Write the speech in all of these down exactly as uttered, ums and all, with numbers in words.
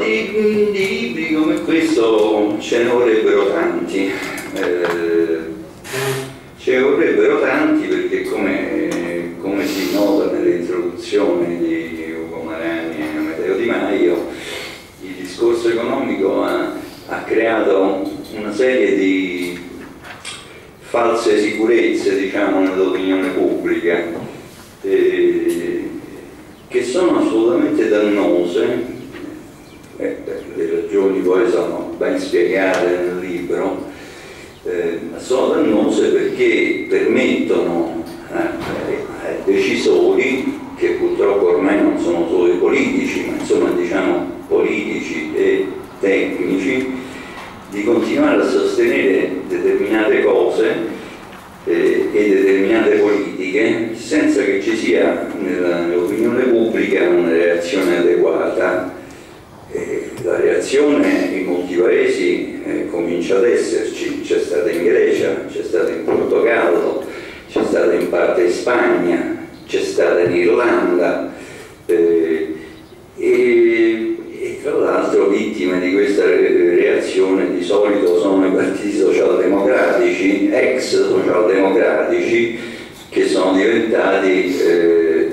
di, di libri come questo ce ne vorrebbero tanti, eh, ce ne vorrebbero tanti perché come, come si nota nell'introduzione di Ugo Marani e Amedeo Di Maio, il discorso economico ha, ha creato una serie di false sicurezze, diciamo, nell'opinione pubblica, eh, che sono assolutamente dannose. Eh, le ragioni poi sono ben spiegate nel libro, eh, sono dannose perché permettono eh, ai decisori, che purtroppo ormai non sono solo i politici, ma insomma diciamo politici e tecnici, di continuare a sostenere determinate cose eh, e determinate politiche senza che ci sia nell'opinione pubblica una reazione adeguata. Eh, la reazione in molti paesi eh, comincia ad esserci, c'è stata in Grecia, c'è stata in Portogallo, c'è stata in parte in Spagna, c'è stata in Irlanda, eh, e, e tra l'altro vittime di questa reazione di solito sono i partiti socialdemocratici, ex socialdemocratici, che sono diventati eh,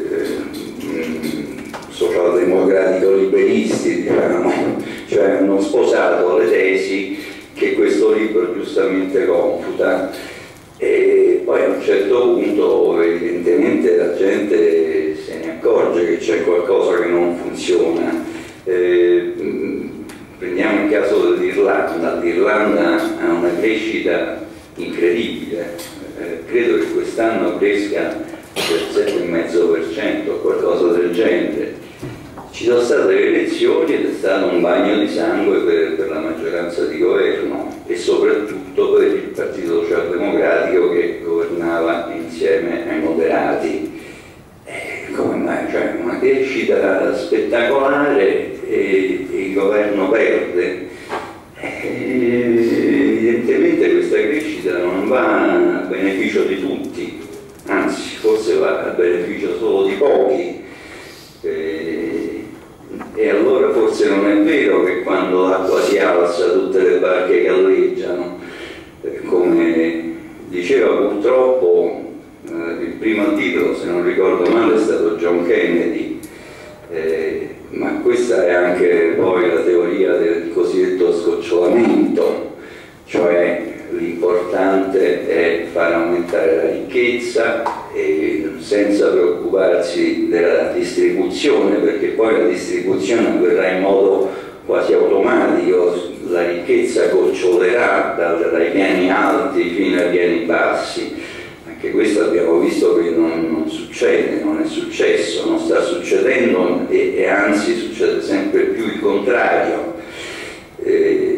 socialdemocratico-liberisti, diciamo, cioè hanno sposato le tesi che questo libro giustamente confuta, e poi a un certo punto evidentemente la gente se ne accorge che c'è qualcosa che non funziona. Eh, prendiamo il caso dell'Irlanda. L'Irlanda ha una crescita incredibile, eh, credo che quest'anno cresca del sette virgola cinque per cento o qualcosa del genere. Ci sono state le elezioni ed è stato un bagno di sangue per, per la maggioranza di governo e soprattutto per il Partito Socialdemocratico che governava insieme ai moderati. Eh, come mai? Cioè, una crescita spettacolare e, e il governo perde. Eh, evidentemente questa crescita non va a beneficio di tutti, anzi forse va a beneficio solo di pochi. Eh, e allora forse non è vero che quando l'acqua si alza tutte le barche galleggiano, eh, come diceva purtroppo eh, il primo titolo, se non ricordo male, è stato John Kennedy, eh, ma questa è anche poi la teoria del cosiddetto sgocciolamento, cioè l'importante è far aumentare la ricchezza e senza preoccuparsi della distribuzione, perché poi la distribuzione avverrà in modo quasi automatico, la ricchezza gocciolerà dai piani alti fino ai piani bassi. Anche questo abbiamo visto che non, non succede, non è successo, non sta succedendo e, e anzi succede sempre più il contrario. Eh,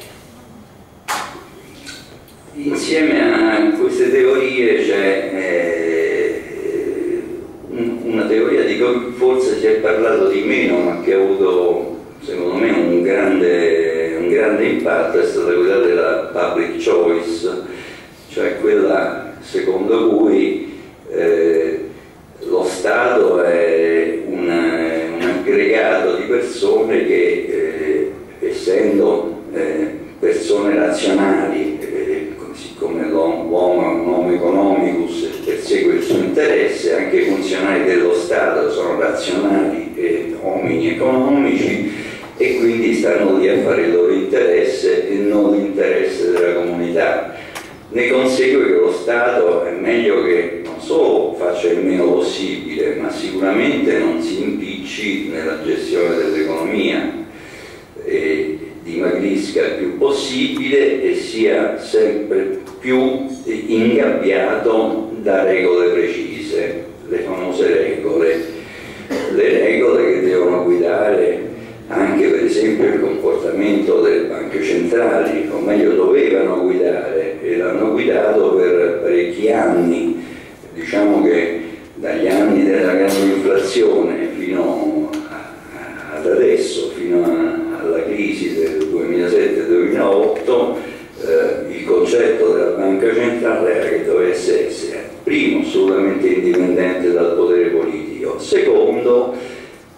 Insieme a queste teorie c'è eh, una teoria di cui forse si è parlato di meno, ma che ha avuto secondo me un grande, un grande impatto, è stata quella della public choice, cioè quella secondo cui eh, lo Stato è un, un aggregato di persone che eh, essendo eh, persone razionali, come l'uomo è un homo economicus e persegue il suo interesse, anche i funzionari dello Stato sono razionali e uomini economici e quindi stanno lì a fare il loro interesse e non l'interesse della comunità. Ne consegue che lo Stato è meglio che non solo faccia il meno possibile, ma sicuramente non si impicci nella gestione dell'economia, e dimagrisca il più possibile e sia sempre più ingabbiato da regole precise, le famose regole, le regole che devono guidare anche per esempio il comportamento delle banche centrali, o meglio dovevano guidare e l'hanno guidato per parecchi anni. Diciamo che dagli anni della grande inflazione fino a, ad adesso, fino a, alla crisi del duemilasette duemilaotto, eh, il concetto della banca centrale era che dovesse essere primo assolutamente indipendente dal potere politico, secondo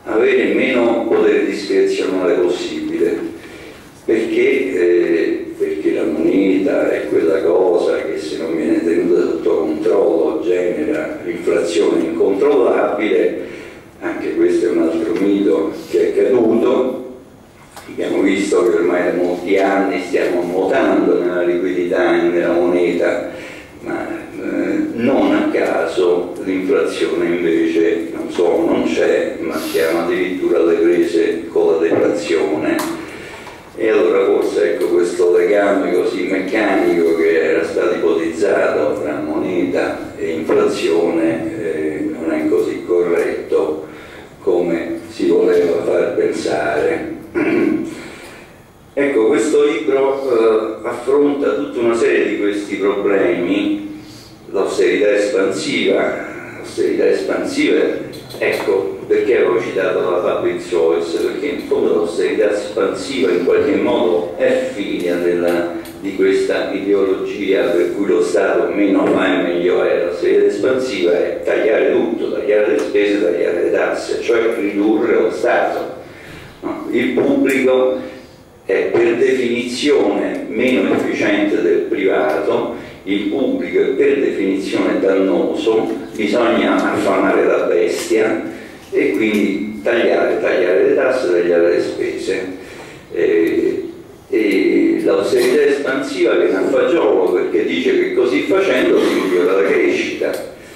avere meno potere discrezionale possibile, perché, eh, perché la moneta è quella cosa che, se non viene tenuta sotto controllo, genera l'inflazione incontrollabile. Anche questo è un altro mito che è caduto. Abbiamo visto che ormai da molti anni stiamo nuotando nella liquidità e nella moneta, ma eh, non a caso l'inflazione invece non solo non c'è, ma siamo addirittura alle prese con la deflazione. E allora forse, ecco, questo legame così meccanico che era stato ipotizzato tra moneta e inflazione eh, non è così corretto come si voleva far pensare. Ecco, questo libro eh, affronta tutta una serie di questi problemi. L'austerità espansiva, l'austerità espansiva, ecco, perché avevo citato la Fabrizios? Perché in fondo l'austerità espansiva in qualche modo è figlia della, di questa ideologia per cui lo Stato meno fa e meglio è. L'austerità espansiva è tagliare tutto, tagliare le spese, tagliare le tasse, cioè ridurre lo Stato. No? Il pubblico è per definizione meno efficiente del privato, il pubblico è per definizione dannoso, bisogna affamare la bestia e quindi tagliare, tagliare le tasse, tagliare le spese. E, e l'austerità espansiva viene a fagiolo perché dice che così facendo si migliora la crescita.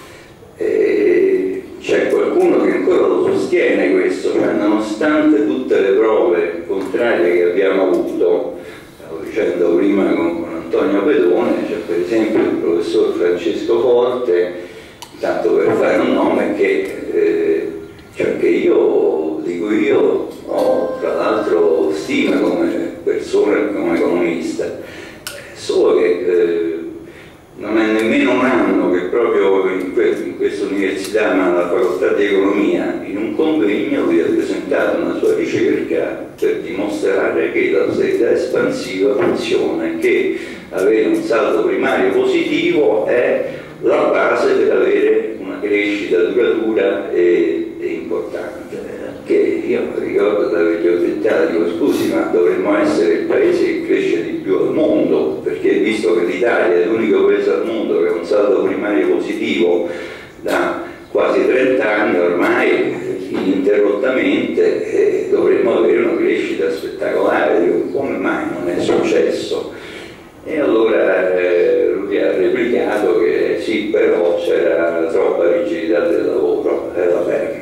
E c'è qualcuno che ancora lo sostiene questo, cioè nonostante tutte le prove contrarie che abbiamo avuto, stavo dicendo prima con, con Antonio Pedone, c'è per esempio il professor Francesco Forte, tanto per fare un nome, che, eh, cioè che io, di cui io ho tra l'altro stima come persona e come economista, solo che eh, non è nemmeno un anno che proprio in, que in questa università, ma alla facoltà di economia, in un convegno lui ha presentato una sua ricerca per dimostrare che l'austerità espansiva funziona e che avere un saldo primario positivo è la base per avere una crescita duratura e, e importante. Che io ricordo di avergli obiettato, dico scusi, ma dovremmo essere il paese che cresce di più al mondo, perché visto che l'Italia è l'unico paese al mondo che ha un saldo primario positivo da quasi trenta anni ormai, ininterrottamente, eh, dovremmo avere una crescita spettacolare. Dico, come mai non è successo? E allora eh, lui ha replicato che sì, però c'era troppa rigidità del lavoro. E eh, vabbè,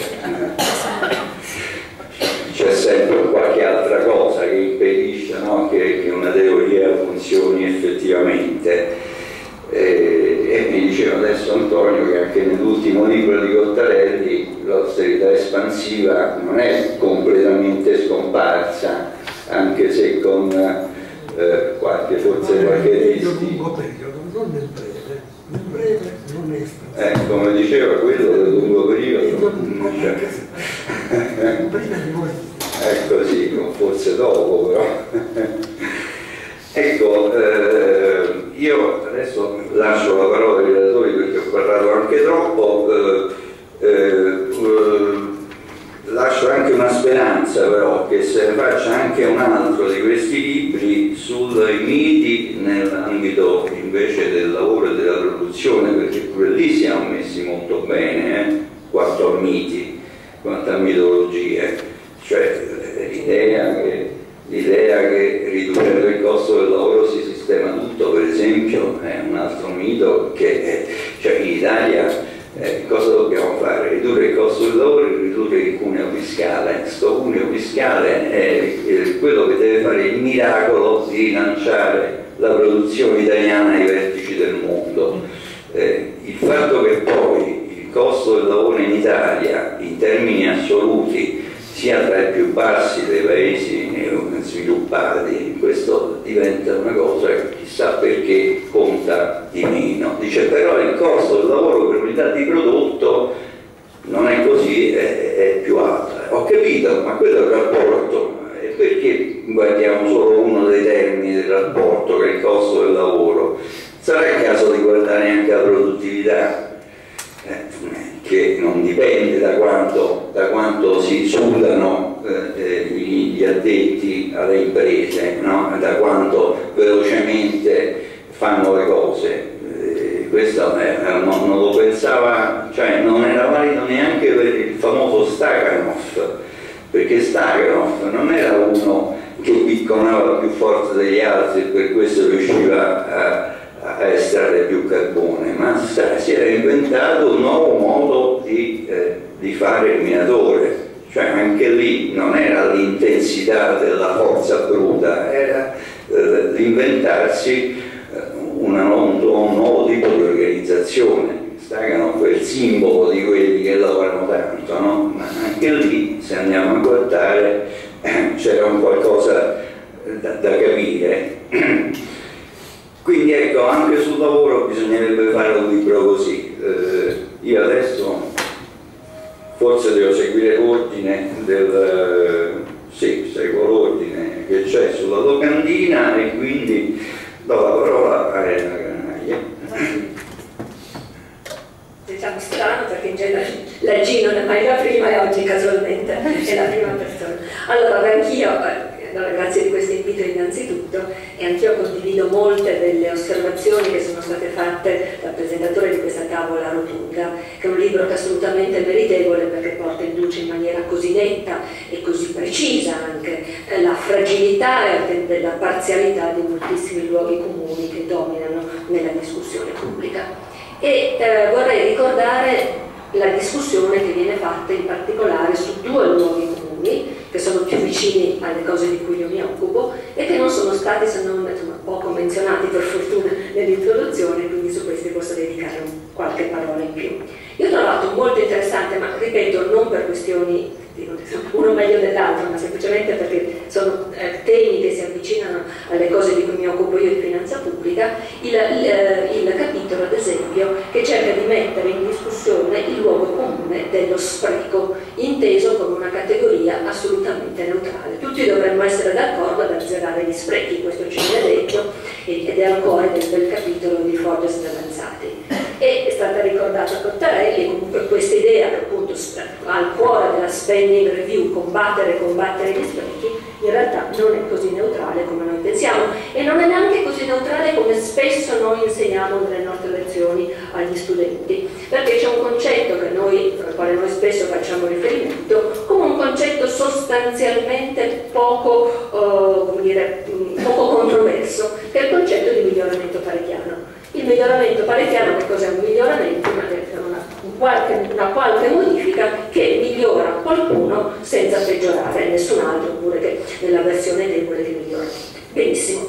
c'è sempre qualche altra cosa che impedisce, no? che, che una teoria funzioni effettivamente. E, e mi diceva adesso Antonio che anche nell'ultimo libro di Cottarelli l'austerità espansiva non è completamente scomparsa, anche se con eh, qualche, forse no, qualche nel lungo periodo, non nel breve, nel breve non è espansiva. Eh, come diceva quello del lungo periodo, cioè, prima di morire. Ecco sì, forse dopo però. Ecco, eh, io adesso lascio la parola ai relatori perché ho parlato anche troppo, eh, eh, lascio anche una speranza però che se ne faccia anche un altro di questi libri sui miti nell'ambito invece del lavoro e della produzione, perché pure lì siamo messi molto bene, eh? quanto a miti, quanto a mitologie, cioè l'idea che L'idea che riducendo il costo del lavoro si sistema tutto, per esempio, è un altro mito che è, cioè in Italia eh, cosa dobbiamo fare? Ridurre il costo del lavoro e ridurre il cuneo fiscale. Questo cuneo fiscale è, è quello che deve fare il miracolo di rilanciare la produzione italiana ai vertici del mondo. Eh, il fatto che poi il costo del lavoro in Italia, in termini assoluti, sia tra i più bassi dei paesi sviluppati, questo diventa una cosa che chissà perché conta di meno. Dice però il costo del lavoro per unità di prodotto non è così, è, è più alto. Ho capito, ma quello è il rapporto. E perché guardiamo solo uno dei termini del rapporto, che è il costo del lavoro? Sarà il caso di guardare anche la produttività, eh, che non dipende da quanto, da quanto si sudano eh, gli addetti alle imprese, no? Da quanto velocemente fanno le cose. Eh, questo è, non, non lo pensava, cioè non era valido neanche per il famoso Stakhanov, perché Stakhanov non era uno che picconava più forte degli altri e per questo riusciva a, a estrarre più carbone, ma si era inventato un nuovo modo di, eh, di fare il minatore, cioè anche lì non era l'intensità della forza bruta, era eh, l'inventarsi eh, una, un, un nuovo tipo di organizzazione. Stakhanov è il simbolo di quelli che lavorano tanto, no? Ma anche lì, se andiamo a guardare, eh, c'era un qualcosa da, da capire. Quindi ecco, anche sul lavoro bisognerebbe fare un libro così. Eh, io adesso forse devo seguire l'ordine del... sì, seguo l'ordine che c'è sulla locandina e quindi do la parola a Elena Granaglia. Diciamo strano perché in genere la G non è mai la prima e oggi casualmente è la prima persona. Allora, anch'io, allora, grazie di questo invito innanzitutto, e anch'io condivido molte delle osservazioni che sono state fatte dal presentatore di questa tavola rotonda, che è un libro che è assolutamente meritevole perché porta in luce in maniera così netta e così precisa anche la fragilità della parzialità di moltissimi luoghi comuni che dominano nella discussione pubblica. E eh, vorrei ricordare la discussione che viene fatta in particolare su due luoghi comuni che sono più vicini alle cose di cui io mi occupo e che non sono stati, se non insomma, poco menzionati per fortuna nell'introduzione, quindi su questi posso dedicare un, qualche parola in più. Io ho trovato molto interessante, ma ripeto, non per questioni uno meglio dell'altro, ma semplicemente perché sono eh, temi che si avvicinano alle cose di cui mi occupo io in finanza pubblica, il, il, il capitolo ad esempio che cerca di mettere in discussione il luogo comune dello spreco, inteso come una categoria assolutamente neutrale. Tutti dovremmo essere d'accordo ad azzerare gli sprechi, questo ci viene detto ed è al cuore del, del capitolo di Forges Davanzati. E è stata ricordata Cottarelli, comunque questa idea che appunto al cuore della spending review, combattere e combattere gli sprechi, in realtà non è così neutrale come noi pensiamo e non è neanche così neutrale come spesso noi insegniamo nelle nostre lezioni agli studenti, perché c'è un concetto che noi, al quale noi spesso facciamo riferimento come un concetto sostanzialmente poco, uh, come dire, poco controverso, che è il concetto di miglioramento parettiano. Il miglioramento parettiano, che cos'è un miglioramento? Una, una, qualche, una qualche modifica che migliora qualcuno senza peggiorare nessun altro, oppure che nella versione debole che migliora. Benissimo.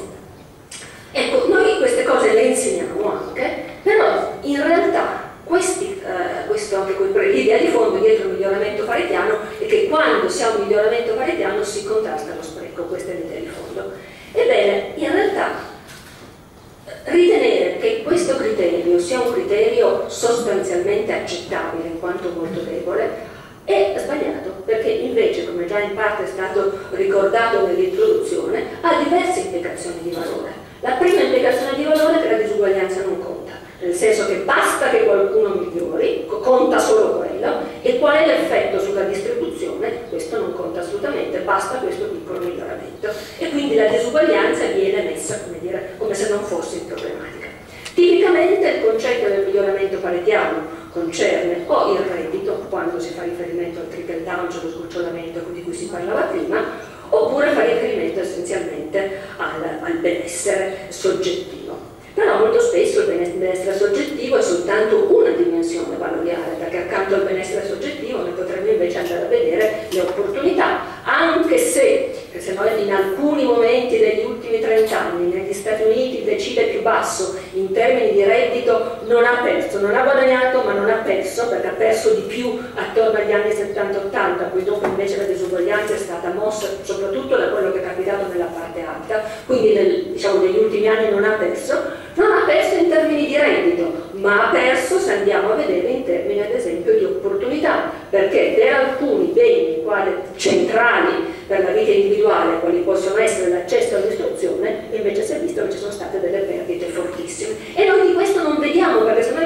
Ecco, noi queste cose le insegniamo anche, però in realtà questi, eh, questo, anche l'idea di fondo dietro il miglioramento parettiano è che quando si ha un miglioramento parettiano si contrasta lo spreco, questa è l'idea di fondo. Ebbene, in realtà ritenere che questo criterio sia un criterio sostanzialmente accettabile in quanto molto debole è sbagliato, perché invece, come già in parte è stato ricordato nell'introduzione, ha diverse implicazioni di valore. La prima implicazione di valore è che la disuguaglianza non conta, nel senso che basta che qualcuno migliori, conta solo quello, e qual è l'effetto sulla distribuzione? Questo non conta assolutamente, basta questo piccolo miglioramento. E quindi la disuguaglianza viene messa, come dire, come se non fosse problematica. Tipicamente il concetto del miglioramento parettiano concerne o il reddito, quando si fa riferimento al trickle down, cioè lo sgocciolamento di cui si parlava prima, oppure fa riferimento essenzialmente al, al benessere soggettivo. Però molto spesso il benessere soggettivo è soltanto una dimensione valoriale, perché accanto al benessere soggettivo noi potremmo invece andare a vedere le opportunità, anche se, se noi in alcuni momenti degli ultimi trent'anni negli Stati Uniti il decile più basso in termini di reddito non ha perso, non ha guadagnato ma non ha perso, perché ha perso di più attorno agli anni settanta ottanta, poi dopo invece la disuguaglianza è stata mossa soprattutto da quello che è capitato nella parte alta, quindi nel, diciamo, negli ultimi anni non ha perso, non ha perso in termini di reddito, ma ha perso, se andiamo a vedere, in termini ad esempio di opportunità, perché per alcuni beni quali centrali per la vita individuale, quali possono essere l'accesso all'istruzione, invece si è visto che ci sono state delle perdite fortissime. E noi di questo non vediamo, perché se noi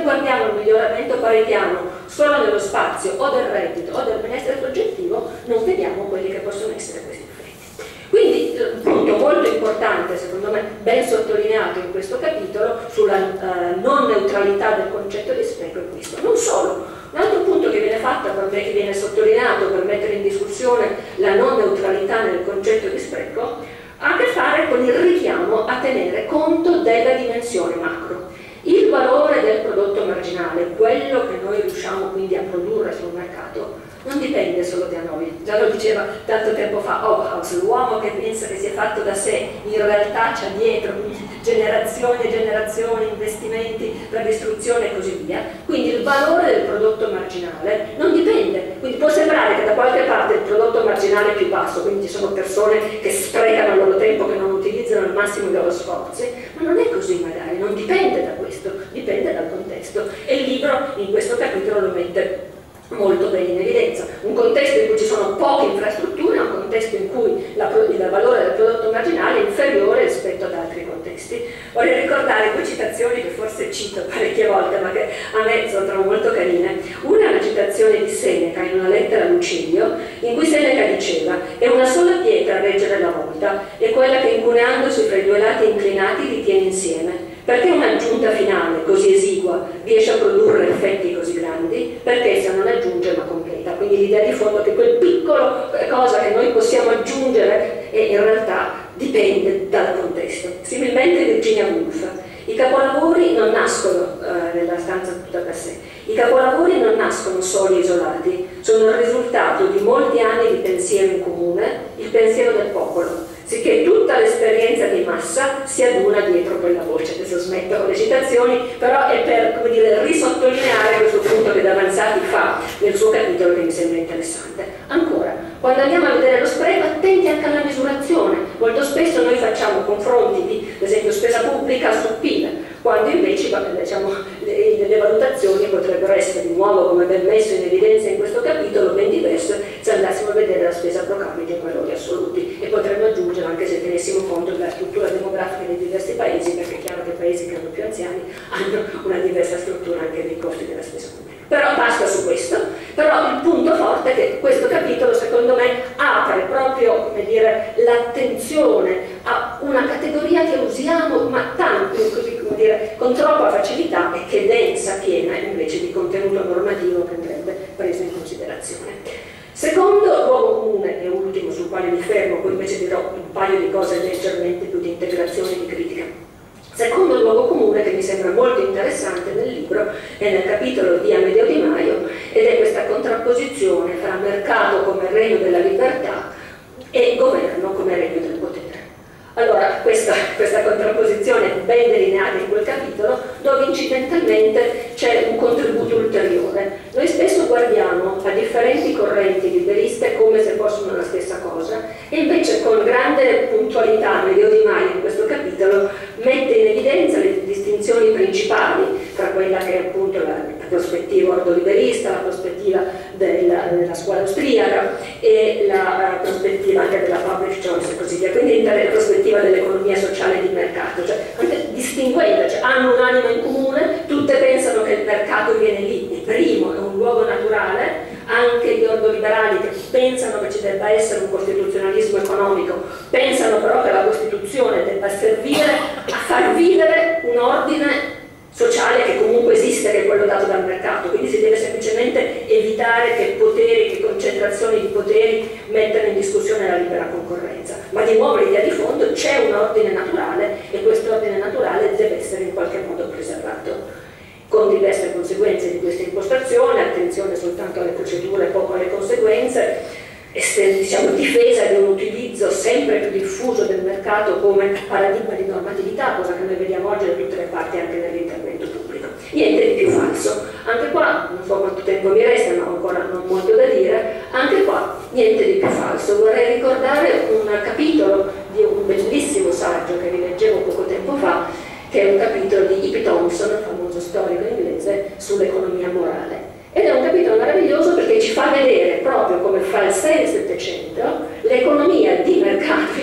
guardiamo il miglioramento paretiano solo nello spazio o del reddito o del benessere soggettivo, non vediamo quelli che possono essere questi effetti. Quindi un punto molto importante, secondo me ben sottolineato in questo capitolo, sulla uh, non neutralità del concetto di spreco è questo. Non solo, un altro punto che viene fatto, per me, che viene sottolineato per mettere in discussione la non neutralità nel concetto di spreco, ha a che fare con il richiamo a tenere conto della dimensione macro. Il valore del prodotto marginale, quello che noi riusciamo quindi a produrre sul mercato, non dipende solo da noi. Già lo diceva tanto tempo fa Hobhouse, l'uomo che pensa che sia fatto da sé, in realtà c'ha dietro generazioni e generazioni, investimenti per l'istruzione e così via. Quindi il valore del prodotto marginale non dipende. Quindi può sembrare che da qualche parte il prodotto marginale è più basso, quindi ci sono persone che sprecano il loro tempo, che non utilizzano il massimo dei loro sforzi, ma non è così magari, non dipende da questo, dipende dal contesto. E il libro in questo capitolo lo mette molto bene in evidenza. Un contesto in cui ci sono poche infrastrutture, un contesto in cui la, il valore del prodotto marginale è inferiore rispetto ad altri contesti. Vorrei ricordare due citazioni che forse cito parecchie volte, ma che a me sono trovo molto carine. Una è una citazione di Seneca in una lettera a Lucilio, in cui Seneca diceva: è una sola pietra a reggere la volta, è quella che incuneandosi fra i due lati inclinati li tiene insieme. Perché un'aggiunta finale così esigua riesce a produrre effetti così grandi? Perché essa non aggiunge ma completa. Quindi l'idea di fondo è che quel piccolo cosa che noi possiamo aggiungere è in realtà dipende dal contesto. Similmente Virginia Woolf: i capolavori non nascono eh, nella stanza tutta per sé, i capolavori non nascono soli isolati, sono il risultato di molti anni di pensiero in comune, il pensiero del popolo, sicché tutta l'esperienza di massa si aduna dietro quella voce. Adesso smetto con le citazioni, però è per, come dire, risottolineare questo punto che Davanzati fa nel suo capitolo, che mi sembra interessante. Ancora, quando andiamo a vedere lo spreco, attenti anche alla misurazione. Molto spesso noi facciamo confronti di, ad esempio, spesa pubblica su P I L, quando invece diciamo, le, le valutazioni potrebbero essere, di nuovo, come ben messo in evidenza in questo capitolo, ben diverse se andassimo a vedere la spesa pro capite in valori assoluti, e potremmo aggiungere, anche se tenessimo conto della struttura demografica dei diversi paesi, perché è chiaro che paesi che hanno più anziani hanno una diversa struttura anche dei costi della spesa pubblica. Però basta su questo. Però il punto forte è che questo capitolo, secondo me, apre proprio, come dire, l'attenzione a una categoria che usiamo ma tanto, così, come dire, con troppa facilità, e che è densa, piena invece di contenuto normativo che andrebbe preso in considerazione. Secondo luogo comune, e ultimo sul quale mi fermo, poi invece dirò un paio di cose leggermente più di integrazione e di critica. Secondo luogo comune, che mi sembra molto interessante nel libro e nel capitolo di Amedeo Di Maio, ed è questa contrapposizione fra mercato come regno della libertà e governo come regno del potere. Allora, questa, questa contrapposizione è ben delineata in quel capitolo, dove incidentalmente c'è un contributo ulteriore. Noi spesso guardiamo a differenti correnti liberiste come se fossero la stessa cosa, e invece con grande puntualità Amedeo Di Maio in questo capitolo mette in evidenza le distinzioni principali tra quella che è appunto la, la prospettiva ordoliberista, la prospettiva della, della scuola austriaca e la, la prospettiva anche della public choice e così via, quindi la prospettiva dell'economia sociale di mercato, cioè anche distinguendo, cioè hanno un'anima in comune, tutte pensano che il mercato viene lì, il primo è un luogo naturale. Anche gli ordoliberali, che pensano che ci debba essere un costituzionalismo economico, pensano però che la Costituzione debba servire a far vivere un ordine sociale che comunque esiste, che è quello dato dal mercato, quindi si deve semplicemente evitare che poteri, che concentrazioni di poteri mettano in discussione la libera concorrenza. Ma di nuovo l'idea di fondo: c'è un ordine naturale e questo ordine naturale deve essere in qualche modo preservato, con diverse conseguenze di questa impostazione, attenzione soltanto alle procedure e poco alle conseguenze, e se, diciamo, difesa di un utilizzo sempre più diffuso del mercato come paradigma di normatività, cosa che noi vediamo oggi da tutte le parti anche nell'intervento pubblico. Niente di più falso. Anche qua, non so quanto tempo mi resta, ma ho ancora non molto da dire, anche qua niente di più falso. Vorrei ricordare un capitolo di un bellissimo saggio che rileggevo poco tempo fa, che è un capitolo di E P Thompson, il famoso storico inglese, sull'economia morale. Ed è un capitolo meraviglioso perché ci fa vedere proprio come fra il sei e il settecento l'economia di mercato, quindi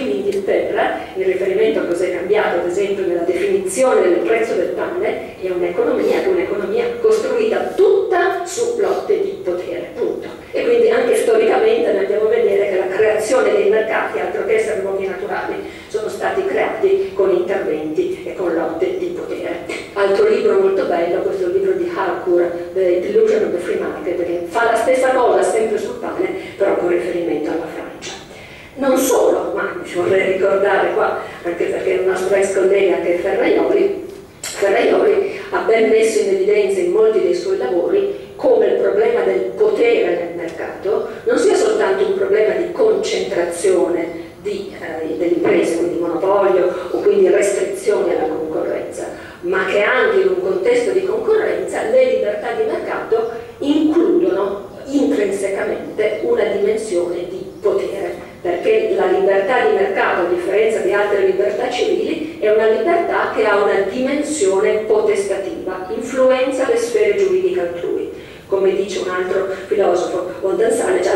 terra, in riferimento a cosa è cambiato ad esempio nella definizione del prezzo del pane, è un'economia che è un'economia costruita tutta su lotte di potere, punto. E quindi anche storicamente noi andiamo a vedere che la creazione dei mercati, altro che essere luoghi naturali, sono stati creati con interventi e con lotte di potere. Altro libro molto bello, questo libro di Harcourt, The Delusion of the Free Market, che fa la stessa cosa sempre sul pane, però con riferimento alla Francia. Non solo, ma ci vorrei ricordare qua, anche perché un nostro ex collega che è Ferraioli, Ferraioli ha ben messo in evidenza in molti dei suoi lavori come il problema del potere nel mercato non sia soltanto un problema di concentrazione di, eh, delle imprese, quindi monopolio o quindi restrizioni alla concorrenza, ma che anche in un contesto di concorrenza le libertà di mercato includono intrinsecamente una dimensione di potere, perché la libertà di mercato, a differenza di altre libertà civili, è una libertà che ha una dimensione potestativa, influenza le sfere giuridiche altrui. Come dice un altro filosofo, Walden Saleh,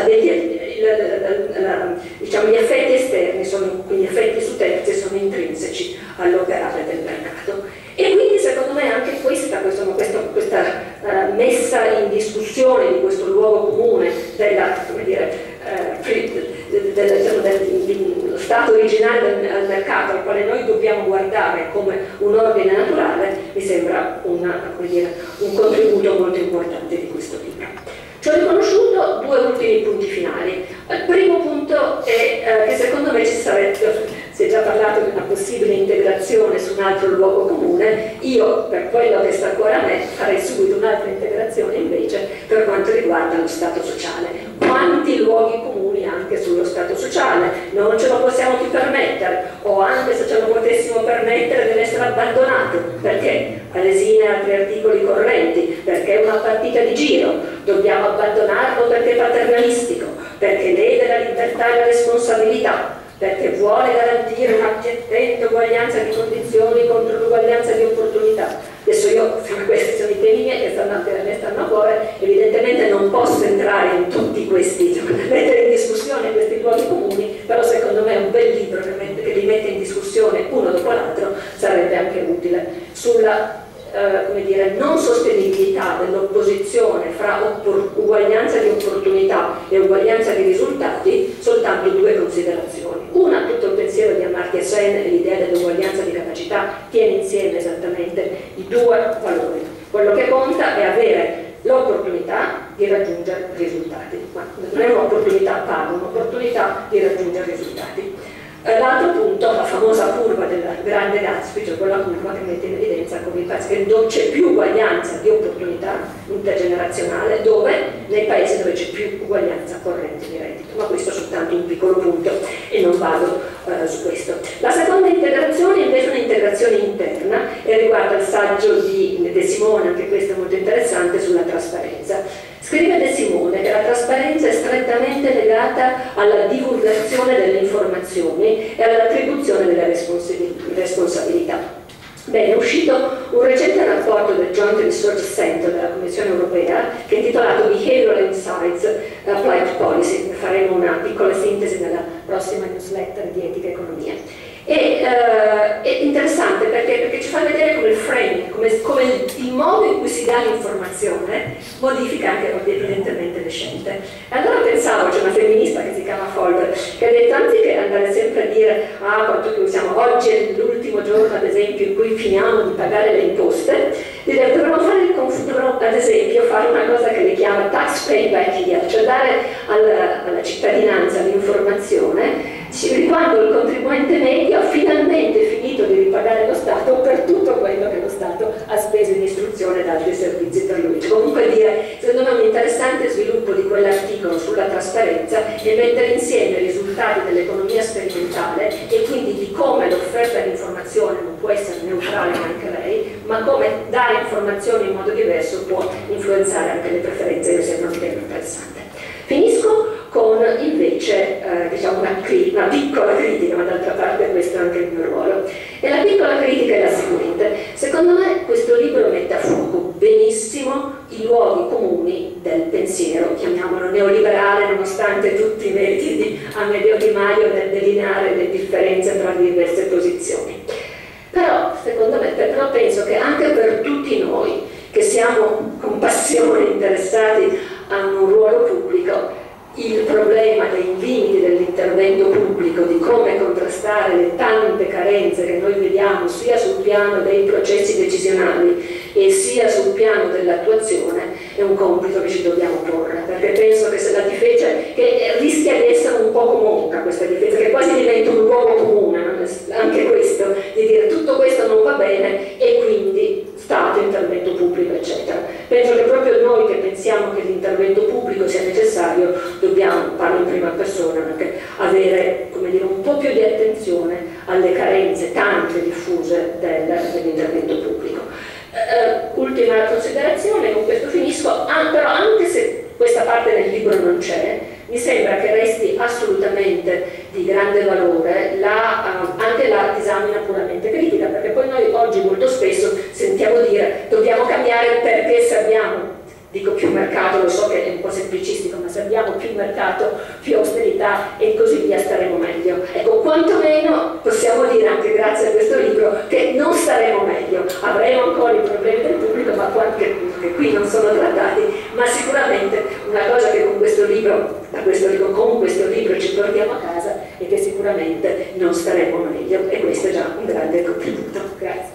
diciamo, gli effetti esterni, sono, gli effetti su terzi sono intrinseci all'operare del mercato. E quindi secondo me anche questa, questa, questa, questa uh, messa in discussione di questo luogo comune della, come dire, uh, del, del, diciamo, dello stato originale del, del mercato al quale noi dobbiamo guardare come un ordine naturale, mi sembra una, come dire, un contributo molto importante di questo libro. Ci ho riconosciuto due ultimi punti finali. Il primo punto è eh, che secondo me ci sarebbe, si è già parlato di una possibile integrazione su un altro luogo comune, io per quello che sta a cuore a me farei subito un'altra integrazione invece per quanto riguarda lo Stato sociale. Quanti luoghi comuni anche sullo Stato sociale, non ce lo possiamo più permettere, o anche se ce lo potessimo permettere deve essere abbandonato, perché? Alesina e altri articoli correnti, perché è una partita di giro, dobbiamo abbandonarlo perché è paternalistico, perché lede la libertà e la responsabilità, perché vuole garantire un'attenta uguaglianza di condizioni contro l'uguaglianza di opportunità. Adesso io, questi sono i temi miei che stanno, a me stanno a cuore, evidentemente non posso entrare in tutti questi, cioè, mettere in discussione questi luoghi comuni, però secondo me un bel libro che, mette, che li mette in discussione uno dopo l'altro sarebbe anche utile sulla eh, come dire, non sostenibilità dell'opposizione fra uguaglianza di opportunità e uguaglianza di risultati, soltanto due considerazioni. Una, tutto il pensiero di Amartya Sen e l'idea dell'uguaglianza di capacità tiene insieme esattamente i due valori. Quello che conta è avere l'opportunità di raggiungere risultati, ma non è un'opportunità paga, un'opportunità di raggiungere risultati. L'altro punto, la famosa curva del grande Gatsby, cioè quella curva che mette in evidenza come c'è più uguaglianza di opportunità intergenerazionale dove nei paesi dove c'è più uguaglianza corrente di reddito, ma questo è soltanto un piccolo punto e non vado uh, su questo. La seconda integrazione invece è un'integrazione interna e riguarda il saggio di De Simone, anche questo è molto interessante, sulla trasparenza. Scrive De Simone che la trasparenza è strettamente legata alla divulgazione delle informazioni e all'attribuzione delle responsabilità. Bene, è uscito un recente rapporto del Joint Research Center della Commissione Europea che è intitolato Behavioral Insights Applied Policy. Faremo una piccola sintesi nella prossima newsletter di Etica e Economia. E, uh, è interessante perché, perché ci fa vedere come il framing, come, come il, il modo in cui si dà l'informazione modifica anche evidentemente le scelte. E allora pensavo, c'è una femminista che si chiama Folber, che ha detto anziché andare sempre a dire ah, quanto siamo, oggi è l'ultimo giorno ad esempio in cui finiamo di pagare le imposte, direi, dovremmo fare il dovremmo ad esempio fare una cosa che le chiama tax payback year, cioè dare alla, alla cittadinanza l'informazione quando il contribuente medio ha finalmente finito di ripagare lo Stato per tutto quello che lo Stato ha speso in istruzione ed altri servizi per lui. Comunque dire, secondo me un interessante sviluppo di quell'articolo sulla trasparenza è mettere insieme i risultati dell'economia sperimentale e quindi di come l'offerta di informazione non può essere neutrale anche lei, ma come dare informazioni in modo diverso può influenzare anche le preferenze. Mi sembra un tema interessante. Finisco con invece eh, diciamo una, una piccola critica, ma d'altra parte questo è anche il mio ruolo. E la piccola critica è la seguente: secondo me questo libro mette a fuoco benissimo i luoghi comuni del pensiero pensiero, chiamiamolo neoliberale, nonostante tutti i meriti di Amedeo Di Maio nel delineare le differenze tra le diverse posizioni. Però, secondo me, però penso che anche per tutti noi che siamo con passione interessati a un ruolo pubblico, il problema dei limiti dell'intervento pubblico, di come contrastare le tante carenze che noi vediamo sia sul piano dei processi decisionali e sia sul piano dell'attuazione, è un compito che ci dobbiamo porre, perché penso che se la difesa, che rischia di essere un poco monca questa difesa, che quasi diventa un luogo comune, anche questo, di dire tutto questo non va bene e quindi Stato, intervento pubblico, eccetera. Penso che proprio noi che pensiamo che l'intervento pubblico sia necessario, dobbiamo, parlo in prima persona, anche avere, come dire, un po' più di attenzione alle carenze tante diffuse del, dell'intervento pubblico. Uh, ultima considerazione, con questo finisco, ah, però anche se questa parte del libro non c'è, mi sembra che resti assolutamente di grande valore la, uh, anche la disamina puramente critica, perché poi noi oggi molto spesso sentiamo dire dobbiamo cambiare perché se abbiamo, dico più mercato, lo so che è un po' semplicistico, ma se abbiamo più mercato, più austerità e così via staremo meglio. Ecco, quantomeno possiamo dire anche grazie a questo libro che non staremo meglio, avremo ancora i problemi del pubblico, ma qualche, che qui non sono trattati, ma sicuramente una cosa che con questo libro, da questo, con questo libro ci portiamo a casa è che sicuramente non staremo meglio e questo è già un grande contributo. Grazie.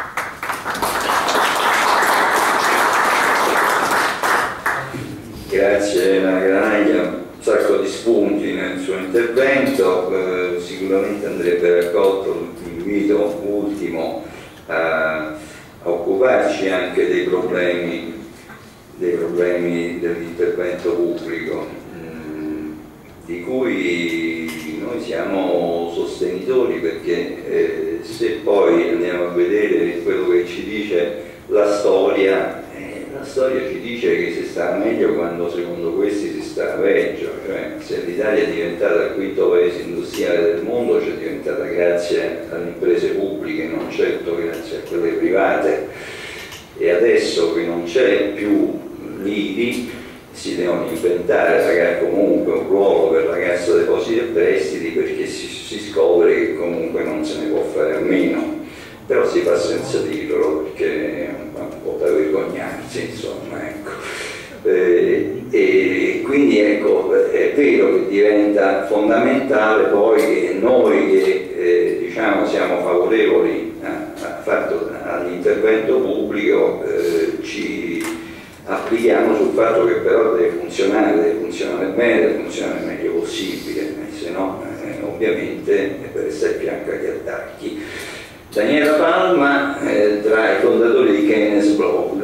Grazie Elena Granaglia, un sacco di spunti nel suo intervento, eh, sicuramente andrebbe raccolto l'invito ultimo a, a occuparci anche dei problemi, dei problemi dell'intervento pubblico, mh, di cui noi siamo sostenitori, perché eh, se poi andiamo a vedere quello che ci dice la storia, la storia ci dice che si sta meglio quando secondo questi si sta peggio, cioè se l'Italia è diventata il quinto paese industriale del mondo, c'è diventata grazie alle imprese pubbliche, non certo grazie a quelle private, e adesso che non c'è più l'I D I si devono inventare comunque un ruolo per la Cassa Depositi e Prestiti, perché si, si scopre che comunque non se ne può fare a meno. Però si fa senza dirlo, perché è un po' da vergognarsi, insomma, ecco. Eh, e quindi ecco, è vero che diventa fondamentale poi che noi che eh, diciamo siamo favorevoli all'intervento pubblico eh, ci applichiamo sul fatto che però deve funzionare, deve funzionare bene, deve funzionare il meglio possibile, se no eh, ovviamente è per essere fianco agli attacchi. Daniela Palma, eh, tra i fondatori di Keynes Blog.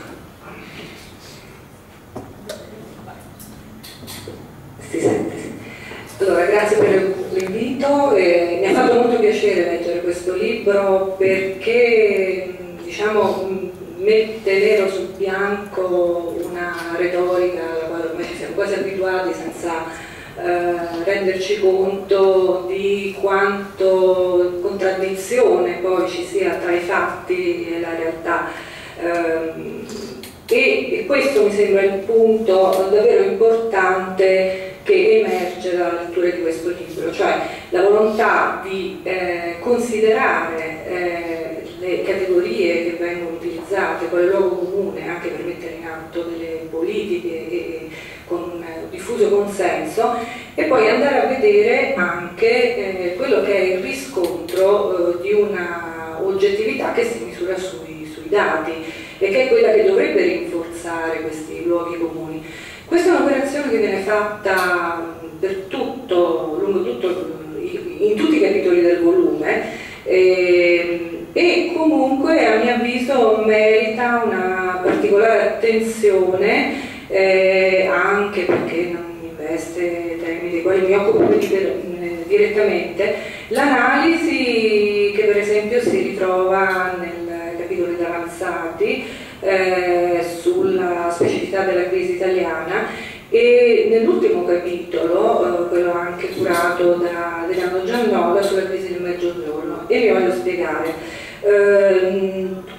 Si sente. Allora, grazie per l'invito, eh, mi ha fatto molto piacere leggere questo libro perché, diciamo, mette nero su bianco una retorica alla quale ormai siamo quasi abituati senza Uh, renderci conto di quanto contraddizione poi ci sia tra i fatti e la realtà, uh, e, e questo mi sembra il punto davvero importante che emerge dalla lettura di questo libro, cioè la volontà di eh, considerare eh, le categorie che vengono utilizzate quale luogo comune anche per mettere in atto delle politiche e, con un diffuso consenso, e poi andare a vedere anche eh, quello che è il riscontro eh, di una oggettività che si misura sui, sui dati e che è quella che dovrebbe rinforzare questi luoghi comuni. Questa è un'operazione che viene fatta per tutto, lungo tutto, in tutti i capitoli del volume eh, e comunque a mio avviso merita una particolare attenzione, Eh, anche perché non investe temi dei quali mi occupo direttamente, l'analisi che per esempio si ritrova nel capitolo di Avanzati eh, sulla specificità della crisi italiana, e nell'ultimo capitolo, eh, quello anche curato da Adriano Giannola, sulla crisi del Mezzogiorno, e vi voglio spiegare. Eh,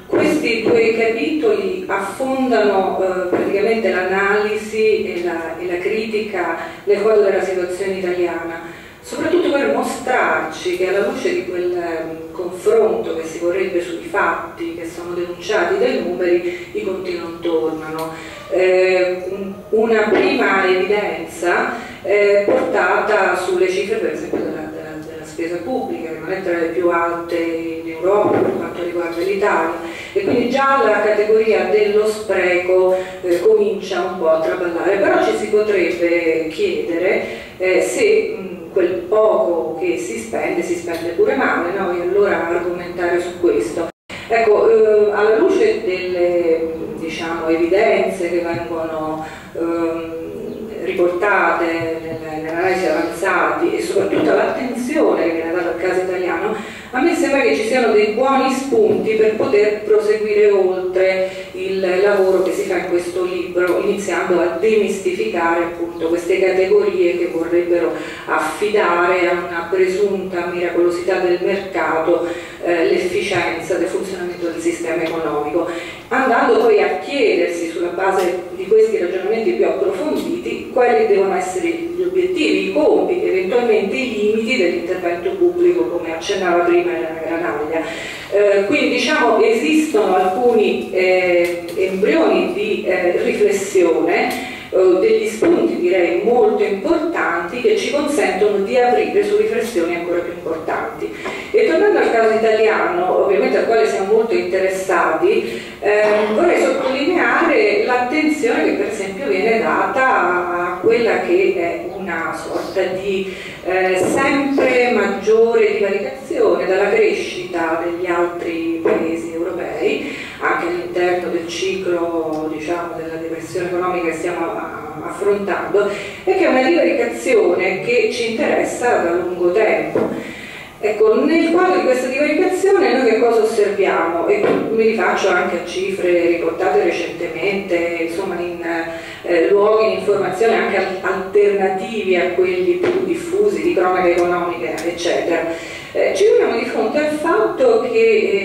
Questi due capitoli affondano eh, praticamente l'analisi e la, e la critica nel quadro della situazione italiana, soprattutto per mostrarci che alla luce di quel um, confronto che si vorrebbe sui fatti che sono denunciati dai numeri, i conti non tornano. Eh, una prima evidenza eh, portata sulle cifre per esempio della, della, della spesa pubblica, che non è tra le più alte in Europa per quanto riguarda l'Italia, e quindi già la categoria dello spreco eh, comincia un po' a traballare, però ci si potrebbe chiedere eh, se mh, quel poco che si spende si spende pure male, no? E allora argomentare su questo. Ecco, eh, alla luce delle diciamo, evidenze che vengono ehm, riportate nell'analisi avanzati e soprattutto l'attenzione che viene data al caso italiano, a me sembra che ci siano dei buoni spunti per poter proseguire oltre il lavoro che si fa in questo libro, iniziando a demistificare appunto queste categorie che vorrebbero affidare a una presunta miracolosità del mercato eh, l'efficienza del funzionamento del sistema economico, andando poi a chiedersi sulla base di questi ragionamenti più approfonditi quali devono essere gli obiettivi, i compiti, eventualmente i limiti dell'intervento pubblico, come accennava prima Elena Granaglia. Eh, quindi diciamo esistono alcuni eh, embrioni di eh, riflessione, eh, degli spunti direi molto importanti che ci consentono di aprire su riflessioni ancora più importanti. E tornando al caso italiano, ovviamente al quale siamo molto interessati, eh, vorrei sottolineare l'attenzione che per esempio viene data a quella che è una sorta di eh, sempre maggiore divaricazione dalla crescita degli altri paesi europei, anche all'interno del ciclo diciamo, della depressione economica che stiamo affrontando, e che è una divaricazione che ci interessa da lungo tempo. Ecco, nel quadro di questa divaricazione noi che cosa osserviamo? E mi rifaccio anche a cifre riportate recentemente, insomma in eh, luoghi di informazione anche alternativi a quelli più diffusi di cronache economiche, eccetera. Eh, ci troviamo di fronte al fatto che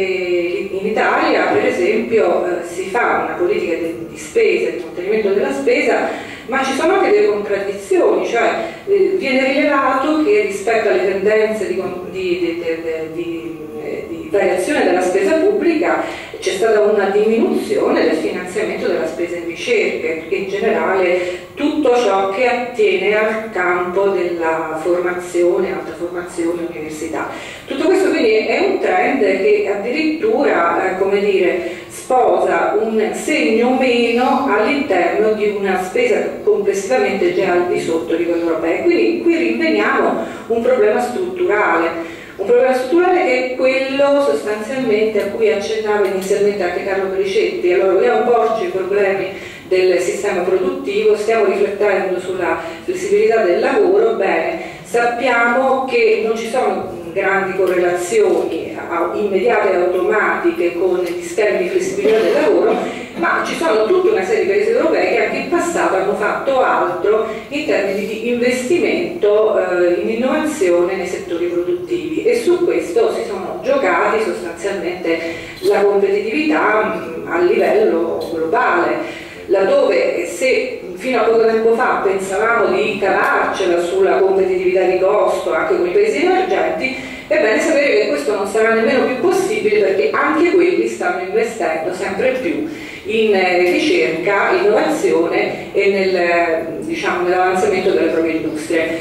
eh, in Italia, per esempio, eh, si fa una politica di, di spesa, di contenimento della spesa, ma ci sono anche delle contraddizioni, cioè eh, viene rilevato che rispetto alle tendenze di, di, di, di, di variazione della spesa pubblica c'è stata una diminuzione del finanziamento della spesa in ricerca e in generale tutto ciò che attiene al campo della formazione, alta formazione, università. Tutto questo quindi è un trend che addirittura, eh, come dire, sposa un segno meno all'interno di una spesa complessivamente già al di sotto di quella europea. Quindi qui rinveniamo un problema strutturale. Un problema strutturale che è quello sostanzialmente a cui accennava inizialmente anche Carlo Pericetti. Allora vogliamo porci i problemi del sistema produttivo, stiamo riflettendo sulla flessibilità del lavoro, bene, sappiamo che non ci sono grandi correlazioni immediate e automatiche con gli schemi di flessibilità del lavoro, ma ci sono tutta una serie di paesi europei che anche in passato hanno fatto altro in termini di investimento eh, in innovazione nei settori produttivi, e su questo si sono giocati sostanzialmente la competitività mh, a livello globale, laddove se fino a poco tempo fa pensavamo di cavarcela sulla competitività di costo anche con i paesi emergenti, è bene sapere che questo non sarà nemmeno più possibile, perché anche quelli stanno investendo sempre più in eh, ricerca, innovazione e nel, diciamo, nell'avanzamento delle proprie industrie.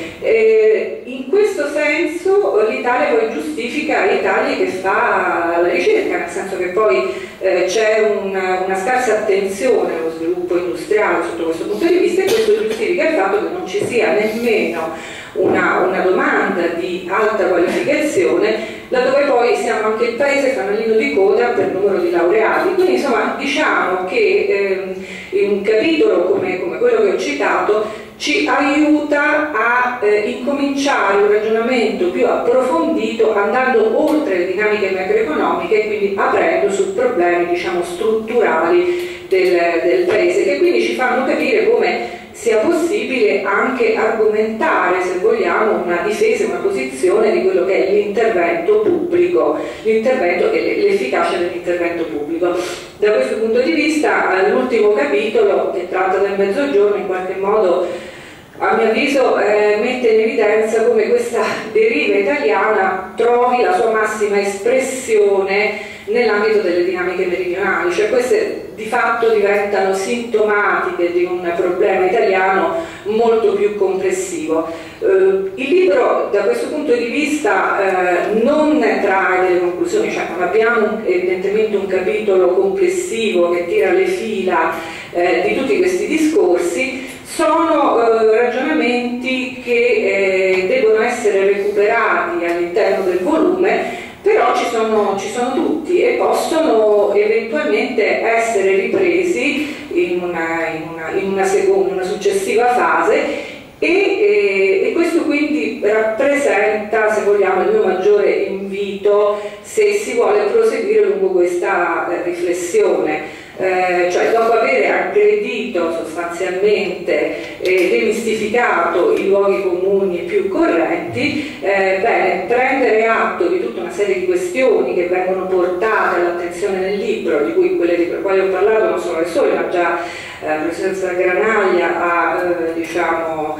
Eh, in questo senso l'Italia poi giustifica i tagli che fa la ricerca, nel senso che poi eh, c'è una, una scarsa attenzione allo sviluppo industriale sotto questo punto di vista, e questo giustifica il fatto che non ci sia nemmeno Una, una domanda di alta qualificazione, laddove poi siamo anche il paese fanalino di coda per numero di laureati. Quindi insomma diciamo che ehm, in un capitolo come, come quello che ho citato ci aiuta a eh, incominciare un ragionamento più approfondito, andando oltre le dinamiche macroeconomiche e quindi aprendo su problemi diciamo strutturali del, del paese, che quindi ci fanno capire come sia possibile anche argomentare, se vogliamo, una difesa, una posizione di quello che è l'intervento pubblico, l'intervento e l'efficacia dell'intervento pubblico. Da questo punto di vista, l'ultimo capitolo, che tratta del Mezzogiorno, in qualche modo, a mio avviso, eh, mette in evidenza come questa deriva italiana trovi la sua massima espressione nell'ambito delle dinamiche meridionali, cioè queste di fatto diventano sintomatiche di un problema italiano molto più complessivo. Eh, il libro da questo punto di vista eh, non trae delle conclusioni, cioè non abbiamo evidentemente un capitolo complessivo che tira le fila eh, di tutti questi discorsi, sono eh, ragionamenti che eh, devono essere recuperati all'interno del volume, però ci sono, ci sono tutti e possono eventualmente essere ripresi in una, in una, in una, seconda, una successiva fase e, e, e questo quindi rappresenta, se vogliamo, il mio maggiore invito se si vuole proseguire lungo questa eh, riflessione. Eh, cioè dopo aver aggredito sostanzialmente e demistificato i luoghi comuni più corretti, eh, bene, prendere atto di tutta una serie di questioni che vengono portate all'attenzione nel libro, di cui quelle di quali ho parlato non sono le sole, ma già eh, la professoressa Granaglia ha eh, diciamo,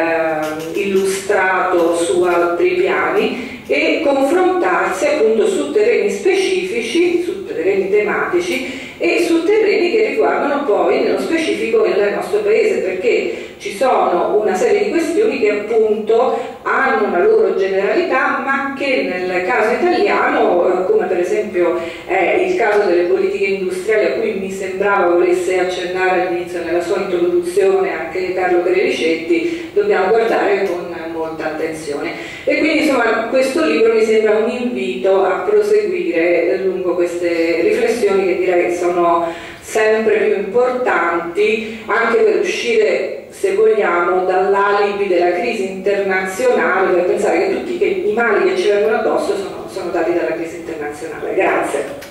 eh, illustrato su altri piani, e confrontarsi appunto su terreni specifici, su terreni tematici e su terreni che riguardano poi nello specifico il nostro paese, perché ci sono una serie di questioni che appunto hanno una loro generalità, ma che nel caso italiano, come per esempio è il caso delle politiche industriali a cui mi sembrava volesse accennare all'inizio nella sua introduzione anche Carlo Crelicetti, dobbiamo guardare con molta attenzione. E quindi insomma questo libro mi sembra un invito a proseguire lungo queste riflessioni che direi sono sempre più importanti anche per uscire, se vogliamo, dall'alibi della crisi internazionale, per pensare che tutti che, i mali che ci vengono addosso sono, sono dati dalla crisi internazionale. Grazie.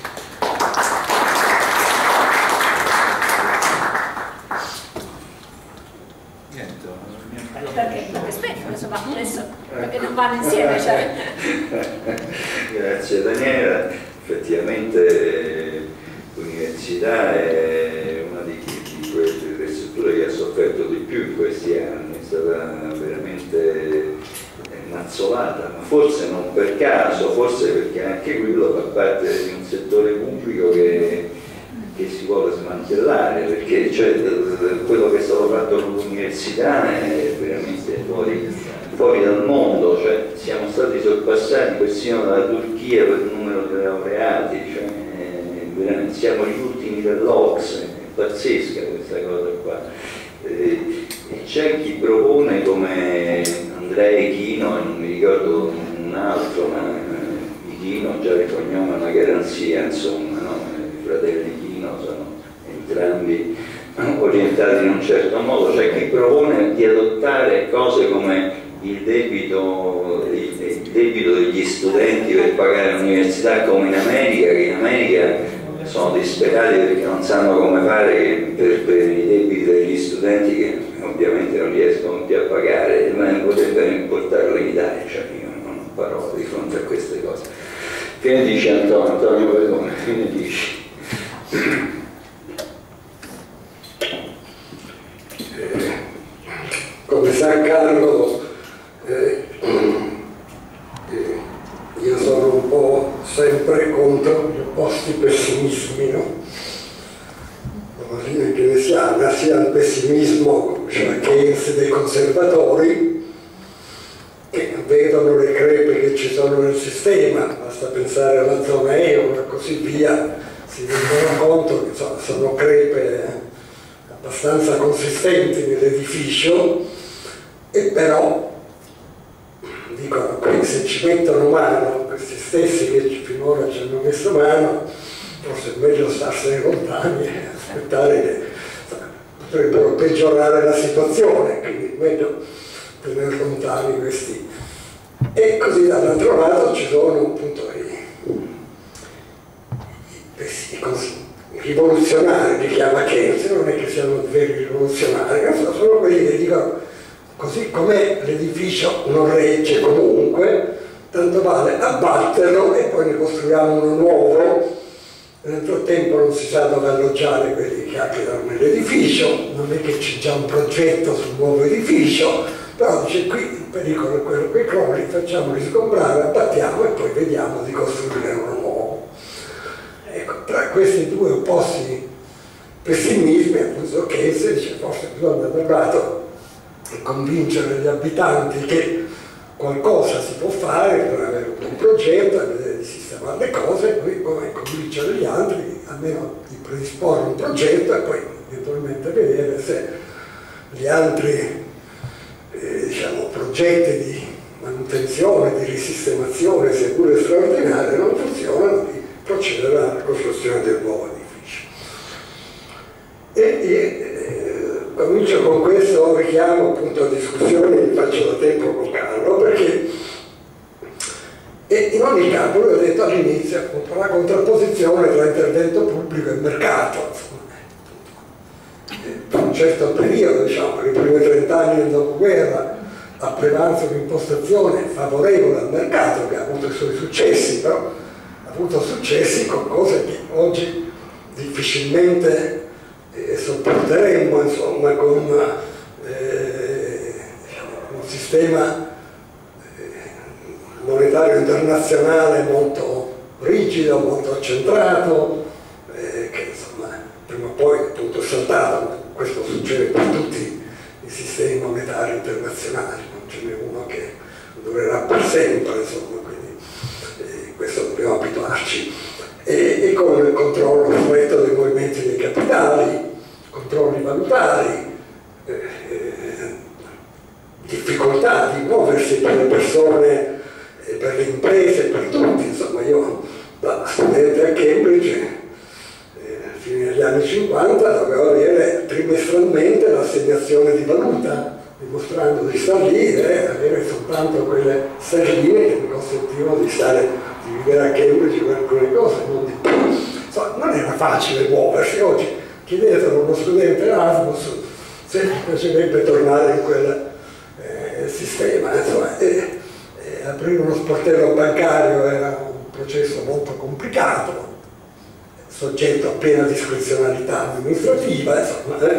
Perché, perché spesso, insomma, adesso perché non vanno insieme, cioè. Grazie Daniela, effettivamente l'università è una di, di quelle strutture che ha sofferto di più in questi anni, è stata veramente mazzolata, ma forse non per caso, forse perché anche quello fa parte di un settore pubblico che che si vuole smantellare, perché cioè, quello che è stato fatto all'università è veramente fuori, fuori dal mondo, cioè, siamo stati sorpassati persino dalla Turchia per il numero di laureati, cioè, eh, siamo gli ultimi dell'O C S E, è pazzesca questa cosa qua. Eh, e c'è chi propone come Andrei Chino, e non mi ricordo un altro, ma eh, Chino già il cognome è una garanzia, insomma, no? I fratelli sono entrambi orientati in un certo modo, cioè chi propone di adottare cose come il debito, il, il debito degli studenti per pagare l'università come in America, che in America sono disperati perché non sanno come fare per, per i debiti degli studenti che ovviamente non riescono più a pagare, ma potrebbero portarlo in Italia, cioè io non ho parole di fronte a queste cose. Che ne dici Antonio? Antonio Perdone, che ne dici? Eh, come sa Carlo, eh, eh, io sono un po' sempre contro gli opposti pessimismi, no? La linea keynesiana, sia il pessimismo, cioè Keynes dei conservatori, che vedono le crepe che ci sono nel sistema, basta pensare alla zona euro e così via, si rendono conto che so, sono crepe abbastanza consistenti nell'edificio, e però dicono che se ci mettono mano questi stessi che finora ci hanno messo mano, forse è meglio starsene lontani e aspettare che potrebbero peggiorare la situazione, quindi è meglio tenere lontani questi. E così dall'altro lato ci sono appunto i I, rivoluzionari, li chiama Keynes, non è che siano veri rivoluzionari, sono quelli che dicono così com'è l'edificio non regge comunque, tanto vale abbatterlo e poi ne costruiamo uno nuovo. Nel frattempo non si sa dove alloggiare quelli che abitano nell'edificio, non è che c'è già un progetto sul nuovo edificio, però dice qui il pericolo è quello che crolli, facciamoli sgombrare, abbattiamo e poi vediamo di costruire uno nuovo. Ecco, tra questi due opposti pessimismi, appunto, Keynes dice forse bisogna da un lato convincere gli abitanti che qualcosa si può fare per avere un progetto, vedere di sistemare le cose, e poi, poi convincere gli altri almeno di predisporre un progetto e poi eventualmente vedere se gli altri eh, diciamo, progetti di manutenzione, di risistemazione, seppure straordinarie, non funzionano, di procedere alla costruzione del nuovo edificio. E, e eh, comincio con questo richiamo appunto a discussioni che faccio da tempo con Carlo, perché e in ogni caso lui ha detto all'inizio appunto la contrapposizione tra intervento pubblico e mercato. Per un certo periodo, diciamo, nei primi trent'anni del dopoguerra, ha prevalso un'impostazione favorevole al mercato che ha avuto i suoi successi, però ha avuto successi con cose che oggi difficilmente eh, sopporteremmo, insomma, con eh, un sistema monetario internazionale molto rigido, molto accentrato, eh, che insomma prima o poi appunto è saltato, ma questo succede per tutti i sistemi monetari internazionali, non ce n'è uno che durerà per sempre, insomma, quindi eh, questo dobbiamo abituarci. E, e con il controllo stretto dei movimenti dei capitali, controlli valutari, eh, eh, difficoltà di muoversi per le persone, per le imprese, per tutti, insomma io da studente a Cambridge, eh, fino agli anni cinquanta, dovevo avere trimestralmente l'assegnazione di valuta, dimostrando di star lì e avere soltanto quelle sterline che mi consentivano di stare, di vivere a Cambridge per alcune cose, non di più. Insomma, non era facile muoversi, oggi chiedete a uno studente Erasmus se gli piacerebbe tornare in quel eh, sistema, insomma. E, aprire uno sportello bancario era un processo molto complicato, soggetto a piena discrezionalità amministrativa, insomma. Eh.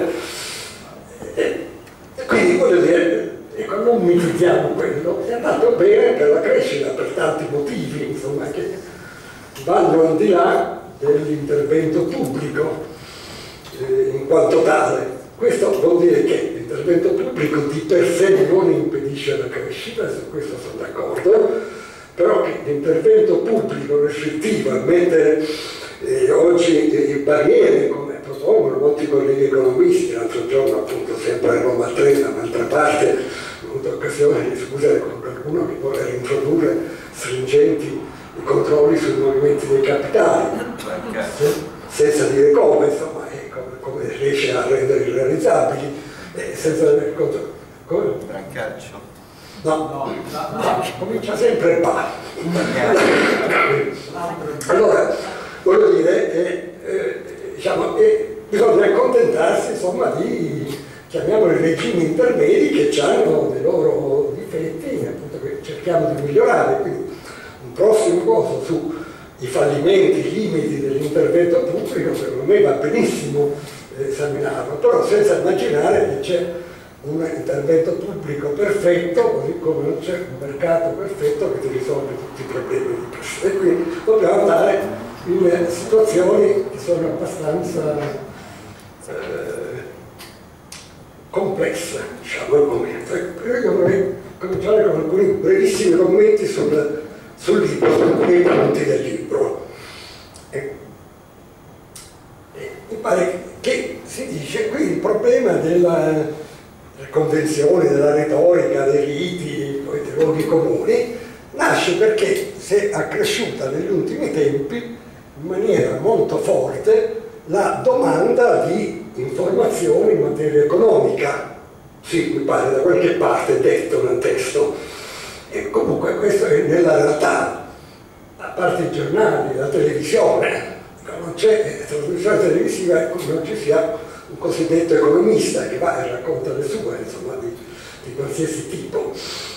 E, e quindi voglio dire, ecco, non mitizziamo quello, è andato bene per la crescita, per tanti motivi, insomma, che vanno al di là dell'intervento pubblico eh, in quanto tale. Questo vuol dire che l'intervento pubblico di per sé non impedisce la crescita, su questo sono d'accordo, però che l'intervento pubblico restrittivo a mettere eh, oggi eh, barriere, come propongono molti colleghi economisti, l'altro giorno appunto sempre a Roma tre, da un'altra parte, ho avuto occasione di discutere con qualcuno che vuole reintrodurre stringenti controlli sui movimenti dei capitali, senza dire come, insomma, come riesce a rendere irrealizzabili, eh, senza aver conto. Come? Brancaccio? No, no, no, no, comincia sempre qua. Allora, voglio dire, eh, eh, diciamo, eh, bisogna accontentarsi, insomma, di, chiamiamoli regimi intermedi che hanno dei loro difetti, appunto, che cerchiamo di migliorare. Quindi un prossimo coso su i fallimenti, i limiti dell'intervento pubblico, secondo me va benissimo esaminarlo, però senza immaginare che c'è un intervento pubblico perfetto, così come non c'è un mercato perfetto che ti risolve tutti i problemi di per e quindi dobbiamo andare in situazioni che sono abbastanza eh, complesse, diciamo, al momento. Io vorrei cominciare con alcuni brevissimi commenti sul, sul libro, su alcuni punti del libro. E, e, mi pare che si dice qui il problema della convenzione, della retorica, dei riti, dei luoghi comuni, nasce perché si è accresciuta negli ultimi tempi in maniera molto forte la domanda di informazioni in materia economica. Sì, mi pare da qualche parte detto nel testo. E comunque questo è nella realtà, a parte i giornali, la televisione, non c'è trasmissione televisiva in cui non ci sia un cosiddetto economista che va e racconta le sue, insomma, di, di qualsiasi tipo.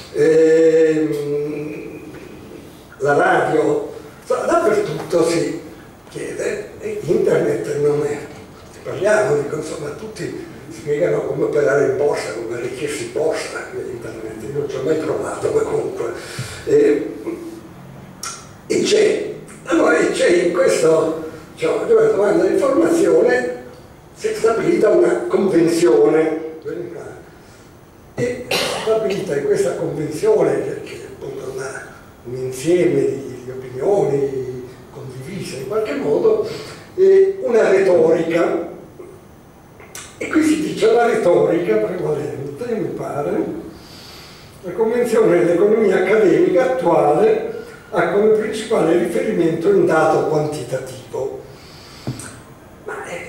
Ehm, la radio, insomma, dappertutto si chiede, e internet non è, parliamo, dico, insomma, tutti spiegano come operare in borsa, come arricchirsi in borsa, internet, io non ci ho mai provato, ma comunque. E, e c'è, allora c'è in questo, cioè, dove domanda di informazione si è stabilita una convenzione, e stabilita in questa convenzione, che è appunto una, un insieme di, di opinioni condivise in qualche modo, eh, una retorica. E qui si dice la retorica prevalente, mi pare, la convenzione dell'economia accademica attuale ha come principale riferimento un dato quantitativo. Ma è...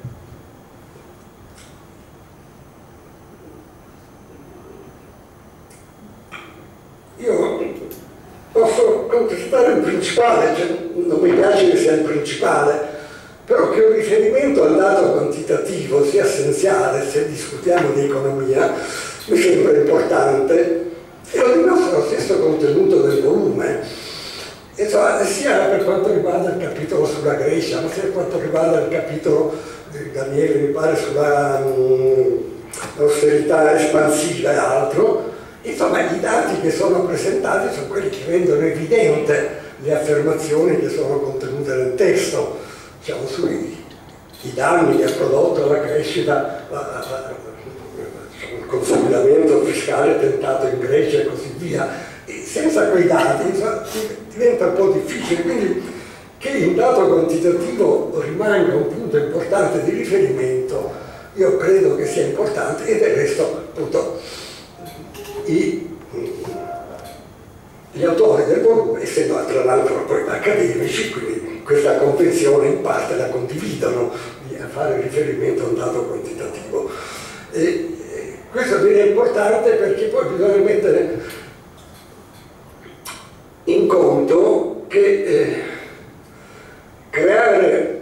Io posso contestare il principale, cioè non mi piace che sia il principale, però che un riferimento al dato quantitativo sia essenziale se discutiamo di economia mi sembra importante, e lo dimostra lo stesso contenuto del volume, e cioè, sia per quanto riguarda il capitolo sulla Grecia, ma sia per quanto riguarda il capitolo di Daniele, mi pare, sulla um, austerità espansiva e altro. Insomma, i dati che sono presentati sono quelli che rendono evidente le affermazioni che sono contenute nel testo, diciamo, sui i danni che ha prodotto la crescita, la, la, la, il consolidamento fiscale tentato in Grecia e così via. E senza quei dati, insomma, diventa un po' difficile, quindi che il dato quantitativo rimanga un punto importante di riferimento, io credo che sia importante, e del resto appunto I, gli autori del volume, essendo tra l'altro poi accademici, quindi questa convenzione in parte la condividono, di fare riferimento a un dato quantitativo. E, e questo viene importante perché poi bisogna mettere in conto che eh, creare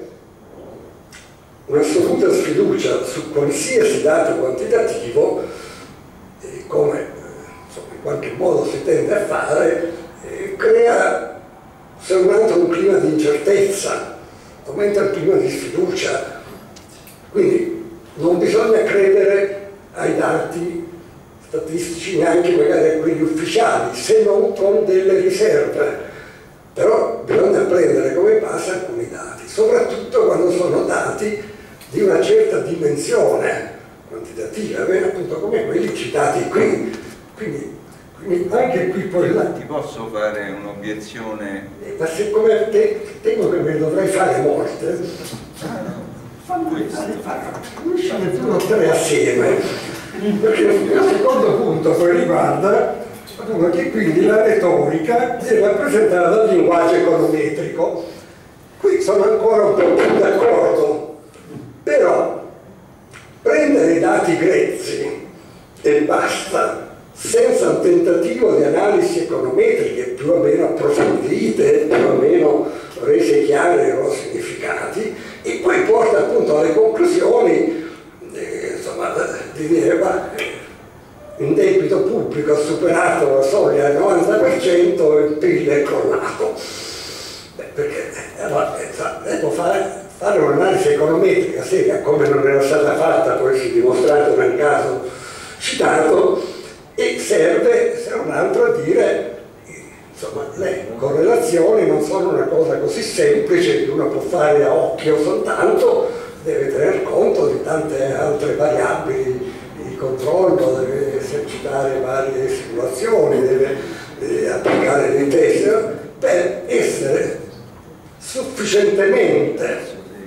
un'assoluta sfiducia su qualsiasi dato quantitativo, eh, come in qualche modo si tende a fare, eh, crea se non altro un clima di incertezza, aumenta il clima di sfiducia. Quindi non bisogna credere ai dati statistici, neanche magari a quelli ufficiali, se non con delle riserve. Però bisogna prendere come base alcuni dati, soprattutto quando sono dati di una certa dimensione quantitativa, appunto come quelli citati qui. Quindi, quindi anche qui poi là... Ti posso fare un'obiezione? Eh, ma siccome te, temo che me ne dovrei fare molte, Ah, no. fammi uscire due o tre assieme, perché il secondo punto poi riguarda appunto che quindi la retorica è rappresentata dal linguaggio econometrico. Qui sono ancora un po' più d'accordo, però prendere i dati grezzi e basta, senza un tentativo di analisi econometriche più o meno approfondite, più o meno rese chiare i loro significati, e poi porta appunto alle conclusioni, eh, insomma, di dire, ma il debito pubblico ha superato la soglia del novanta per cento e il P I L è crollato. Beh, perché allora, ecco, fare, fare un'analisi econometrica seria, come non era stata fatta, poi si è dimostrato nel caso citato, e serve, se non altro, a dire, insomma, le correlazioni non sono una cosa così semplice che uno può fare a occhio soltanto, deve tener conto di tante altre variabili di controllo, deve esercitare varie simulazioni, deve eh, applicare dei test per essere sufficientemente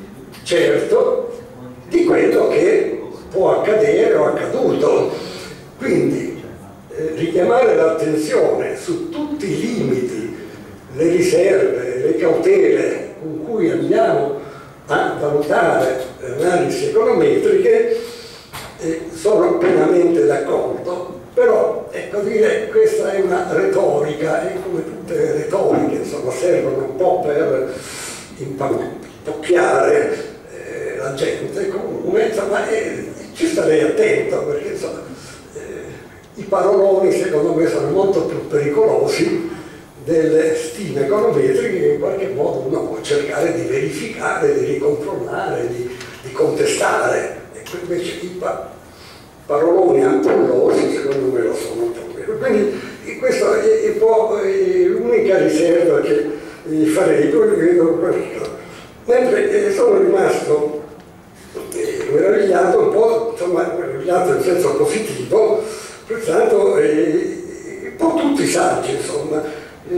certo di quello che può accadere o accaduto. Quindi eh, richiamare l'attenzione su tutti i limiti, le riserve, le cautele con cui andiamo a valutare le analisi econometriche, eh, sono pienamente d'accordo, però ecco, dire questa è una retorica, e come tutte le retoriche insomma servono un po' per impacchiare eh, la gente comune, insomma, eh, ci starei attento, perché insomma, eh, i paroloni secondo me sono molto più pericolosi delle stime econometriche che in qualche modo uno può cercare di verificare, di ricontrollare, di, di contestare. E invece i pa paroloni ampullosi secondo me lo sono un po' meno. Quindi questa è, è, è l'unica riserva che farei. Poi vedo, mentre sono rimasto eh, meravigliato un po', insomma, meravigliato in senso positivo, pensando eh, un po' tutti i saggi, insomma.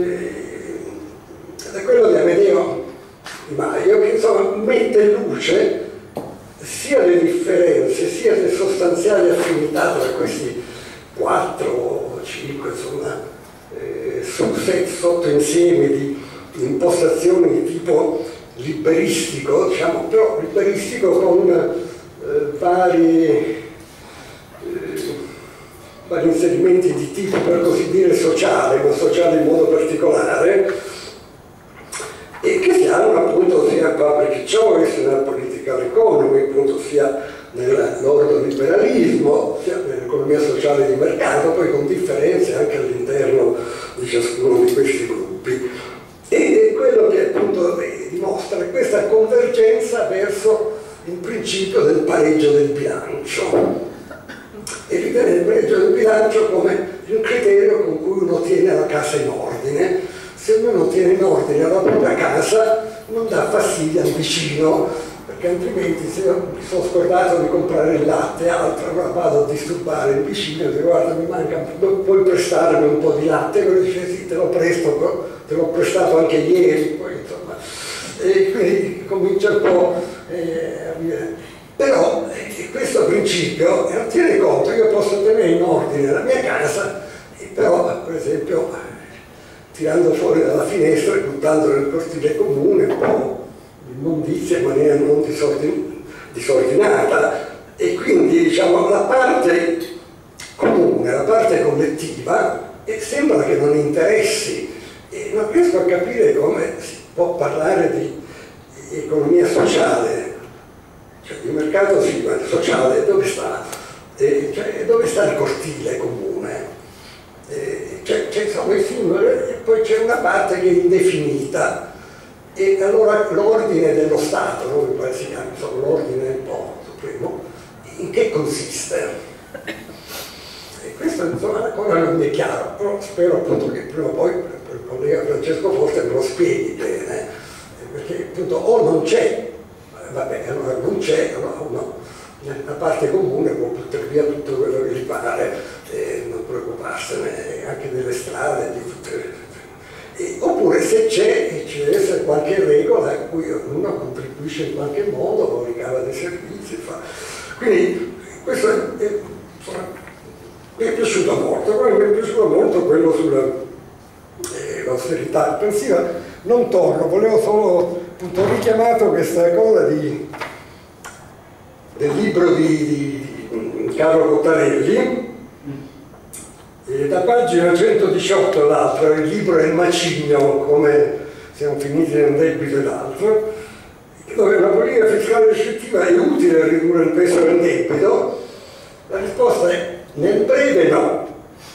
Ed è quello di Amedeo Di Maio, che insomma mette in luce sia le differenze sia le sostanziali affinità tra questi quattro o cinque insomma eh, sottoinsiemi di impostazioni di tipo liberistico, diciamo, però liberistico con eh, vari eh, vari inserimenti di tipo, per così dire, sociale, ma sociale in modo particolare, e che si hanno appunto sia nel public choice, nella political economy, appunto sia nell'ordoliberalismo, sia nell'economia sociale di mercato, poi con differenze anche all'interno di ciascuno di questi gruppi. E quello che appunto dimostra questa convergenza verso il principio del pareggio del bilancio. E ritiene il pareggio del bilancio come un criterio con cui uno tiene la casa in ordine. Se uno tiene in ordine la propria casa non dà fastidio al vicino, perché altrimenti se io mi sono scordato di comprare il latte, altro vado a disturbare il vicino e dico guarda mi manca, puoi prestarmi un po' di latte? E lui dice sì, te lo presto, te l'ho prestato anche ieri, poi insomma, e quindi comincia un po' eh, a dire. Però eh, questo principio non tiene conto, io posso tenere in ordine la mia casa, e però per esempio tirando fuori dalla finestra e buttando nel cortile comune un po' di immondizia in maniera non disordinata, e quindi diciamo la parte comune, la parte collettiva, e sembra che non interessi, e non riesco a capire come si può parlare di economia sociale. Cioè, il mercato sì, ma il sociale dove sta? Eh, cioè, dove sta il cortile comune? Eh, cioè, c'è insomma il simbolo, e poi c'è una parte che è indefinita, e allora l'ordine dello Stato, no? Mi pare si chiama l'ordine un po' supremo, in che consiste? E questo insomma ancora non mi è chiaro, però spero appunto che prima o poi il collega Francesco Forte me lo spieghi bene, perché appunto o non c'è, vabbè, allora non c'è, no, no. La parte comune può buttare via tutto quello che gli pare, eh, non preoccuparsene, anche delle strade, di tutte, eh, oppure se c'è, ci deve essere qualche regola a cui uno contribuisce in qualche modo, ricava dei servizi, fa. Quindi questo è, è, mi è piaciuto molto, poi mi è piaciuto molto quello sull'austerità eh, espansiva. Non torno, volevo solo appunto ho richiamato questa cosa di, del libro di, di, di Carlo Cottarelli, e da pagina centodiciotto all'altra, il libro è il macigno, come siamo finiti in un debito e l'altro, dove una politica fiscale restrittiva è utile a ridurre il peso del debito. La risposta è nel breve no,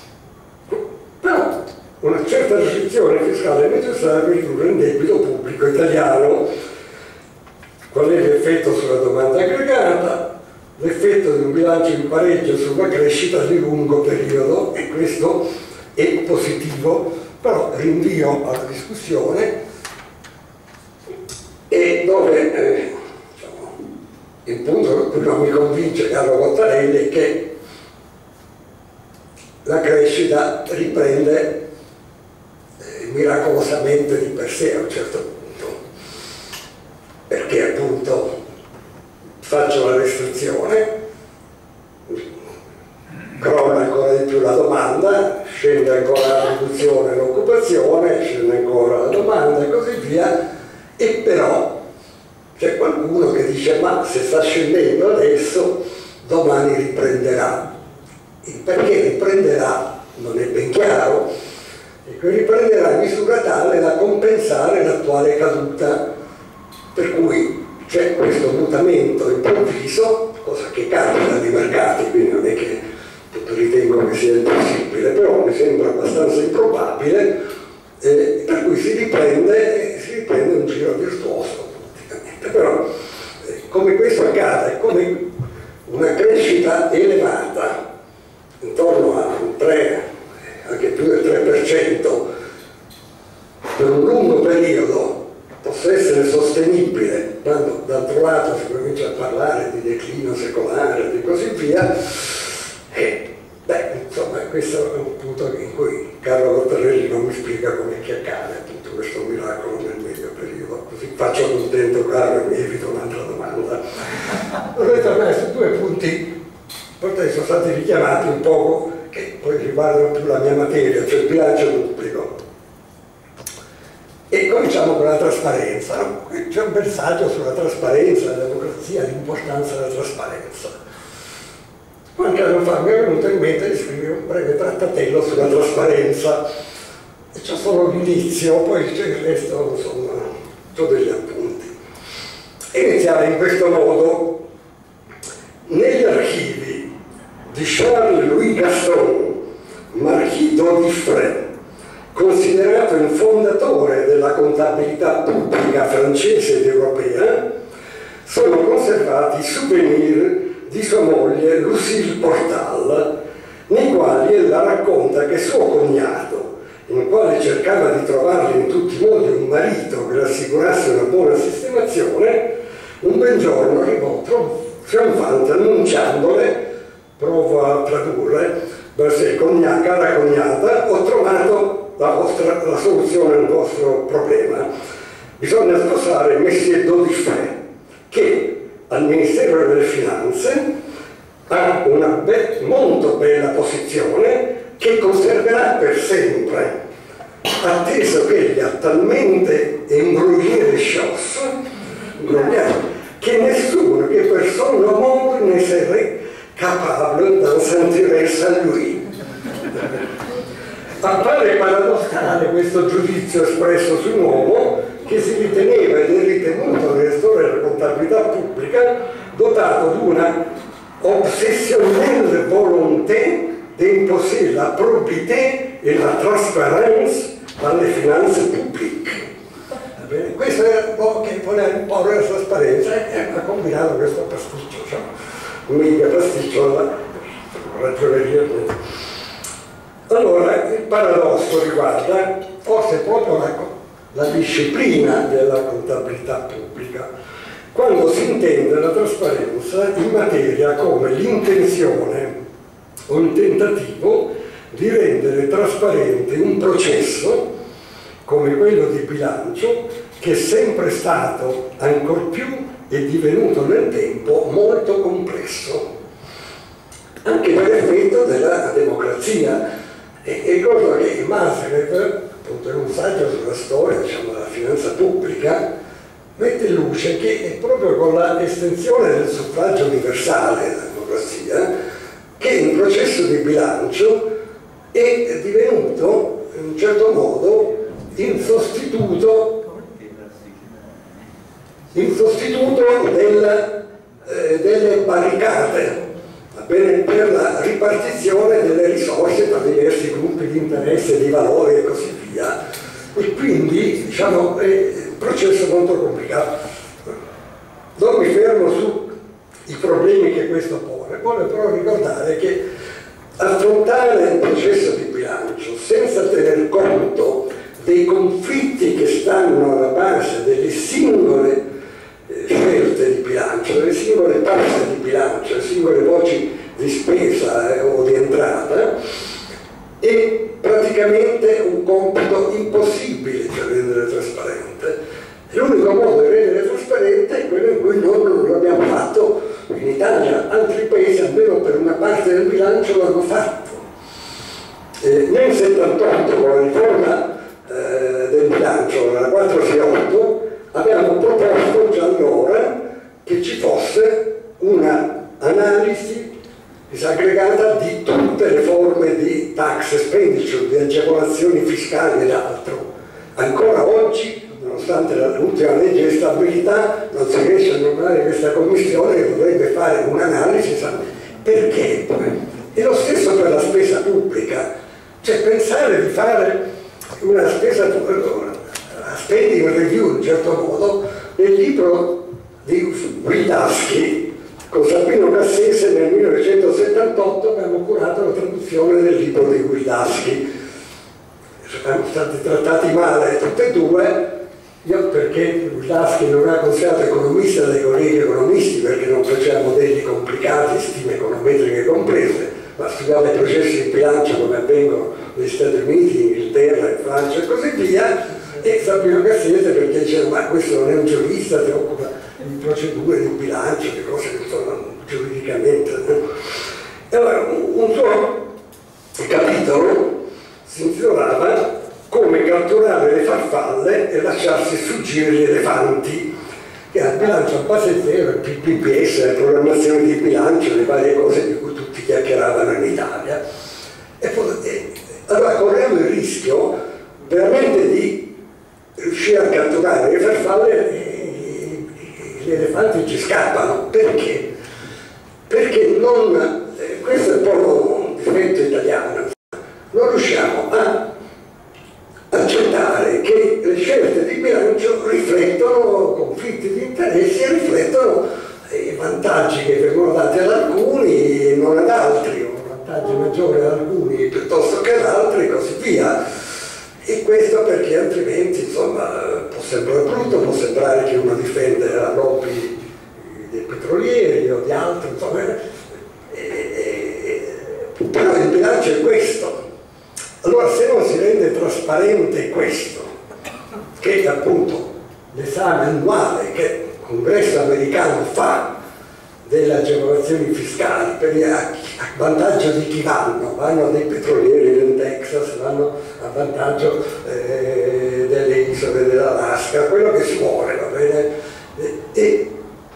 però una certa restrizione fiscale è necessaria per ridurre il debito pubblico italiano. Qual è l'effetto sulla domanda aggregata? L'effetto di un bilancio in pareggio sulla crescita di lungo periodo, e questo è positivo, però rinvio alla discussione, e dove eh, diciamo, il punto che non mi convince Carlo Cottarelli è che la crescita riprende miracolosamente di per sé a un certo punto, perché appunto faccio la restrizione, crolla ancora di più la domanda, scende ancora la produzione e l'occupazione, scende ancora la domanda e così via, e però c'è qualcuno che dice ma se sta scendendo adesso domani riprenderà. E perché riprenderà non è ben chiaro, e che riprenderà in misura tale da compensare l'attuale caduta. per cui c'è questo mutamento improvviso, cosa che capita nei mercati, quindi non è che ritengo che sia impossibile, però mi sembra abbastanza improbabile, eh, per cui si riprende, si riprende un giro virtuoso praticamente. Però eh, come questo accade, come una crescita elevata intorno a un tre, anche più del tre per cento per un lungo periodo possa essere sostenibile, quando d'altro lato si comincia a parlare di declino secolare e così via, e beh, insomma, questo è un punto in cui Carlo Cottarelli non mi spiega come che accade tutto questo miracolo nel medio periodo, così faccio contento Carlo e mi evito un'altra domanda. Vorrei tornare su due punti, poi sono stati richiamati un poco, che poi riguardano più la mia materia, cioè il bilancio pubblico. E cominciamo con la trasparenza, no? C'è un bersaglio sulla trasparenza, la democrazia, l'importanza della trasparenza. Qualche anno fa mi è venuto in mente di scrivere un breve trattatello sulla trasparenza, e c'è solo l'inizio, poi c'è il resto, insomma, ho degli appunti. E iniziare in questo modo. Negli archivi di Charles-Louis Gaston, Marquis d'Audifray, considerato il fondatore della contabilità pubblica francese ed europea, sono conservati souvenir di sua moglie Lucille Portal, nei quali ella racconta che suo cognato, in quale cercava di trovarle in tutti i modi un marito che le assicurasse una buona sistemazione, un bel giorno arrivò trionfante annunciandole, provo a tradurre, cogna, cara cognata, ho trovato la, vostra, la soluzione al vostro problema. Bisogna sposare Messier d'Audifray, che al Ministero delle Finanze ha una be molto bella posizione che conserverà per sempre, atteso che egli ha talmente imbrogliere scios che nessuno, che persone au monde ne serait capable d'en s'intéresser a lui. Appare paradossale questo giudizio espresso su un uomo che si riteneva ed è ritenuto nella storia della contabilità pubblica dotato di una obsessionnelle volonté d'imposer la probité e la trasparenza alle finanze pubbliche. Questo è un che voleva imporre la trasparenza e ha combinato questo pasticcio, cioè, un mega pasticcio alla ragioneria. Allora, il paradosso riguarda forse proprio la, la disciplina della contabilità pubblica, quando si intende la trasparenza in materia come l'intenzione o il tentativo di rendere trasparente un processo come quello di bilancio, che è sempre stato, ancor più, è divenuto nel tempo molto complesso, anche per effetto della democrazia. E, e ricordo che Maslow, appunto, in un saggio sulla storia, diciamo, della finanza pubblica, mette in luce che è proprio con la estensione del suffragio universale della democrazia che il processo di bilancio è divenuto, in un certo modo, in sostituto, in sostituto del, eh, delle barricate, va bene, per la ripartizione delle risorse tra diversi gruppi di interesse, di valori e così via. E quindi, diciamo, è un processo molto complicato. Non mi fermo sui problemi che questo pone, voglio però ricordare che affrontare il processo di bilancio senza tener conto dei conflitti che stanno alla base delle singole eh, scelte di bilancio, delle singole tasse di bilancio, delle singole voci di spesa eh, o di entrata, è praticamente un compito impossibile da rendere trasparente. L'unico modo di rendere trasparente è quello in cui noi non lo abbiamo fatto in Italia. Altri paesi, almeno per una parte del bilancio, l'hanno fatto. Eh, nel settantotto, con la riforma eh, del bilancio, la quattro sei otto, abbiamo proposto già allora che ci fosse una analisi disaggregata di tutte le forme di tax expenditure, di agevolazioni fiscali ed altro. Ancora oggi, nonostante l'ultima legge di stabilità non si riesce a nominare questa commissione che dovrebbe fare un'analisi. Perché? E lo stesso per la spesa pubblica, cioè pensare di fare una spesa a spending review in un certo modo. Nel libro di Guidaschi con Sabino Cassese nel millenovecentosettantotto abbiamo curato la traduzione del libro di Guidaschi. Siamo stati trattati male tutti e due, io perché Guidaschi non era considerato economista dai colleghi economisti perché non faceva modelli complicati, stime econometriche complesse, ma studiava i processi di bilancio come avvengono negli Stati Uniti, in Inghilterra, in Francia e così via, e Sabino Cassese perché diceva ma questo non è un giurista, si occupa di procedure di bilancio, di cose che sono giuridicamente. No? E allora un, un suo capitolo si intitolava Come catturare le farfalle e lasciarsi sfuggire gli elefanti, che ha il bilancio a base zero, il P P P S, la programmazione di bilancio, le varie cose di cui tutti chiacchieravano in Italia. E poi, e, allora corriamo il rischio veramente di riuscire a catturare le farfalle e gli elefanti ci scappano. Perché? Perché non, eh, questo è un po' un difetto italiano, non riusciamo a accettare che le scelte di bilancio riflettono conflitti di interessi e riflettono i vantaggi che vengono dati ad alcuni e non ad altri, o vantaggi maggiori ad alcuni piuttosto che ad altri e così via. E questo perché altrimenti insomma può sembrare brutto, può sembrare che uno difende la lobby dei petrolieri o di altri, insomma, e, e, però il bilancio è questo. Allora se non si rende trasparente questo, che è appunto l'esame annuale che il Congresso americano fa delle agevolazioni fiscali per a, a vantaggio di chi vanno? Vanno dei petrolieri del Texas, vanno a vantaggio eh, delle isole dell'Alaska, quello che si vuole, va bene? E, e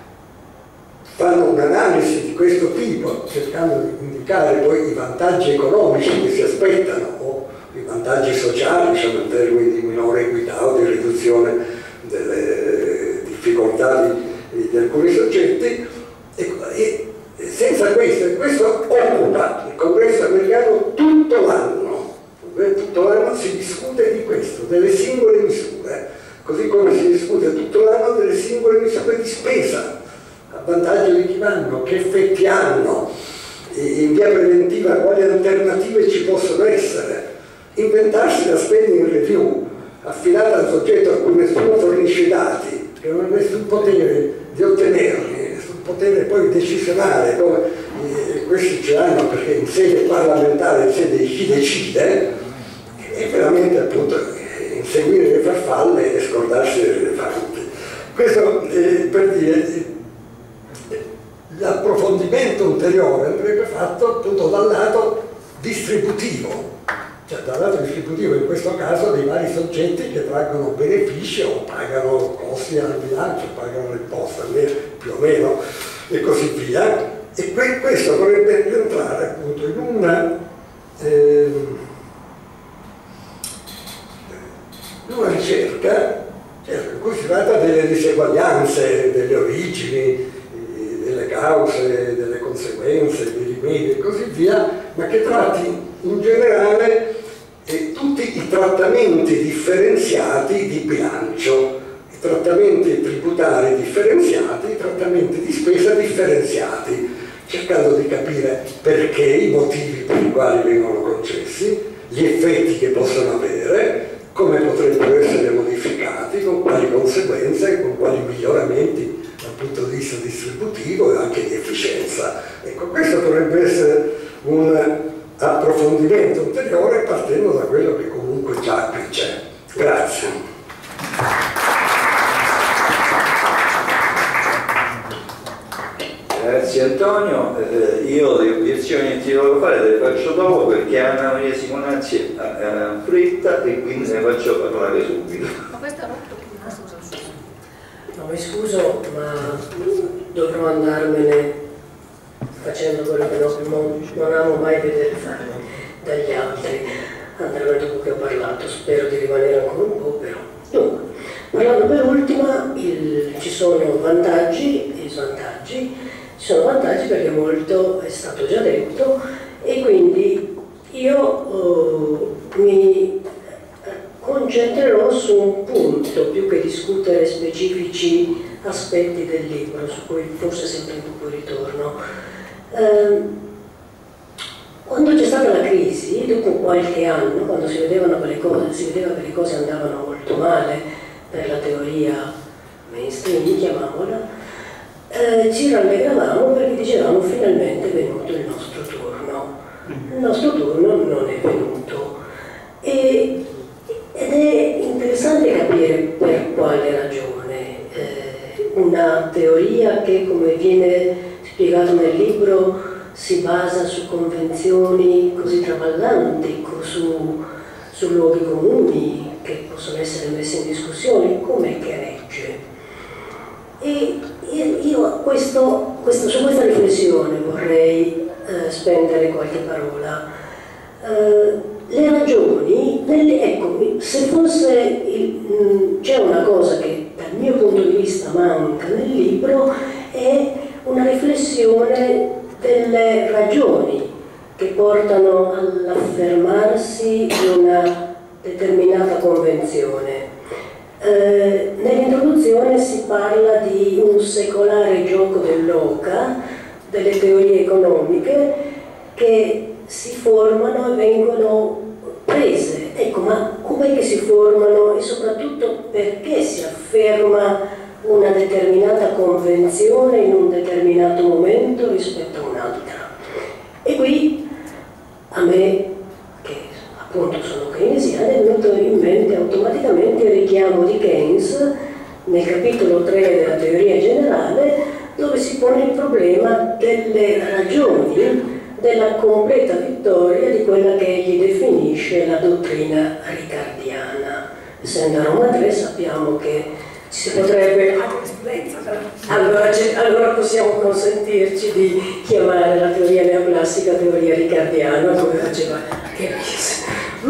fanno un'analisi di questo tipo, cercando di indicare poi i vantaggi economici che si aspettano o i vantaggi sociali, diciamo in termini di minore equità o di riduzione delle difficoltà di, di alcuni soggetti. E, e senza questo, e questo occupa il Congresso americano tutto l'anno, tutto l'anno si discute di questo, delle singole misure, così come si discute tutto l'anno delle singole misure di spesa a vantaggio di chi vanno, che effetti hanno, in via preventiva quali alternative ci possono essere, inventarsi la spending review affidata al soggetto a cui nessuno fornisce i dati, che non ha nessun potere di ottenerli, nessun potere poi decisionale, come eh, questi ce l'hanno perché in sede parlamentare, in sede di chi decide, è veramente appunto inseguire le farfalle e scordarsi degli elefanti. Questo eh, per dire l'approfondimento ulteriore andrebbe fatto appunto dal lato distributivo, cioè dal lato distributivo in questo caso dei vari soggetti che traggono benefici o pagano costi al bilancio, pagano le imposte più o meno e così via, e que questo dovrebbe rientrare appunto in una, eh, in una ricerca certo, in cui si tratta delle diseguaglianze, delle origini, delle cause, delle conseguenze, dei rimedi e così via, ma che tratti in generale eh, tutti i trattamenti differenziati di bilancio, i trattamenti tributari differenziati, i trattamenti di spesa differenziati, cercando di capire perché, i motivi per i quali vengono concessi, gli effetti che possono avere, come potrebbero essere modificati, con quali conseguenze, con quali miglioramenti dal punto di vista distributivo e anche di efficienza. Ecco, questo dovrebbe essere un approfondimento ulteriore partendo da quello che comunque già qui c'è. Grazie. Grazie Antonio, eh, io le obiezioni che ti volevo fare te le faccio dopo perché Anna Maria Simonazzi è fritta e quindi ne faccio parlare subito. Ma questo è rotto? No, mi scuso, ma dovrò andarmene facendo quello che non, non, non amo mai vedere fare dagli altri. Andrò dopo che ho parlato, spero di rimanere ancora un po', però. Dunque, Parlando per ultima, il, ci sono vantaggi e svantaggi. Ci sono vantaggi perché molto è stato già detto e quindi io eh, mi concentrerò su un punto più che discutere specifici aspetti del libro, su cui forse sempre un po' ritorno. Eh, quando c'è stata la crisi, dopo qualche anno, quando si vedevano quelle cose, si vedeva che le cose andavano molto male per la teoria mainstream, chiamiamola, eh, ci rallegravamo perché dicevamo finalmente è venuto il nostro turno. Il nostro turno non è venuto. E, ed è interessante capire per quale ragione. Eh, una teoria che, come viene spiegato nel libro, si basa su convenzioni così traballanti, su, su luoghi comuni che possono essere messi in discussione, com'è che regge? E io questo, questo, su questa riflessione vorrei eh, spendere qualche parola. Eh, le ragioni, nelle, ecco, se fosse, c'è una cosa che dal mio punto di vista manca nel libro, è una riflessione delle ragioni che portano all'affermarsi di una determinata convenzione. Eh, nell'introduzione si parla di un secolare gioco dell'oca, delle teorie economiche che si formano e vengono prese. Ecco, ma com'è che si formano e soprattutto perché si afferma una determinata convenzione in un determinato momento rispetto a un'altra? E qui a me, che appunto sono keynesiana, è venuto in mente automaticamente il richiamo di Keynes nel capitolo tre della teoria generale, dove si pone il problema delle ragioni della completa vittoria di quella che egli definisce la dottrina ricardiana. Essendo a Roma tre sappiamo che si potrebbe, allora, allora possiamo consentirci di chiamare la teoria neoclassica teoria ricardiana, come faceva Keynes.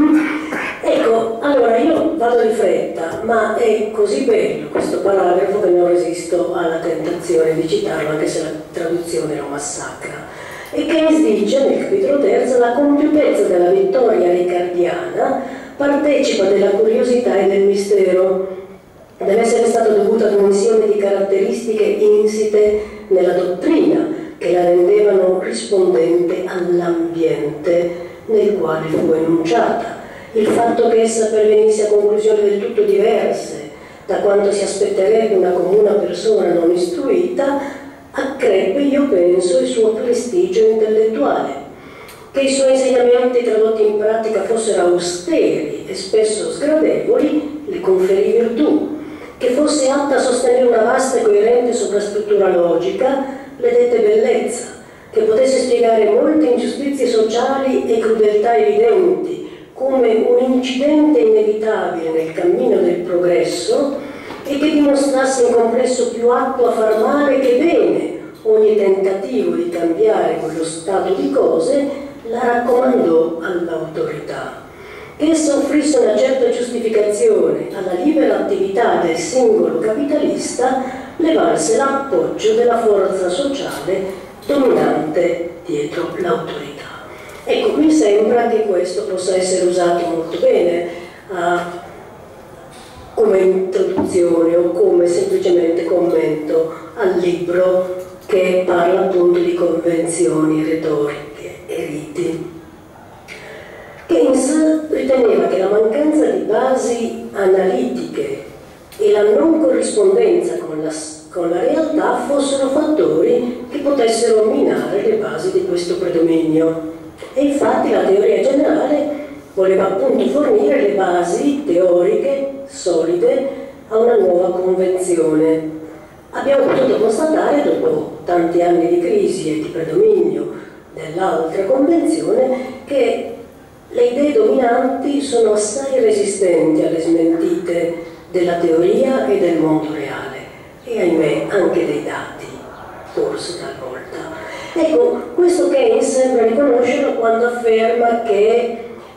Ecco, allora io vado di fretta, ma è così bello questo paragrafo che non resisto alla tentazione di citarlo, anche se la traduzione era un massacro. E Keynes dice nel capitolo terzo: la compiutezza della vittoria ricardiana partecipa della curiosità e del mistero. Deve essere stato dovuto ad un insieme di caratteristiche insite nella dottrina che la rendevano rispondente all'ambiente nel quale fu enunciata. Il fatto che essa pervenisse a conclusioni del tutto diverse da quanto si aspetterebbe una comune persona non istruita accrebbe, io penso, il suo prestigio intellettuale. Che i suoi insegnamenti tradotti in pratica fossero austeri e spesso sgradevoli le conferì virtù. Che fosse atta a sostenere una vasta e coerente sovrastruttura logica le dette bellezza. Che potesse spiegare molte ingiustizie sociali e crudeltà evidenti come un incidente inevitabile nel cammino del progresso, e che dimostrasse in complesso più atto a far male che bene ogni tentativo di cambiare quello stato di cose, la raccomandò all'autorità. Che essa offrisse una certa giustificazione alla libera attività del singolo capitalista, le valse l'appoggio della forza sociale dominante dietro l'autorità. Ecco, mi sembra che questo possa essere usato molto bene a come introduzione o come semplicemente commento al libro che parla appunto di convenzioni retoriche e riti. Keynes riteneva che la mancanza di basi analitiche e la non corrispondenza con la, con la realtà fossero fattori che potessero minare le basi di questo predominio. E infatti la teoria generale voleva appunto fornire le basi teoriche solide a una nuova convenzione. Abbiamo potuto constatare, dopo tanti anni di crisi e di predominio dell'altra convenzione, che le idee dominanti sono assai resistenti alle smentite della teoria e del mondo reale, e ahimè anche dei dati, forse talvolta. Ecco, questo Keynes sembra riconoscerlo quando afferma che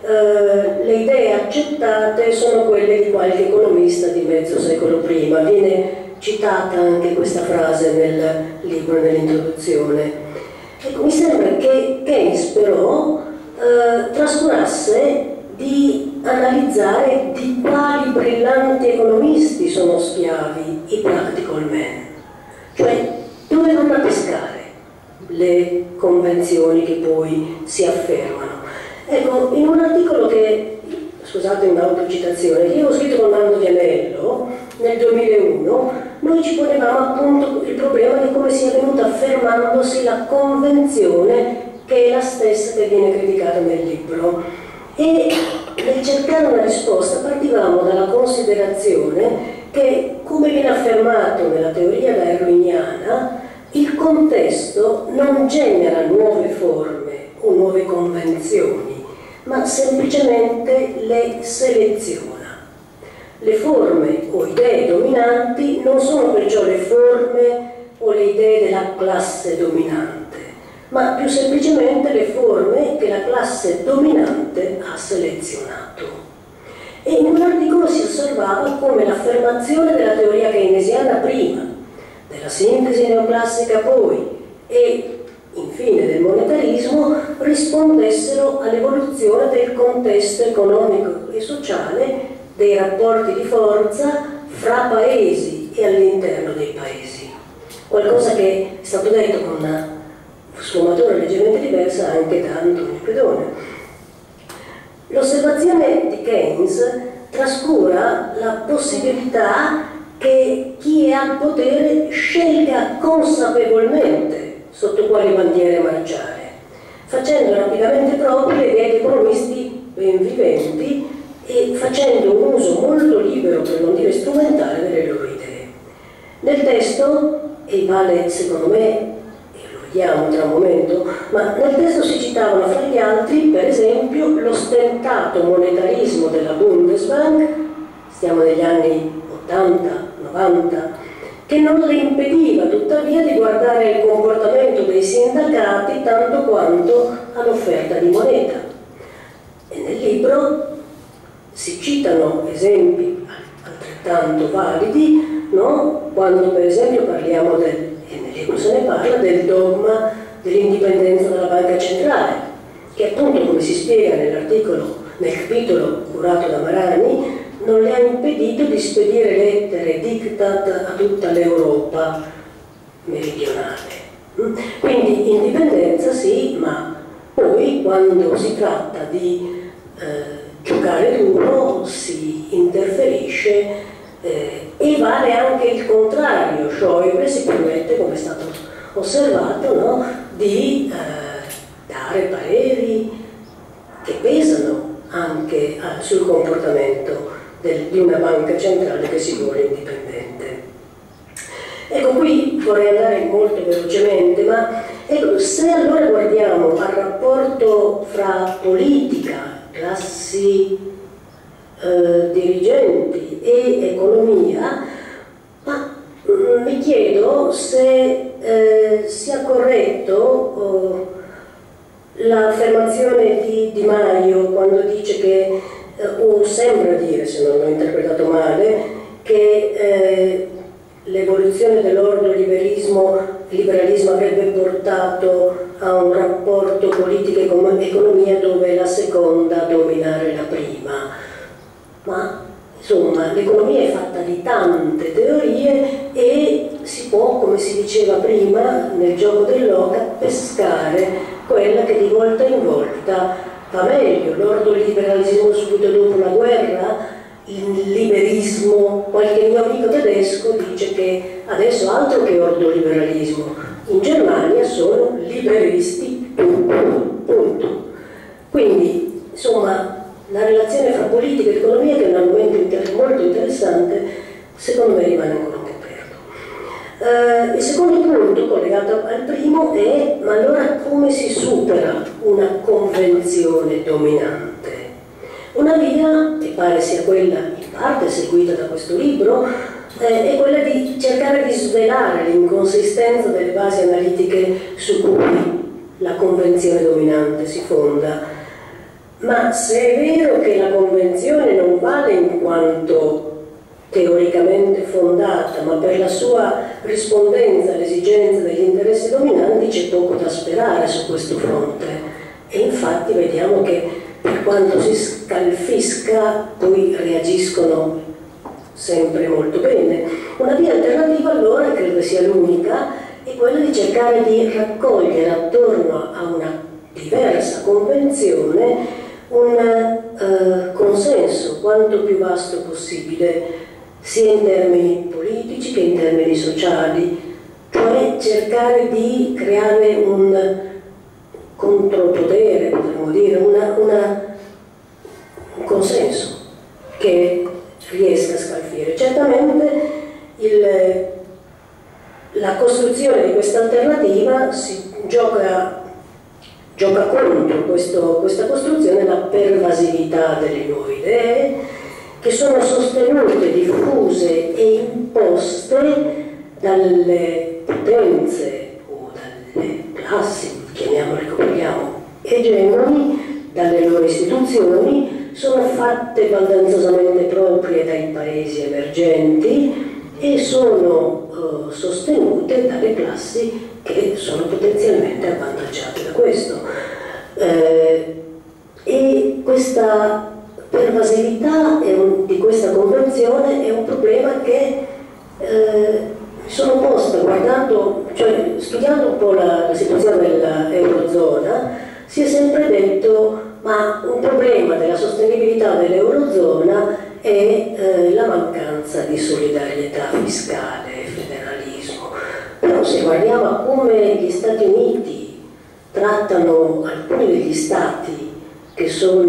eh, le idee accettate sono quelle di qualche economista di mezzo secolo prima. Viene citata anche questa frase nel libro, nell'introduzione. Ecco, mi sembra che Keynes però eh, trascurasse di analizzare di quali brillanti economisti sono schiavi i practical men, cioè dove vanno a pescare le convenzioni che poi si affermano. Ecco, in un articolo che, scusate un'autocitazione, che io ho scritto con Nando Vianello nel duemilauno, noi ci ponevamo appunto il problema di come sia venuta affermandosi la convenzione che è la stessa che viene criticata nel libro. E nel cercare una risposta partivamo dalla considerazione che, come viene affermato nella teoria darwiniana, il contesto non genera nuove forme o nuove convenzioni, ma semplicemente le seleziona. Le forme o idee dominanti non sono perciò le forme o le idee della classe dominante, ma più semplicemente le forme che la classe dominante ha selezionato. E in un articolo si osservava come l'affermazione della teoria keynesiana prima, della sintesi neoclassica poi e infine del monetarismo rispondessero all'evoluzione del contesto economico e sociale, dei rapporti di forza fra paesi e all'interno dei paesi. Qualcosa che è stato detto con una sfumatura leggermente diversa anche da Antonio Pedone. L'osservazione di Keynes trascura la possibilità che chi è al potere scelga consapevolmente sotto quali bandiere marciare, facendo rapidamente proprie le idee di economisti ben viventi e facendo un uso molto libero, per non dire strumentale, delle loro idee. Nel testo, e vale secondo me, tra un momento, ma nel testo si citavano fra gli altri, per esempio, l'ostentato monetarismo della Bundesbank, stiamo negli anni ottanta novanta, che non le impediva tuttavia di guardare il comportamento dei sindacati tanto quanto all'offerta di moneta. E nel libro si citano esempi altrettanto validi, no? Quando per esempio parliamo del e nel libro se ne parla del dogma dell'indipendenza della banca centrale, che appunto, come si spiega nell'articolo, nel capitolo curato da Marani, non le ha impedito di spedire lettere diktat a tutta l'Europa meridionale. Quindi indipendenza sì, ma poi quando si tratta di eh, giocare duro si interferisce. Eh, e vale anche il contrario, Schäuble si permette, come è stato osservato, no, di eh, dare pareri che pesano anche ah, sul comportamento del, di una banca centrale che si vuole indipendente. Ecco, qui vorrei andare molto velocemente, ma ecco, se allora guardiamo al rapporto fra politica, classi Eh, dirigenti e economia, ma mm, mi chiedo se eh, sia corretto oh, l'affermazione di Di Maio quando dice che, eh, o sembra dire, se non l'ho interpretato male, che eh, l'evoluzione dell'ordoliberismo liberalismo avrebbe portato a un rapporto politica e economia dove la seconda dominare la prima. Ma insomma l'economia è fatta di tante teorie e si può, come si diceva prima nel gioco dell'oca, pescare quella che di volta in volta va meglio. L'ordoliberalismo subito dopo la guerra, il liberismo, qualche mio amico tedesco dice che adesso altro che ordoliberalismo, in Germania sono liberisti, punto. Quindi insomma la relazione fra politica ed economia, che è un argomento inter molto interessante, secondo me rimane ancora un po' aperto. Eh, il secondo punto, collegato al primo, è: ma allora come si supera una convenzione dominante? Una via, che pare sia quella in parte seguita da questo libro, eh, è quella di cercare di svelare l'inconsistenza delle basi analitiche su cui la convenzione dominante si fonda. Ma se è vero che la Convenzione non vale in quanto teoricamente fondata, ma per la sua rispondenza alle esigenze degli interessi dominanti, c'è poco da sperare su questo fronte. E infatti vediamo che per quanto si scalfisca poi reagiscono sempre molto bene. Una via alternativa allora, credo sia l'unica, è quella di cercare di raccogliere attorno a una diversa convenzione un eh, consenso quanto più vasto possibile, sia in termini politici che in termini sociali, cioè cercare di creare un contropotere, potremmo dire, una, una, un consenso che riesca a scalfire. Certamente il, la costruzione di questa alternativa si gioca, gioca contro questo, questa costruzione la pervasività delle nuove idee, che sono sostenute, diffuse e imposte dalle potenze o dalle classi, chiamiamole come vogliamo, egemoni, dalle loro istituzioni, sono fatte baldanzosamente proprie dai paesi emergenti e sono eh, sostenute dalle classi che sono potenzialmente avvantaggiate da questo. Eh, e questa pervasività è un, di questa convenzione è un problema che eh, mi sono posta guardando, cioè studiando un po' la, la situazione dell'Eurozona. Si è sempre detto ma un problema della sostenibilità dell'Eurozona è eh, la mancanza di solidarietà fiscale e federalismo. Però se guardiamo a come gli Stati Uniti trattano alcuni degli stati che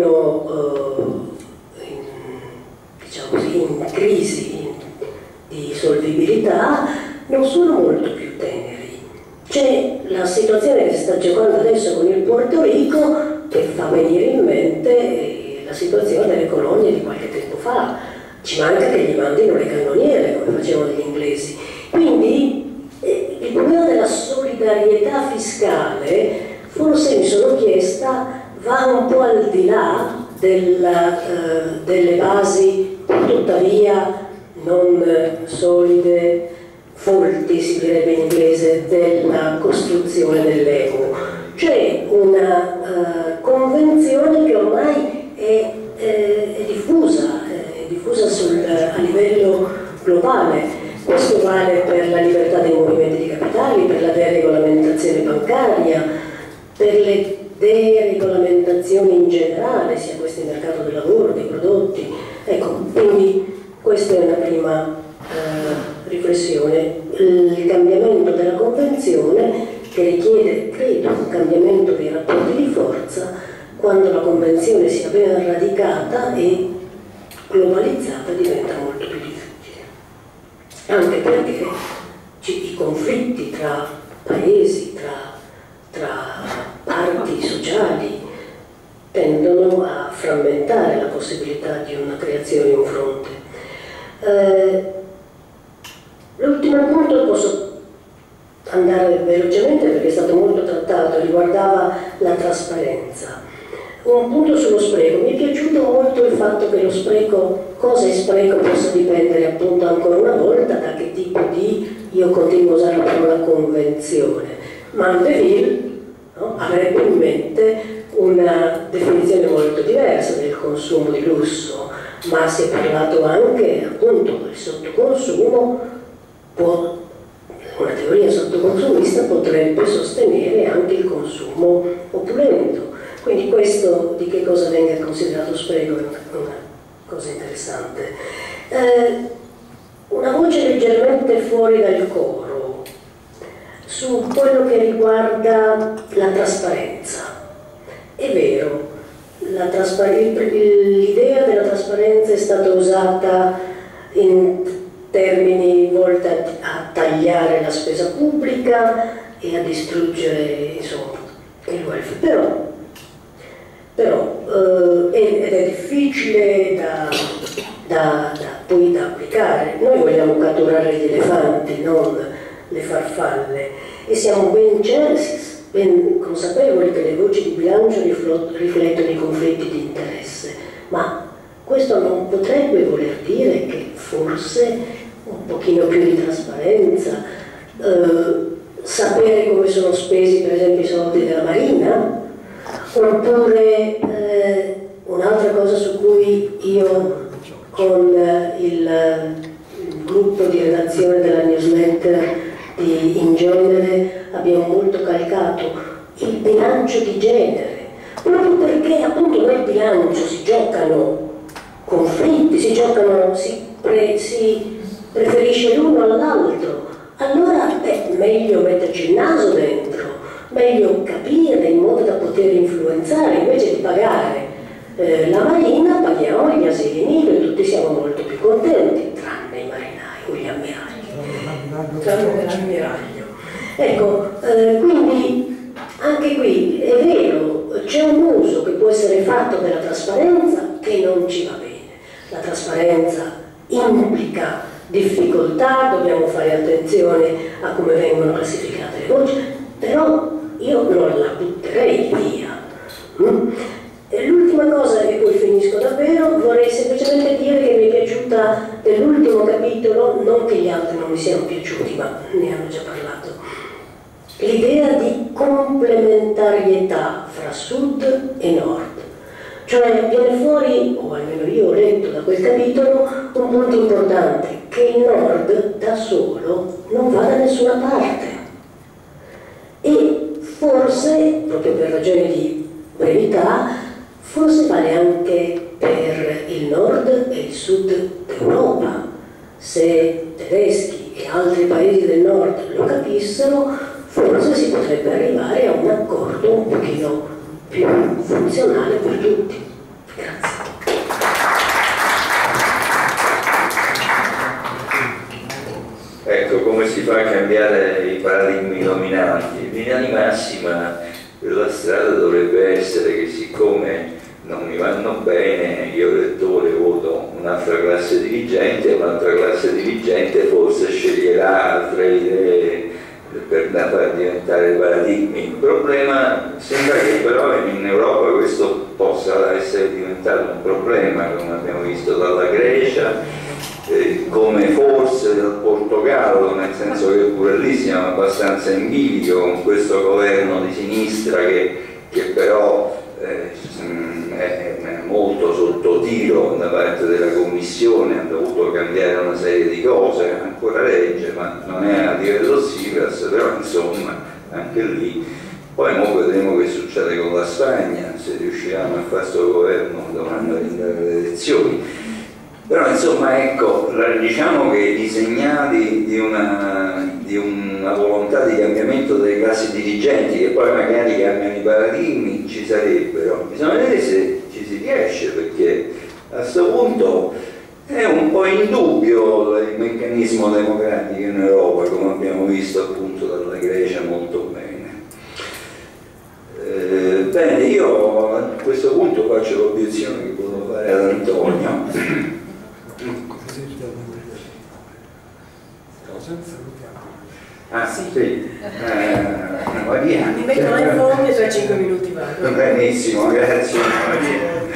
sono eh, in, diciamo così, in crisi in, di solvibilità, non sono molto più teneri. C'è la situazione che si sta giocando adesso con il Porto Rico che fa venire in mente la situazione delle colonie di qualche tempo fa. Ci manca che gli mandino le cannoniere come facevano gli inglesi. Quindi eh, il problema della solidarietà fiscale, forse mi sono chiesta, va un po' al di là della, eh, delle basi tuttavia non solide, folti si direbbe in inglese, della costruzione dell'euro. C'è una uh, convenzione che ormai è, è, è diffusa, è diffusa sul, a livello globale. Questo vale per la libertà dei movimenti di capitali, per la deregolamentazione bancaria, per le deregolamentazioni in generale, sia questo il mercato del lavoro, dei prodotti. Ecco, quindi questa è una prima uh, riflessione. Il cambiamento della convenzione che richiede, credo, un cambiamento dei rapporti di forza quando la convenzione sia ben radicata e globalizzata diventa molto più difficile. Anche perché i conflitti tra paesi, tra, tra parti sociali tendono a frammentare la possibilità di una creazione in fronte. Eh, l'ultimo punto posso andare velocemente perché è stato molto trattato, riguardava la trasparenza. Un punto sullo spreco. Mi è piaciuto molto il fatto che lo spreco, cosa è spreco, possa dipendere appunto ancora una volta da che tipo di, io continuo a usare la parola convenzione. Mandeville no, avrebbe in mente una definizione molto diversa del consumo di lusso, ma si è parlato anche appunto del sottoconsumo. Può Una teoria sottoconsumista potrebbe sostenere anche il consumo opulento. Quindi questo di che cosa venga considerato spreco è una, una cosa interessante. Eh, una voce leggermente fuori dal coro su quello che riguarda la trasparenza. È vero, l'idea della trasparenza è stata usata in termini volti a tagliare la spesa pubblica e a distruggere insomma, il welfare, però, però eh, ed è difficile da, da, da, poi da applicare. Noi vogliamo catturare gli elefanti, non le farfalle, e siamo ben, ben consapevoli che le voci di bilancio riflettono i conflitti di ma questo non potrebbe voler dire che forse un pochino più di trasparenza, eh, sapere come sono spesi per esempio i soldi della Marina, oppure eh, un'altra cosa su cui io con eh, il, il gruppo di redazione della newsletter di In Genere abbiamo molto calcato il bilancio di genere, proprio perché appunto nel bilancio si giocano conflitti, si giocano, si, pre, si preferisce l'uno all'altro. Allora è meglio metterci il naso dentro, meglio capire in modo da poter influenzare, invece di pagare eh, la Marina, paghiamo gli asili nido e tutti siamo molto più contenti, tranne i marinai o gli ammiragli. Tranne l'ammiraglio. Ecco, eh, quindi anche qui è vero, c'è un uso che può essere fatto della trasparenza che non ci va bene. La trasparenza implica difficoltà, dobbiamo fare attenzione a come vengono classificate le voci, però io non la butterei via. Mm? E l'ultima cosa, e poi finisco davvero, vorrei semplicemente dire che mi è piaciuta dell'ultimo capitolo, non che gli altri non mi siano piaciuti, ma ne hanno già parlato, l'idea di complementarietà fra sud e nord. Cioè viene fuori, o almeno io ho letto da quel capitolo, un punto importante, che il nord da solo non va da nessuna parte. E forse, proprio per ragioni di brevità, forse vale anche per il nord e il sud d'Europa. Se tedeschi e altri paesi del nord lo capissero, forse si potrebbe arrivare a un accordo un pochino più funzionale per tutti. Grazie. Ecco, come si fa a cambiare i paradigmi dominanti? In linea di massima la strada dovrebbe essere che siccome non mi vanno bene, io lettore voto un'altra classe dirigente, un'altra classe dirigente forse sceglierà altre idee per da far diventare paradigmi. Il problema sembra che però in Europa questo possa essere diventato un problema, come abbiamo visto dalla Grecia, eh, come forse dal Portogallo, nel senso che pure lì siamo abbastanza in bilico con questo governo di sinistra che, che però eh, è, è molto sotto tiro da parte della Commissione, ha dovuto cambiare una serie di cose, ancora legge, ma non è a livello Sivas, però insomma anche lì. Poi mo vedremo che succede con la Spagna, se riusciranno a fare questo governo dovranno andare alle elezioni. Però insomma ecco, diciamo che i segnali di una, di una volontà di cambiamento delle classi dirigenti, che poi magari cambiano i paradigmi, ci sarebbero. Bisogna vedere se ci si riesce, perché a questo punto è un po' in dubbio il meccanismo democratico in Europa, come abbiamo visto appunto dalla Grecia molto bene. Eh, bene, io a questo punto faccio l'obiezione che volevo fare ad Antonio. Ah sì, sì. Eh, Maria. Mi mettono in fondo e tra cinque minuti vado. Benissimo, grazie Maria.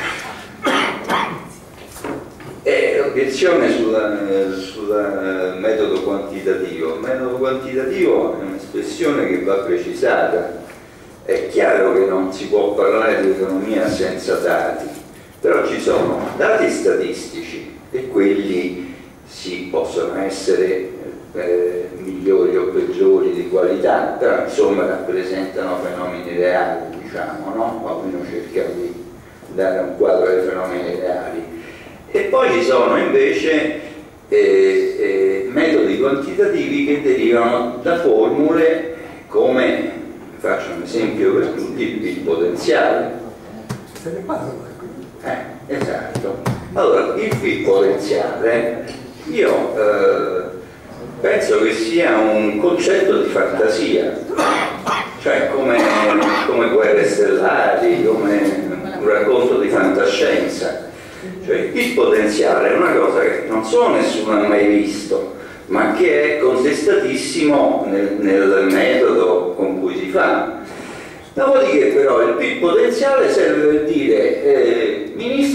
E l'obiezione sul sul metodo quantitativo. Il metodo quantitativo è un'espressione che va precisata. È chiaro che non si può parlare di economia senza dati, però ci sono dati statistici e quelli sì, possono essere eh, migliori o peggiori di qualità, però insomma rappresentano fenomeni reali, diciamo, no? O almeno cercano di dare un quadro dei fenomeni reali. E poi ci sono invece eh, eh, metodi quantitativi che derivano da formule come, faccio un esempio per tutti, il P I L potenziale. Se ne parla. Eh, esatto. Allora, il P I L potenziale, io eh, penso che sia un concetto di fantasia, cioè come, come guerre stellari, come un racconto di fantascienza. Cioè, il P I L potenziale è una cosa che non solo nessuno ha mai visto, ma che è contestatissimo nel, nel metodo con cui si fa. Dopodiché però il P I L potenziale serve per dire eh, ministro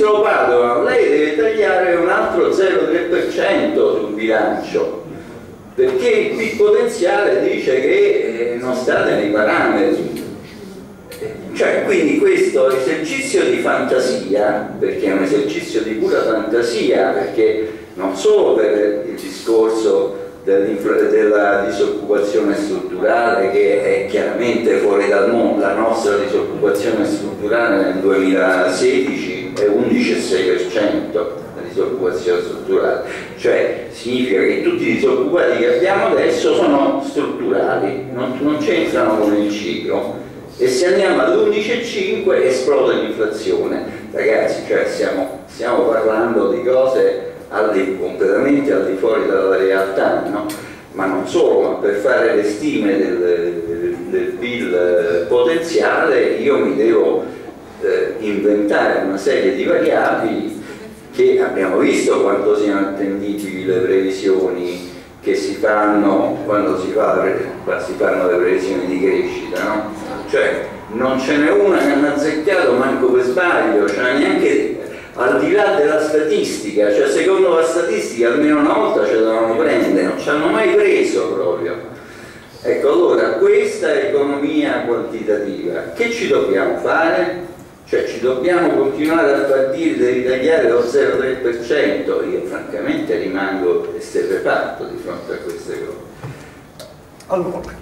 Ministro Padoan, lei deve tagliare un altro zero virgola tre per cento sul bilancio, perché il P I L potenziale dice che eh, non state nei parametri. Cioè, quindi questo esercizio di fantasia, perché è un esercizio di pura fantasia, perché non solo per il discorso della disoccupazione strutturale, che è chiaramente fuori dal mondo, la nostra disoccupazione strutturale nel duemilasedici è undici virgola sei per cento la disoccupazione strutturale, cioè significa che tutti i disoccupati che abbiamo adesso sono strutturali, non, non c'entrano con il ciclo. E se andiamo all'undici virgola cinque esplode l'inflazione. Ragazzi, cioè stiamo, stiamo parlando di cose al di, completamente al di fuori dalla realtà, no? Ma non solo, ma per fare le stime del, del, del P I L potenziale io mi devo eh, inventare una serie di variabili che abbiamo visto quanto siano attendibili le previsioni che si fanno quando si, fa, si fanno le previsioni di crescita, no? Cioè non ce n'è una che hanno azzeccato manco per sbaglio, cioè neanche al di là della statistica, cioè secondo la statistica almeno una volta ce l'hanno prendere, non ci hanno mai preso proprio. Ecco, allora questa è economia quantitativa. Che ci dobbiamo fare? Cioè ci dobbiamo continuare a far dire di ritagliare lo zero virgola tre per cento? Io francamente rimango esterrefatto di fronte a queste cose. Allora,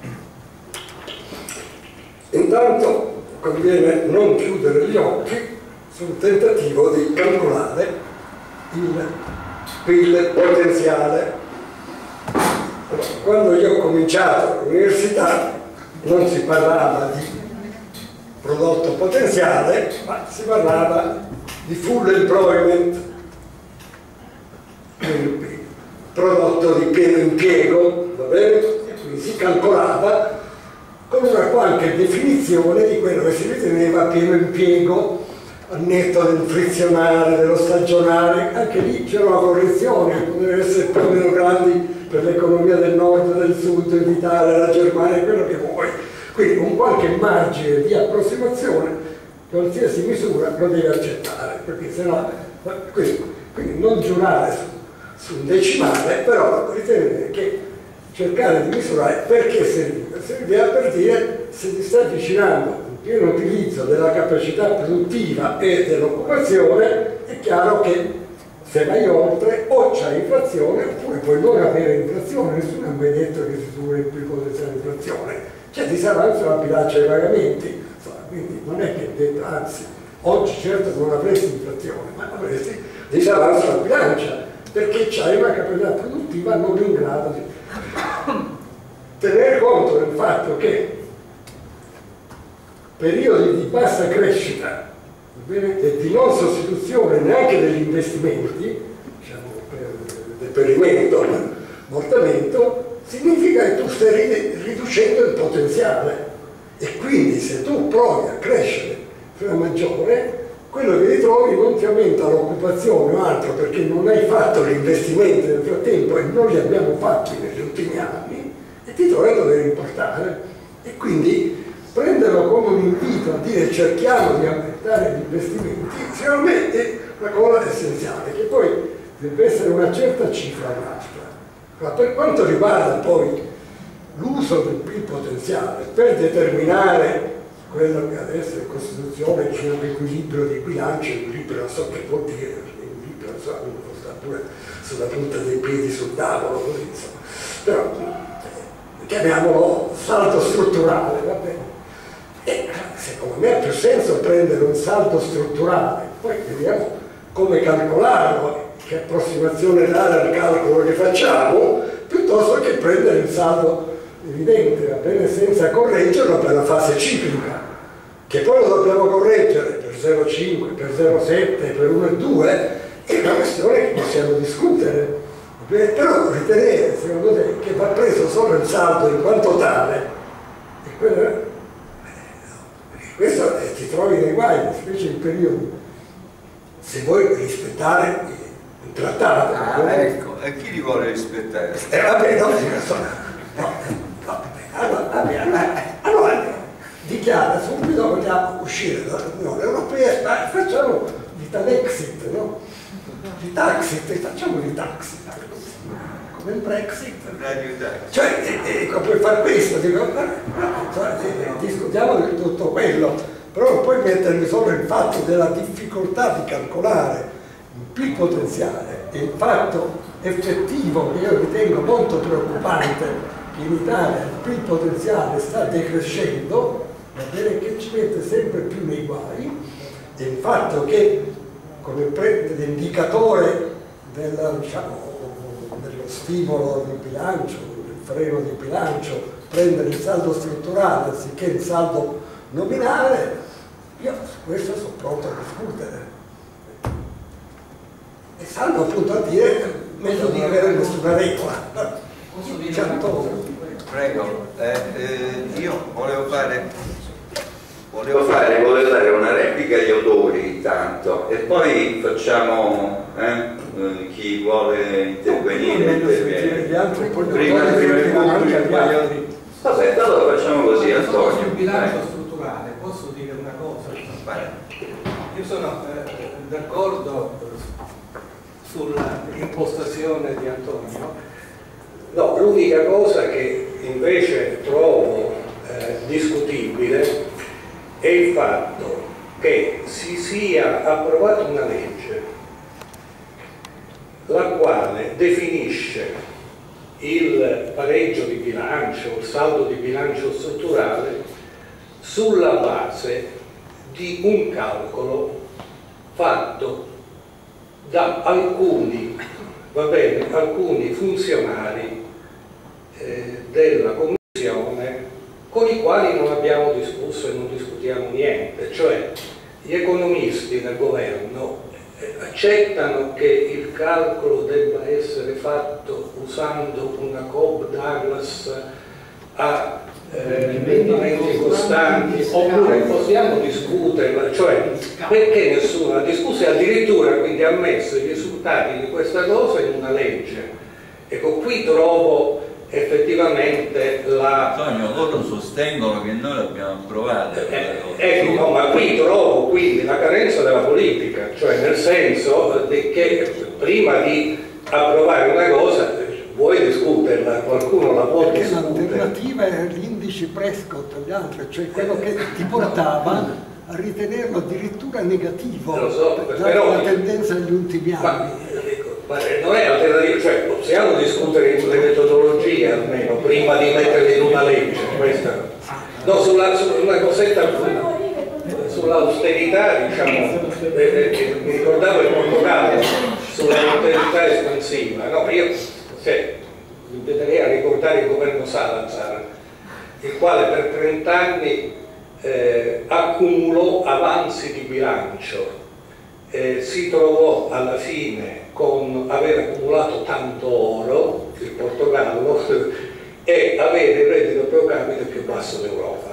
intanto conviene non chiudere gli occhi sul tentativo di calcolare il P I L potenziale. Quando io ho cominciato all'università non si parlava di prodotto potenziale, ma si parlava di full employment, quindi prodotto di pieno impiego, va bene? E quindi si calcolava con una qualche definizione di quello che si riteneva pieno impiego, al netto del frizionale, dello stagionale. Anche lì c'era una correzione, potevano essere più o meno grandi per l'economia del nord, del sud, l'Italia, la Germania, quello che vuoi. Quindi con qualche margine di approssimazione, qualsiasi misura lo devi accettare, perché sennò, quindi, quindi non giurare su, su un decimale, però ritenere che cercare di misurare perché serviva. Serviva per dire se ti sta avvicinando un pieno utilizzo della capacità produttiva e dell'occupazione, è chiaro che se vai oltre o c'è inflazione oppure puoi non avere inflazione, nessuno ha mai detto che si supera il potenziale inflazione, c'è disavanzo la bilancia dei pagamenti, quindi non è che detto, anzi, oggi certo non avresti inflazione, ma avresti disavanzo la bilancia, perché c'hai una capacità produttiva non in grado di tenere conto del fatto che periodi di bassa crescita e di non sostituzione neanche degli investimenti, diciamo per deperimento, mortamento, significa che tu stai riducendo il potenziale e quindi se tu provi a crescere fino maggiore, quello che ritrovi non ti aumenta l'occupazione o altro perché non hai fatto gli investimenti nel frattempo e non li abbiamo fatti negli ultimi anni e ti trovi a dover importare e quindi prenderlo come un invito a dire cerchiamo di aumentare gli investimenti, secondo me è una cosa essenziale, che poi deve essere una certa cifra o un'altra. Ma per quanto riguarda poi l'uso del P I L potenziale per determinare quello che adesso in Costituzione c'è un equilibrio di bilancio, equilibrio non so che vuol dire, equilibrio non so, uno sta pure sulla punta dei piedi sul tavolo, così insomma. Però chiamiamolo saldo strutturale, va bene? E secondo me ha più senso prendere un saldo strutturale, poi vediamo come calcolarlo, che approssimazione dare al calcolo che facciamo, piuttosto che prendere il saldo evidente, va bene, senza correggerlo per la fase ciclica, che poi lo dobbiamo correggere per zero virgola cinque, per zero virgola sette, per uno virgola due, è una questione che possiamo discutere, però ritenere, secondo te, che va preso solo il saldo in quanto tale, e quello, questo eh, ti trovi nei guai, specie in periodi, se vuoi rispettare il trattato. Ah, ecco, e chi li vuole rispettare? Eh vabbè, no, no, no, no, allora, allora, allora dichiara subito vogliamo uscire dall'Unione Europea, ma facciamo di l'exit, no? Di Taxit, facciamo di Taxit, come il Brexit. Cioè, ecco, per far questo, dico, cioè, discutiamo di tutto quello, però non puoi mettermi solo il fatto della difficoltà di calcolare il P I L potenziale e il fatto effettivo che io ritengo molto preoccupante che in Italia il P I L potenziale sta decrescendo, va bene, che ci mette sempre più nei guai, e il fatto che come indicatore del, diciamo, dello stimolo di bilancio, del freno di bilancio, prendere il saldo strutturale anziché il saldo nominale, io su questo sono pronto a discutere. E salvo appunto a dire meglio di avere nessuna regola. Certo. Prego, eh, eh, io volevo fare Volevo fare, volevo dare una replica agli autori intanto e poi facciamo eh, chi vuole intervenire, interviene. Prima, prima il vabbè, allora facciamo così, Antonio. Sul bilancio strutturale posso dire una cosa? Io sono eh, d'accordo sull'impostazione di Antonio. No, l'unica cosa che invece trovo eh, discutibile è il fatto che si sia approvata una legge la quale definisce il pareggio di bilancio, il saldo di bilancio strutturale sulla base di un calcolo fatto da alcuni, va bene, alcuni funzionari eh, della Commissione con i quali non abbiamo discusso e non discutiamo niente, cioè gli economisti del governo accettano che il calcolo debba essere fatto usando una Cobb Douglas a eh, rendimenti costanti, oppure possiamo discuterla, cioè perché nessuno ha discusso e addirittura quindi ha messo i risultati di questa cosa in una legge. Ecco, qui trovo effettivamente la... Antonio, loro sostengono che noi l'abbiamo approvata. Eh, ecco, no, ma qui trovo quindi la carenza della politica, cioè nel senso di che prima di approvare una cosa vuoi discuterla, qualcuno la può Perché discutere. l'alternativa è gli indici Prescott, gli altri, cioè quello che ti portava a ritenerlo addirittura negativo, Lo so, data però, la tendenza degli ultimi ma, anni. ma non è alternativa, cioè possiamo discutere sulle metodologie almeno prima di metterle in una legge, questa. No, sulla, su una cosetta sull'austerità, diciamo, eh, eh, mi ricordavo il Portogallo, sull'austerità espansiva, no, io se, mi inviterei a ricordare il governo Salazar, il quale per trent'anni eh, accumulò avanzi di bilancio. Eh, si trovò alla fine con aver accumulato tanto oro, il Portogallo, e avere il reddito pro capite più basso d'Europa.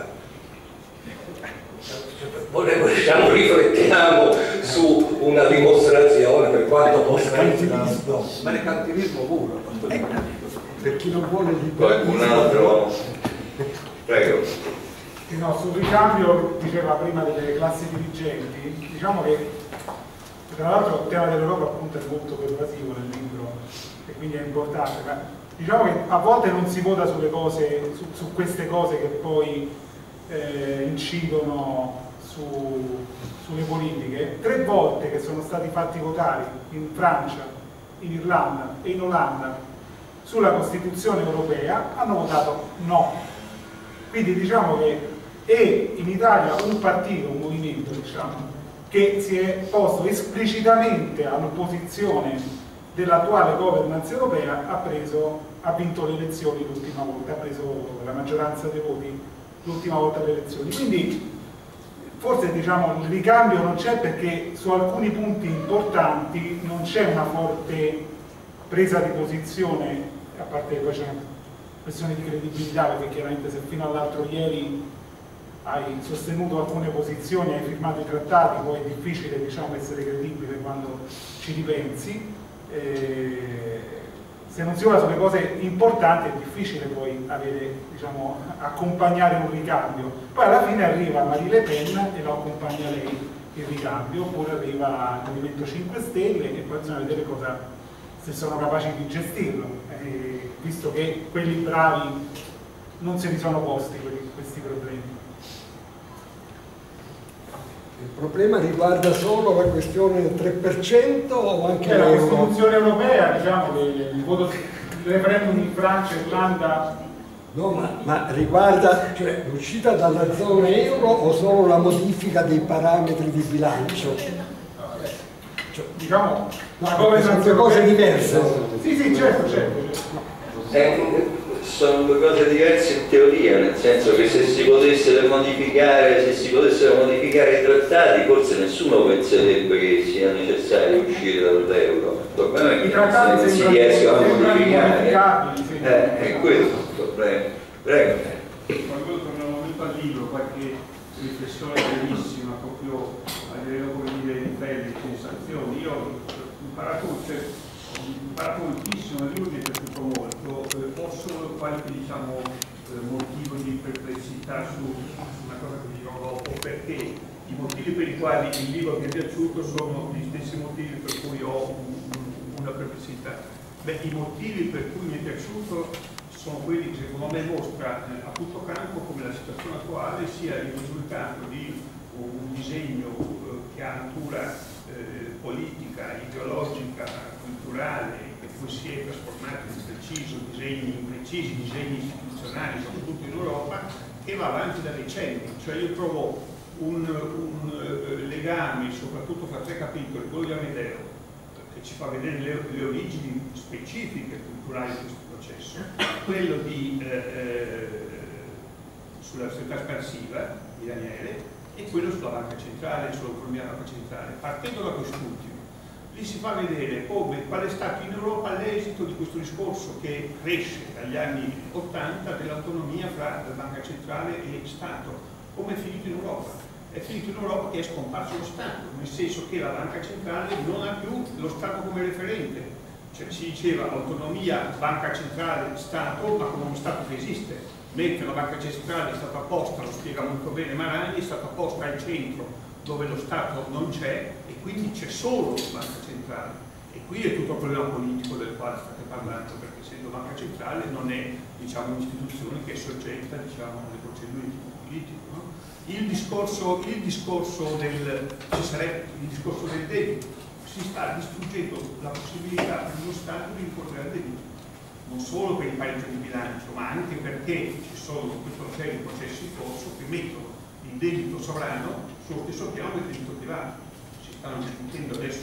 Volevo, diciamo, riflettiamo su una dimostrazione per quanto possa essere. Mercantilismo puro. Eh, per chi non vuole Qualcun altro? Prego. No, sul ricambio diceva prima delle classi dirigenti, diciamo che tra l'altro il tema dell'Europa appunto è molto pervasivo nel libro e quindi è importante, ma diciamo che a volte non si vota sulle cose, su, su queste cose che poi eh, incidono su, sulle politiche. Tre volte che sono stati fatti votare in Francia, in Irlanda e in Olanda sulla Costituzione europea hanno votato no. Quindi diciamo che è in Italia un partito, un movimento, diciamo, che si è posto esplicitamente all'opposizione dell'attuale governance europea, ha, preso, ha vinto le elezioni l'ultima volta, ha preso la maggioranza dei voti l'ultima volta alle elezioni. Quindi forse, diciamo, il ricambio non c'è perché su alcuni punti importanti non c'è una forte presa di posizione, a parte che poi c'è una questione di credibilità, perché chiaramente se fino all'altro ieri hai sostenuto alcune posizioni, hai firmato i trattati, poi è difficile, diciamo, essere credibile quando ci ripensi. Eh, se non si va sulle cose importanti è difficile poi avere, diciamo, accompagnare un ricambio. Poi alla fine arriva Marine Le Pen e lo accompagna lei, il ricambio, oppure arriva il Movimento cinque Stelle e poi bisogna vedere cosa, se sono capaci di gestirlo, eh, visto che quelli bravi non se li sono posti quelli, questi problemi. Il problema riguarda solo la questione del tre per cento o anche eh, la l'euro? Costituzione europea, diciamo che il voto del referendum in Francia e Irlanda. No, ma, ma riguarda cioè, l'uscita dalla zona euro o solo la modifica dei parametri di bilancio? Cioè, diciamo, no, sono due cose diverse. Sì, sì, certo, certo. certo. Eh, sono due cose diverse in teoria, nel senso che se si potessero modificare, se si potessero modificare i trattati, forse nessuno penserebbe che sia necessario uscire dall'euro. Il problema è che se non si riescono a modificare, eh, è questo il problema. Prego. Quando torno un momento al libro, qualche riflessione brevissima proprio a livello come dire di pelle, di sensazioni. Io ho imparato, cioè, ho imparato moltissimo, il libro mi è piaciuto molto, eh, ho solo qualche diciamo, eh, motivo di perplessità su, su una cosa che dirò dopo, perché i motivi per i quali il libro mi è piaciuto sono gli stessi motivi per cui ho un, un, una perplessità. Beh, i motivi per cui mi è piaciuto sono quelli che secondo me mostra eh, a tutto campo come la situazione attuale sia il risultato di un disegno eh, che ha natura eh, politica, ideologica, culturale, che poi si è trasformato in preciso disegni, in precisi disegni istituzionali, soprattutto in Europa, che va avanti da decenni. Cioè io trovo un, un uh, legame, soprattutto fra tre capitoli, quello di Amedeo, che ci fa vedere le, le origini specifiche culturali di questo processo, quello di, eh, eh, sulla società espansiva di Daniele e quello sulla banca centrale, sull'autonomia della banca centrale. Partendo da quest'ultimo, lì si fa vedere come, qual è stato in Europa l'esito di questo discorso che cresce dagli anni ottanta dell'autonomia fra banca centrale e Stato, come è finito in Europa. È finito in Europa che è scomparso lo Stato, nel senso che la banca centrale non ha più lo Stato come referente, cioè si diceva autonomia, banca centrale, Stato, ma come uno Stato che esiste, mentre la banca centrale è stata posta, lo spiega molto bene Maragni, è stata posta al centro dove lo Stato non c'è e quindi c'è solo la banca centrale. E qui è tutto il problema politico del quale state parlando, perché essendo banca centrale non è diciamo, un'istituzione che è soggetta diciamo, alle procedure di tipo politico. No? Il discorso, il discorso del ci sarebbe il discorso del debito, si sta distruggendo la possibilità per uno Stato di ricorrere al debito, non solo per il pareggio di bilancio, ma anche perché ci sono tutta una serie di processi in corso che mettono il debito sovrano sullo stesso piano del debito privato. Si stanno discutendo adesso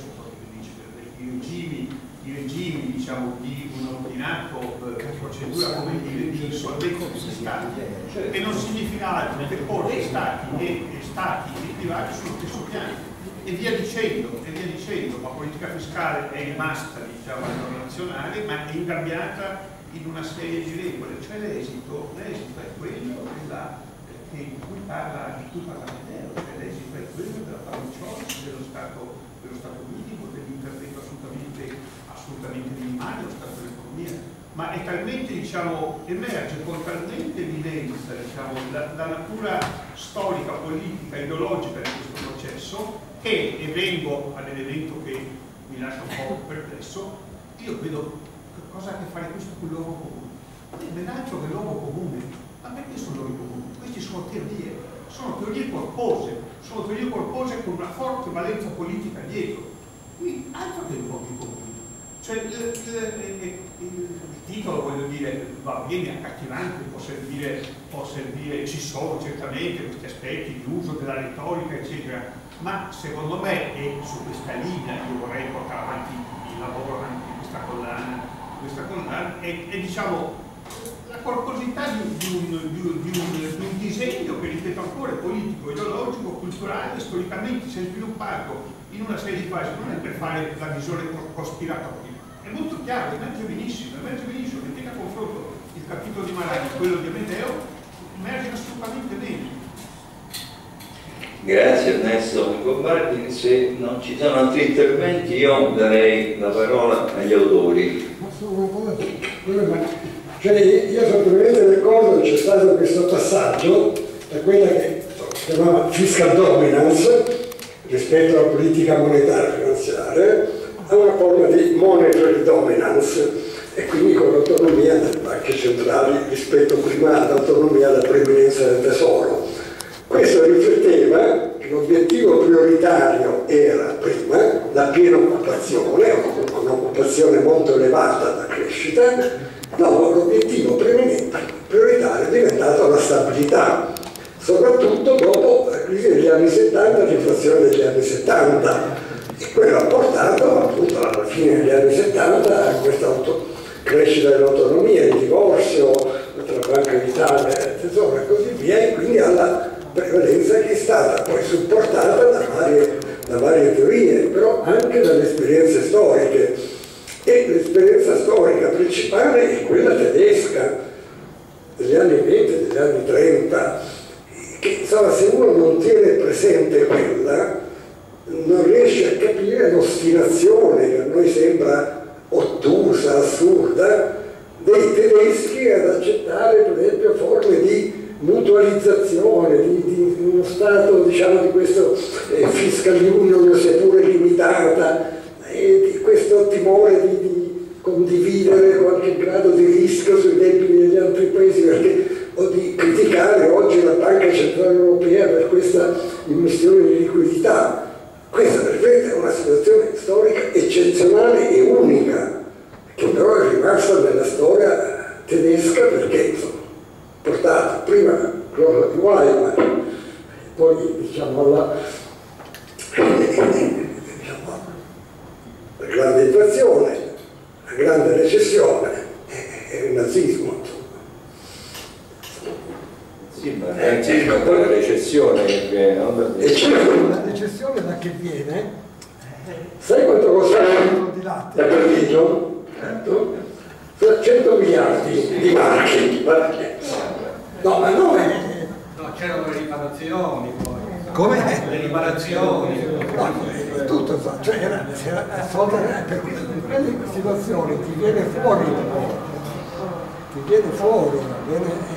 i regimi, i regimi diciamo, di un ordinato eh, procedura come dire di insolvenza degli stati, che non significa altro che porre stati e, e stati e privati sullo stesso piano e via dicendo, e via dicendo. La politica fiscale è rimasta diciamo a livello nazionale, ma è ingabbiata in una serie di regole, cioè l'esito l'esito è quello della, che, in cui parla di cui parla Amedeo, cioè l'esito è quello della paronciosi dello Stato, dello Stato minimo, dell'intervento assolutamente, assolutamente minimale dello Stato dell'economia. Ma è talmente, diciamo, emerge con talmente evidenza diciamo, la, la natura storica, politica, ideologica di questo processo, che, e vengo all'elemento che mi lascia un po' perplesso, io vedo cosa ha a che fare questo con l'uomo comune. Non è ben altro che l'uomo comune. Ma perché sono luoghi comuni? Queste sono teorie, sono teorie corpose, sono teorie corpose con una forte valenza politica dietro. Qui altro che luoghi comuni. Cioè il, il, il, il titolo, voglio dire, va bene, accattivante, può servire, può servire, ci sono certamente questi aspetti di uso della retorica, eccetera, ma secondo me, e su questa linea io vorrei portare avanti il lavoro anche di questa collana, questa collana è, è diciamo la corposità di, di, un, di, un, di, un, di un disegno che, ripeto ancora, è politico, ideologico, culturale, storicamente si è sviluppato in una serie di fasi, non è per fare la visione cospiratoria, è molto chiaro, emerge benissimo, emerge benissimo, mettete a confronto il capitolo di Maragni e quello di Amedeo, emerge assolutamente bene. Grazie Ernesto Gobbardi, se non ci sono altri interventi io darei la parola agli autori. Cioè, io sono probabilmente d'accordo che c'è stato questo passaggio da quella che si chiamava fiscal dominance rispetto alla politica monetaria finanziaria, a una forma di monetary dominance e quindi con l'autonomia delle banche centrali rispetto prima all'autonomia della preminenza del tesoro. Questo rifletteva che l'obiettivo prioritario era prima la piena occupazione, o comunque un'occupazione molto elevata da crescita, no, l'obiettivo prioritario è diventato la stabilità, soprattutto dopo la crisi degli anni settanta, l'inflazione degli anni settanta, e quello ha portato appunto alla fine degli anni settanta a questa crescita dell'autonomia, il divorzio tra Banca d'Italia e Tesoro e così via, e quindi alla prevalenza che è stata poi supportata da varie, da varie teorie, però anche dalle esperienze storiche. E l'esperienza storica principale è quella tedesca degli anni venti, degli anni trenta, che insomma, se uno non tiene presente quella, non riesce a capire l'ostinazione che a noi sembra ottusa, assurda, dei tedeschi ad accettare per esempio forme di mutualizzazione, di, di uno stato diciamo di questo eh, fiscal union seppure limitata, e di questo timore di, di condividere qualche grado di rischio sui debiti degli altri paesi, perché, o di criticare oggi la Banca Centrale Europea per questa immissione di liquidità. Questa per me è una situazione storica eccezionale e unica, che però è rimasta nella storia tedesca perché insomma, portata prima alla gloria di Weimar, poi diciamo alla, diciamo, la grande inflazione, la grande recessione e il nazismo. Sì, ma il nazismo è poi la recessione che viene, no? E certo, La recessione da che viene? sai quanto costa la partito? cento miliardi di marchi. No, ma no, è... No, c'erano le riparazioni poi. Come? Le riparazioni. No, tutto, cioè era, era assolutamente, per in quelle situazioni ti viene fuori, ti viene fuori, viene...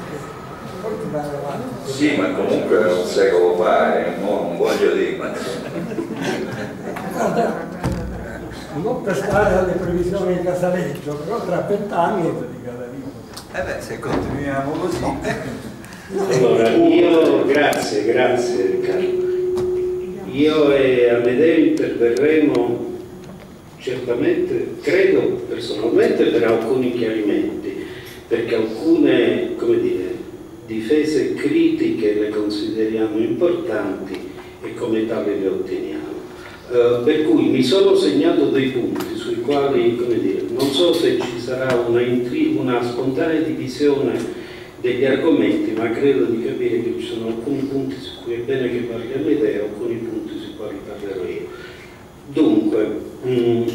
Sì, ma comunque è un secolo fa, eh, non voglio dire, ma... Guarda, non per stare alle previsioni di Casaleggio, però tra vent'anni Eh beh, se continuiamo così... Allora, io, grazie, grazie Riccardo. Io e Amedeo interverremo certamente, credo personalmente, per alcuni chiarimenti, perché alcune, come dire, difese critiche le consideriamo importanti e come tali le otteniamo. Uh, per cui mi sono segnato dei punti sui quali, come dire, non so se ci sarà una, una spontanea divisione degli argomenti, ma credo di capire che ci sono alcuni punti su cui è bene che parliamo te e alcuni punti sui quali parlerò io. Dunque, mh,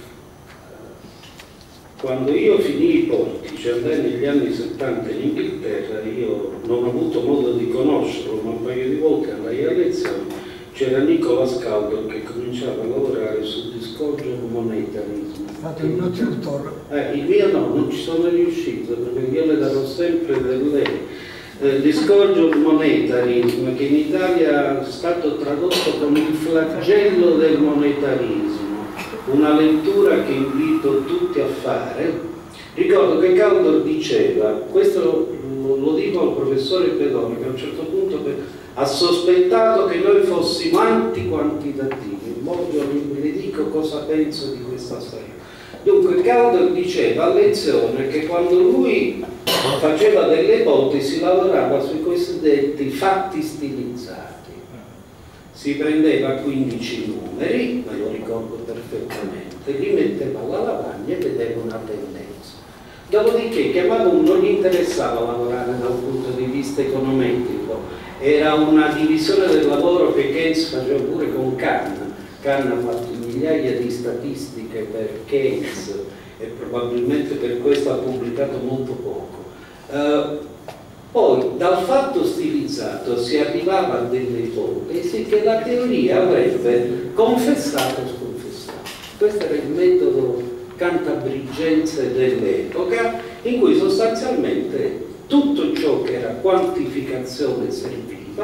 quando io finii i portici, andai negli anni settanta in Inghilterra, io non ho avuto modo di conoscerlo, ma un paio di volte andai a lezioni, c'era Nicola Scaldo che cominciava a lavorare sul discorso monetarismo. È stato il mio tutor. Eh, il mio no, non ci sono riuscito, perché io le darò sempre del lei. Eh, discorso monetarismo, che in Italia è stato tradotto come il flagello del monetarismo. Una lettura che invito tutti a fare. Ricordo che Caldor diceva, questo lo, lo dico al professore Pedone, che a un certo punto ha sospettato che noi fossimo anti-quantitativi. Voglio vi dico cosa penso di questa storia. Dunque Caldor diceva a lezione che quando lui faceva delle ipotesi lavorava sui cosiddetti fatti stilizzati. Si prendeva quindici numeri, me lo ricordo perfettamente, li metteva alla lavagna e vedeva una tendenza. Dopodiché chiamava uno, non gli interessava lavorare dal punto di vista econometrico, era una divisione del lavoro che Keynes faceva pure con Kahn. Kahn ha fatto migliaia di statistiche per Keynes e probabilmente per questo ha pubblicato molto poco. Uh, Poi dal fatto stilizzato si arrivava a delle ipotesi che la teoria avrebbe confessato o sconfessato. Questo era il metodo cantabrigense dell'epoca, in cui sostanzialmente tutto ciò che era quantificazione serviva,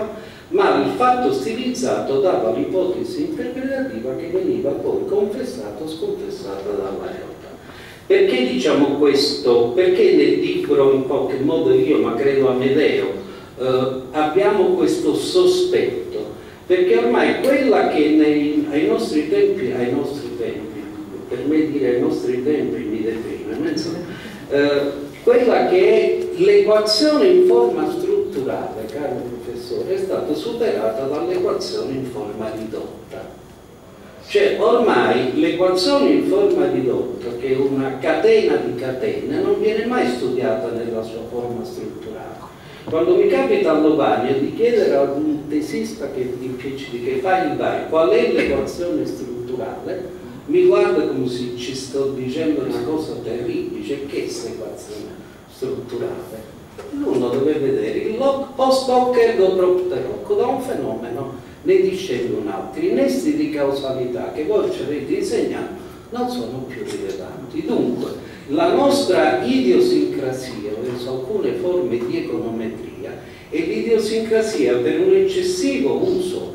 ma il fatto stilizzato dava l'ipotesi interpretativa che veniva poi confessata o sconfessata dalla realtà. Perché diciamo questo? Perché nel libro, in qualche modo io, ma credo Amedeo, eh, abbiamo questo sospetto, perché ormai quella che nei, ai nostri tempi, ai nostri tempi, per me dire ai nostri tempi mi deprime, insomma, eh, quella che è l'equazione in forma strutturale, caro professore, è stata superata dall'equazione in forma ridotta. Cioè ormai l'equazione in forma ridotta, che è una catena di catene, non viene mai studiata nella sua forma strutturale. Quando mi capita a Lovanio di chiedere ad un tesista che, che fa il vai qual è l'equazione strutturale, mi guarda come se ci sto dicendo una cosa terribile, cioè che è questa equazione strutturale? Uno deve vedere il log post hoc ergo propter hoc, da un fenomeno ne discende un altro. I nesti di causalità che voi ci avete insegnato non sono più rilevanti. Dunque, la nostra idiosincrasia verso alcune forme di econometria è l'idiosincrasia per un eccessivo uso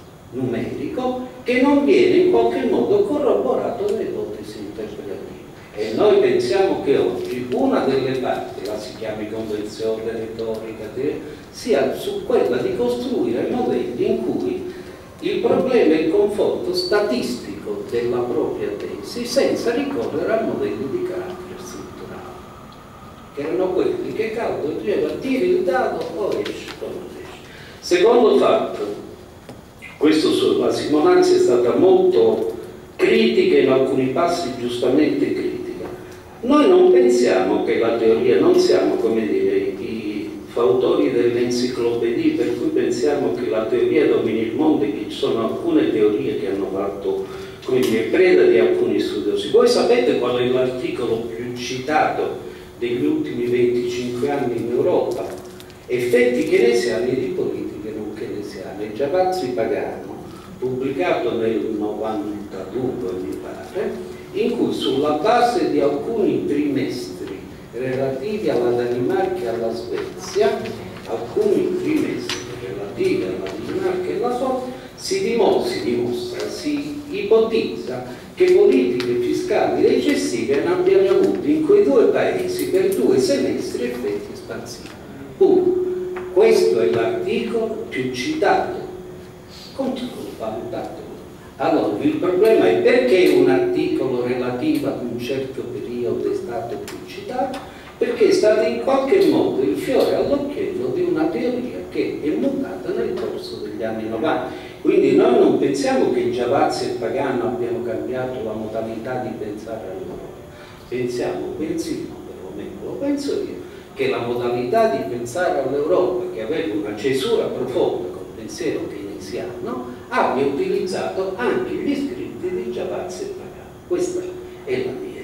numerico che non viene in qualche modo corroborato da ipotesi interpretative. E noi pensiamo che oggi una delle parti, la si chiami convenzione, retorica, sia su quella di costruire modelli in cui il problema è il conforto statistico della propria tesi senza ricorrere a modelli di carattere strutturale, che erano quelli che Caldo diceva tiri il dado o esci come esci. Secondo fatto, questo sulla Simonazzi è stata molto critica, in alcuni passi giustamente critica. Noi non pensiamo che la teoria, non siamo come dire i fautori delle enciclopedie per cui pensiamo che la teoria domini il mondo e che ci sono alcune teorie che hanno fatto come dire preda di alcuni studiosi. Voi sapete qual è l'articolo più citato degli ultimi venticinque anni in Europa? Effetti keynesiani di politiche non keynesiane. Giavazzi Pagano, pubblicato nel novantadue mi pare, in cui sulla base di alcuni trimestri relativi alla Danimarca e alla Svezia, alcuni trimestri relativi alla Danimarca e alla Svezia, si dimostra, si, dimostra, si ipotizza che politiche fiscali recessive ne abbiano avuto in quei due paesi per due semestri effetti espansivi. Uno, questo è l'articolo più citato, controvalutato. Allora, il problema è perché un articolo relativo ad un certo periodo è stato più citato? Perché è stato in qualche modo il fiore all'occhiello di una teoria che è mutata nel corso degli anni novanta. Quindi noi non pensiamo che Giavazzi e Pagano abbiano cambiato la modalità di pensare all'Europa. Pensiamo, persino, perlomeno lo penso io, che la modalità di pensare all'Europa, che aveva una cesura profonda col pensiero keynesiano, abbia utilizzato anche gli scritti di Giavazzi e Pagano. Questa è la mia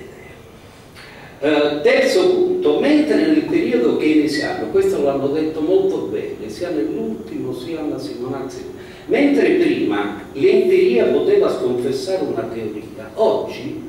idea. Uh, terzo punto, mentre nel periodo keynesiano, questo l'hanno detto molto bene, sia nell'ultimo sia alla Simonazzi, mentre prima l'empiria poteva sconfessare una teoria, oggi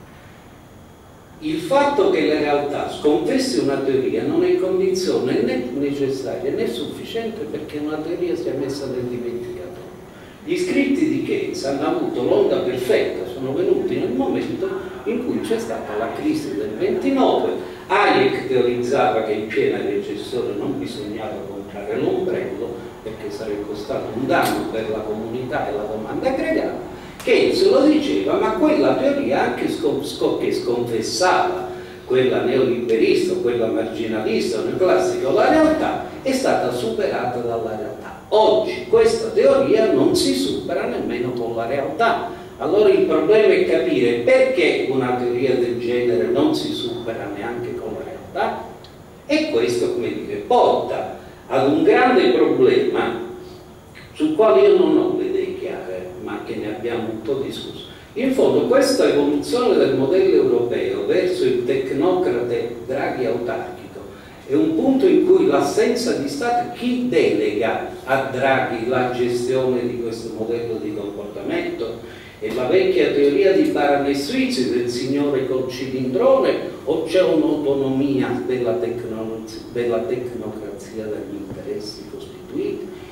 il fatto che la realtà sconfessi una teoria non è condizione né necessaria né sufficiente perché una teoria sia messa nel dimenticatoio. Gli scritti di Keynes hanno avuto l'onda perfetta, sono venuti nel momento in cui c'è stata la crisi del ventinove, Hayek teorizzava che in piena recessione non bisognava comprare l'ombrello perché sarebbe costato un danno per la comunità e la domanda aggregata. Keynes lo diceva, ma quella teoria anche che sconfessava quella neoliberista, quella marginalista, neoclassica, la realtà è stata superata dalla realtà. Oggi questa teoria non si supera nemmeno con la realtà. Allora il problema è capire perché una teoria del genere non si supera neanche con la realtà, e questo, come dire, porta ad un grande problema sul quale io non ho le idee chiare, ma che ne abbiamo un po' discusso. In fondo questa evoluzione del modello europeo verso il tecnocrate Draghi autarchico è un punto in cui l'assenza di Stato, chi delega a Draghi la gestione di questo modello di comportamento? È la vecchia teoria di Baranasuici del signore col cilindrone o c'è un'autonomia della, della tecnocrazia dagli interessi costituiti?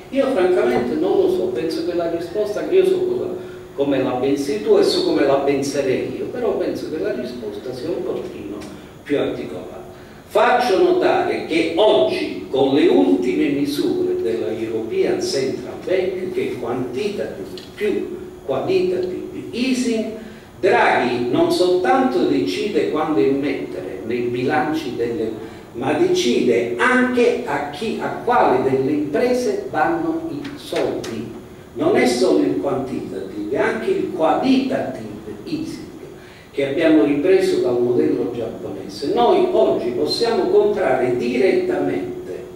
Io francamente non lo so, penso che la risposta, che io so cosa, come la pensi tu e so come la penserei io, però penso che la risposta sia un pochino più articolata. Faccio notare che oggi, con le ultime misure della European Central Bank, che è quantitative più quantitative easing, Draghi non soltanto decide quando immettere nei bilanci delle, ma decide anche a chi, a quale delle imprese vanno i soldi. Non è solo il quantitative, è anche il qualitative easing che abbiamo ripreso dal modello giapponese. Noi oggi possiamo comprare direttamente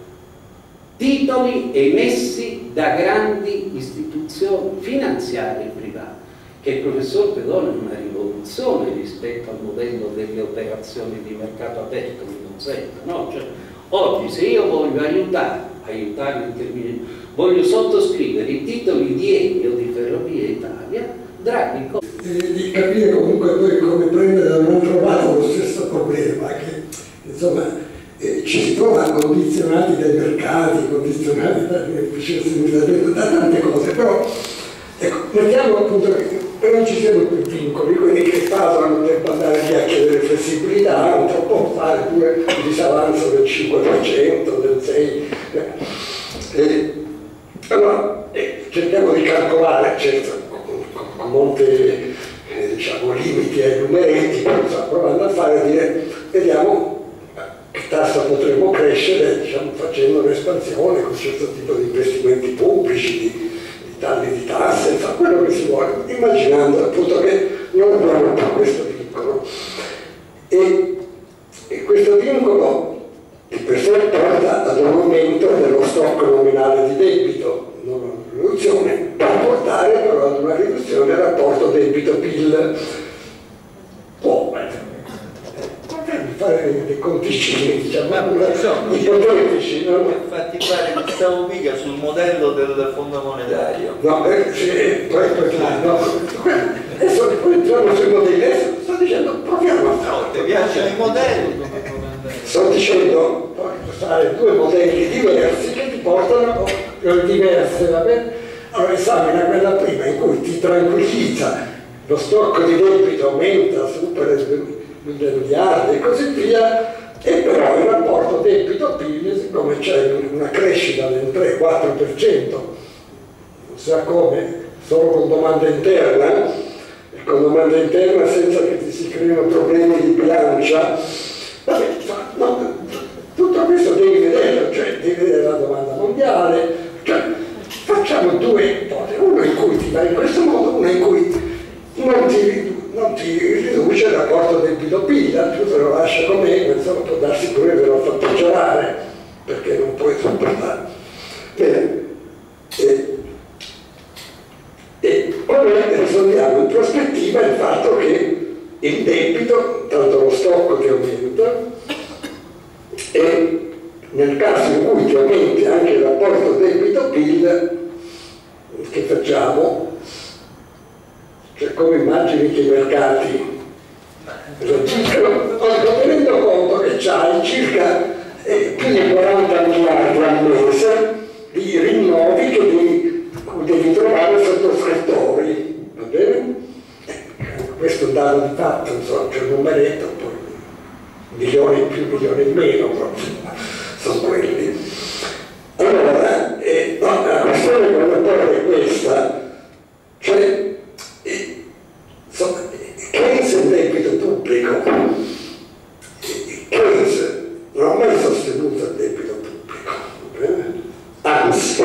titoli emessi da grandi istituzioni finanziarie private, che il professor Pedone è una rivoluzione rispetto al modello delle operazioni di mercato aperto, mi consente, no? Cioè, oggi se io voglio aiutare, aiutare in termini, voglio sottoscrivere i titoli di Eni o di Ferrovie Italia, Draghi... E di capire comunque poi come prendere da un altro lato lo stesso problema, che insomma eh, ci si trova condizionati dai mercati, condizionati da, da tante cose, però ecco, mettiamo appunto che non ci siano più vincoli, quelli che parlano non debba andare via a chiedere flessibilità, non troppo fare pure un disavanzo del cinque per cento, del sei per cento. Eh, allora eh, cerchiamo di calcolare, certo, con molti eh, diciamo, limiti ai numeretti, però provando a fare e dire vediamo che tassa potremmo crescere, diciamo, facendo un'espansione con un certo tipo di investimenti pubblici, di, di tagli di tasse, insomma, quello che si vuole, immaginando appunto che non abbiamo più questo vincolo. E, e questo vincolo di per sé porta ad un aumento dello stock nominale di debito, non una riduzione, può portare però ad una riduzione del rapporto debito-P I L. Può, potremmo fare dei conticini, diciamo, ipotetici. No? Infatti pare che stavo mica sul modello del Fondo Monetario. No, eh, sì, poi, poi, no. Adesso poi entriamo sui modelli, adesso sto dicendo proviamo a fare. No, ti piacciono i modelli? Sto dicendo fare due modelli diversi che ti portano diverse, va bene? Allora esamina quella prima in cui ti tranquillizza, lo stock di debito aumenta, supera i mille miliardi e così via, e però il rapporto debito-P I L, siccome c'è una crescita del tre quattro per cento, non sa come, solo con domanda interna, e con domanda interna senza che ti si creino problemi di bilancia, vabbè, no, tutto questo devi vedere, cioè devi vedere la domanda mondiale, cioè facciamo due ipotesi, una in cui ti va in questo modo, una in cui non ti, non ti riduce il rapporto debito-P I L, tu te lo lascia com'è, ma insomma può darsi pure che lo fa peggiorare, perché non puoi sopportare. Bene, e, e poi risolviamo in prospettiva il fatto che il debito, tanto lo stock che aumenta, e nel caso in cui ti aumenti anche il rapporto debito-P I L, che facciamo? Cioè come immagini che i mercati reagiscono, tenendo conto che c'hai circa eh, più di quaranta miliardi al mese di rinnovi che devi, devi trovare sottoscrittori, va bene? Questo è un dato di fatto, insomma, c'è un numeretto, poi milioni in più, milioni in meno, proprio, sono quelli. Allora, eh, no, la questione fondamentale è questa, cioè, eh, so, Keynes è un debito pubblico, eh, Keynes non ha mai sostenuto il debito pubblico, eh? Anzi,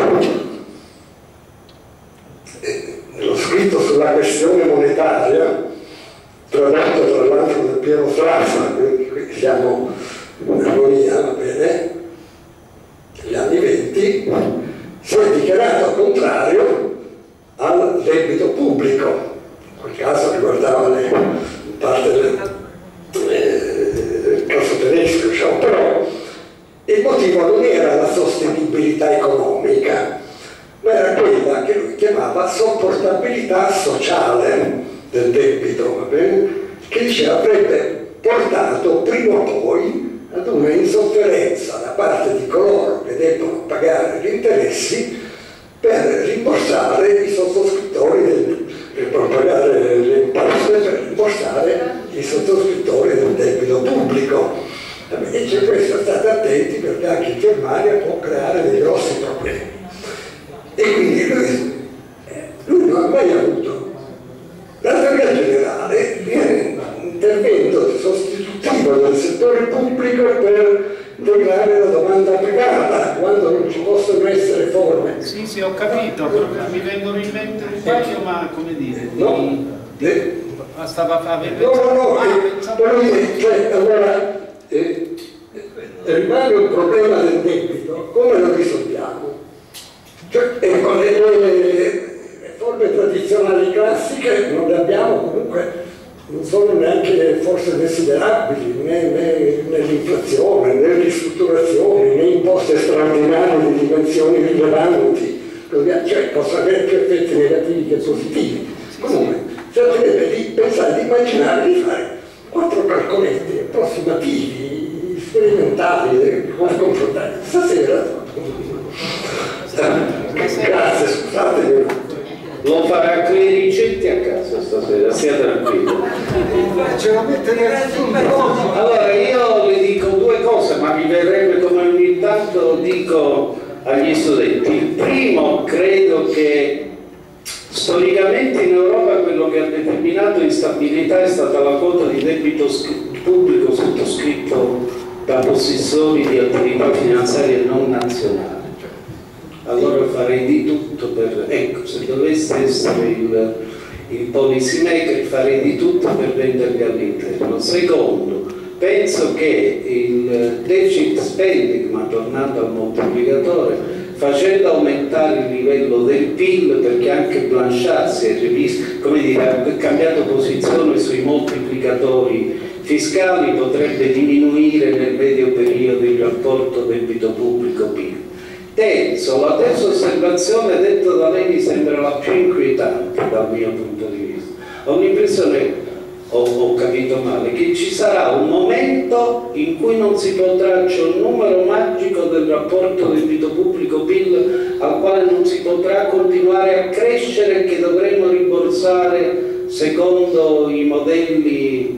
eh, nello scritto sulla questione monetaria, tradotto tra l'altro da Piero Frassa, quindi qui siamo in armonia, va bene, negli anni venti, si è dichiarato al contrario al debito pubblico, in quel caso riguardava le, in parte del, del caso tedesco, diciamo, però il motivo non era la sostenibilità economica, ma era quella che lui chiamava sopportabilità sociale del debito, va bene? Che diceva avrebbe portato prima o poi ad una insofferenza da parte di coloro che debbono pagare gli interessi per rimborsare i sottoscrittori, del, per pagare le imposte, per rimborsare i sottoscrittori del debito pubblico. E c'è questo, state attenti perché anche in Germania può creare dei grossi problemi. E quindi lui, lui non ha mai avuto. La teoria generale viene un intervento sostitutivo del settore pubblico per integrare la domanda privata quando non ci possono essere forme. Sì, sì, ho capito, mi vengono in mente un paio, ma come dire, di, no, di, stava a vedere. No, no, no, però cioè, allora eh, rimane un problema del debito, come lo risolviamo? Cioè, eh, con le, le, le forme tradizionali classiche non le abbiamo comunque, non sono neanche forse desiderabili né, né nell'inflazione, né ristrutturazioni, né imposte straordinarie di dimensioni rilevanti, cioè possono avere più effetti negativi che positivi. Comunque, cercherebbe di pensare, di immaginare di fare quattro calcoletti approssimativi, sperimentali, come confrontare. Stasera, grazie, scusate. Lo farà con i ricetti a casa stasera, stia tranquillo. Ce la mette nessuno. Allora io le dico due cose, ma mi verrebbe come ogni tanto dico agli studenti. Il primo, credo che storicamente in Europa quello che ha determinato instabilità è stata la quota di debito pubblico sottoscritto da possessori di attività finanziarie non nazionali. Allora farei di tutto per, ecco, se dovesse essere il, il policy maker farei di tutto per venderli all'interno. Secondo, penso che il deficit spending, ma tornando al moltiplicatore, facendo aumentare il livello del P I L, perché anche Blanchard si è rivisto, come dire, ha cambiato posizione sui moltiplicatori fiscali, potrebbe diminuire nel medio periodo il rapporto debito pubblico-P I L. Terzo, la terza osservazione detta da lei mi sembra la più inquietante dal mio punto di vista. Ho l'impressione, ho, ho capito male, che ci sarà un momento in cui non si potrà, c'è un numero magico del rapporto debito pubblico-P I L al quale non si potrà continuare a crescere e che dovremo rimborsare secondo i modelli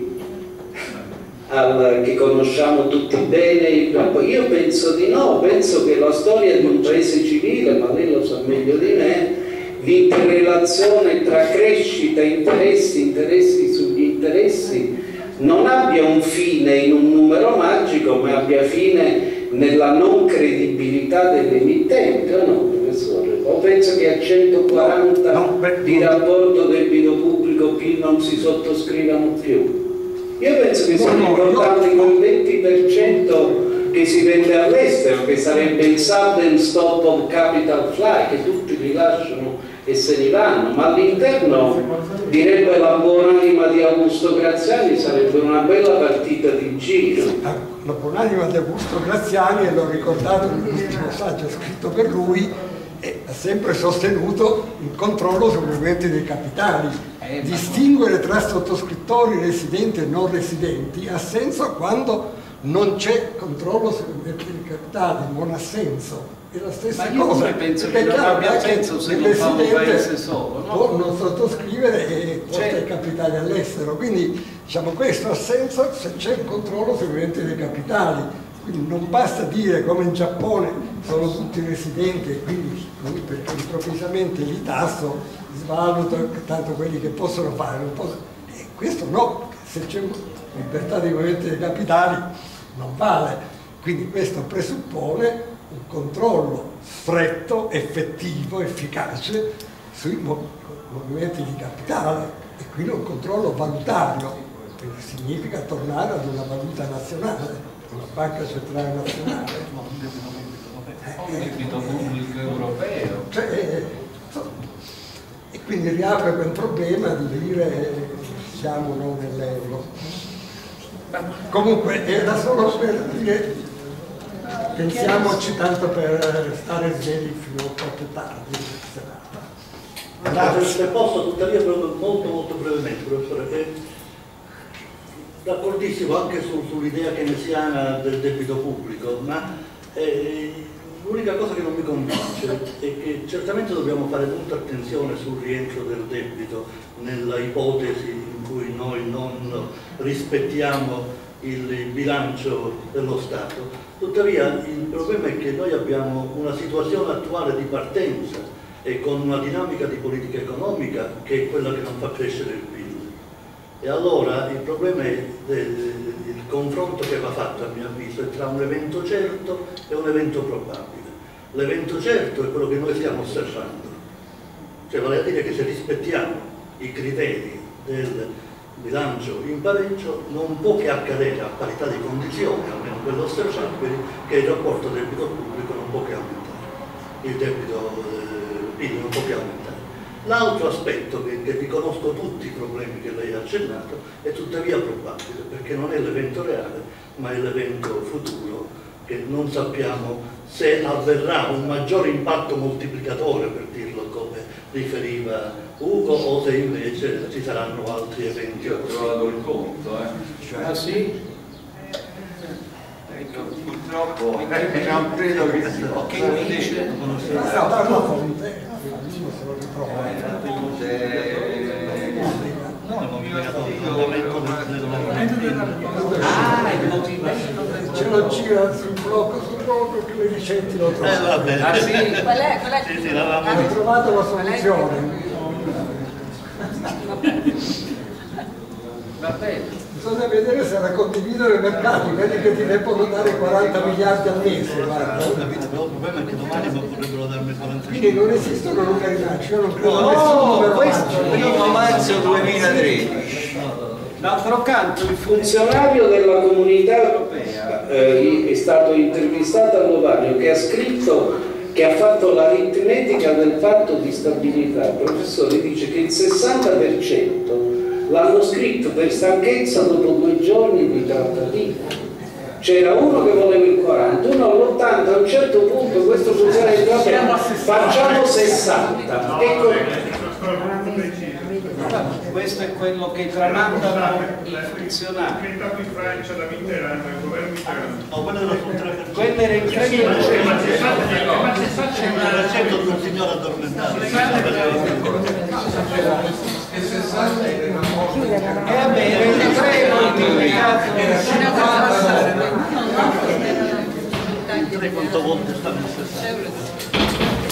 Al, che conosciamo tutti bene. Io penso di no, penso che la storia di un paese civile, ma lei lo sa meglio di me, l'interrelazione tra crescita, interessi, interessi sugli interessi non abbia un fine in un numero magico, ma abbia fine nella non credibilità dell'emittente, o no, professore? O penso che a centoquaranta no, no, di rapporto debito pubblico-P I L non si sottoscrivano più? Io penso che siano importanti quel venti per cento che si vende all'estero, che sarebbe il sudden stop of capital fly, che tutti li lasciano e se ne vanno, ma all'interno, direbbe la buonanima di Augusto Graziani, sarebbe una bella partita di giro. La buonanima di Augusto Graziani, e l'ho ricordato nell'ultimo saggio scritto per lui, ha sempre sostenuto il controllo sui movimenti dei capitali. Distinguere tra sottoscrittori residenti e non residenti ha senso quando non c'è controllo sui movimenti dei capitali, non ha senso. È la stessa Ma io cosa. pure penso che non abbia senso se non fa un paese solo, no? Può non sottoscrivere e porta i capitali all'estero. Quindi diciamo questo ha senso se c'è il controllo sui movimenti dei capitali. Quindi non basta dire come in Giappone sono tutti residenti e quindi perché improvvisamente li tasso, svaluto tanto quelli che possono fare, non possono. E questo no, se c'è libertà dei movimenti dei capitali non vale. Quindi questo presuppone un controllo stretto, effettivo, efficace sui movimenti di capitale e quindi un controllo valutario, che significa tornare ad una valuta nazionale, una banca centrale nazionale. Un debito pubblico europeo. Cioè, e quindi riapre quel problema di dire siamo non nell'euro. Comunque era solo per dire pensiamoci tanto per stare svegli fino a un po' più tardi in serata. Grazie. Se posso tuttavia proprio molto molto brevemente, professore. D'accordissimo anche su, sull'idea keynesiana del debito pubblico, ma eh, L'unica cosa che non mi convince è che certamente dobbiamo fare molta attenzione sul rientro del debito nella ipotesi in cui noi non rispettiamo il bilancio dello Stato. Tuttavia il problema è che noi abbiamo una situazione attuale di partenza e con una dinamica di politica economica che è quella che non fa crescere il P I L. E allora il problema è del, il confronto che va fatto, a mio avviso, è tra un evento certo e un evento probabile. L'evento certo è quello che noi stiamo osservando, cioè vale a dire che se rispettiamo i criteri del bilancio in pareggio non può che accadere a parità di condizioni, almeno quelle osservabili, che il rapporto debito pubblico non può che aumentare, il debito eh, P I L non può che aumentare. L'altro aspetto che, che riconosco tutti i problemi che lei ha accennato è tuttavia probabile, perché non è l'evento reale ma è l'evento futuro, che non sappiamo se avverrà un maggior impatto moltiplicatore, per dirlo come riferiva Ugo, o se invece ci saranno altri eventi. Io ho trovato il conto, eh. Cioè, ah sì? Purtroppo eh, non credo che sia. Che invece non si no, il movimento ah, il movimento ce lo gira sul blocco sul blocco che le ricette lo trovano. Eh, vabbè. Ah sì? Qual è? Qual è? Sì, sì, l'avevamo Ho trovato la soluzione. Va bene. Bisogna vedere se la condividono i mercati, quelli che ti devono dare quaranta miliardi al mese. Guarda. Ho capito, però il problema è che domani potrebbero darmi quaranta. Quindi non esistono numeri magici, io non credo a no, nessun numero questo magico. primo marzo duemilatredici. D'altro canto il funzionario della comunità europea eh, è stato intervistato a Novario, che ha scritto, che ha fatto l'aritmetica del patto di stabilità. Il professore dice che il sessanta per cento l'hanno scritto per stanchezza dopo due giorni di trattativa. C'era uno che voleva il quaranta, uno all'ottanta, a un certo punto questo funzionario dice facciamo sessanta. Ecco, questo è quello che tramandano i funzionari. È diventato in Francia da Mitterrand, il governo Mitterrand. No, quello era sul tre per cento. Quello era il tre per cento. Ma se faccio il tre per cento di un signore addormentato. E vabbè, il tre moltiplicato. Quanto volte sta nel sessanta?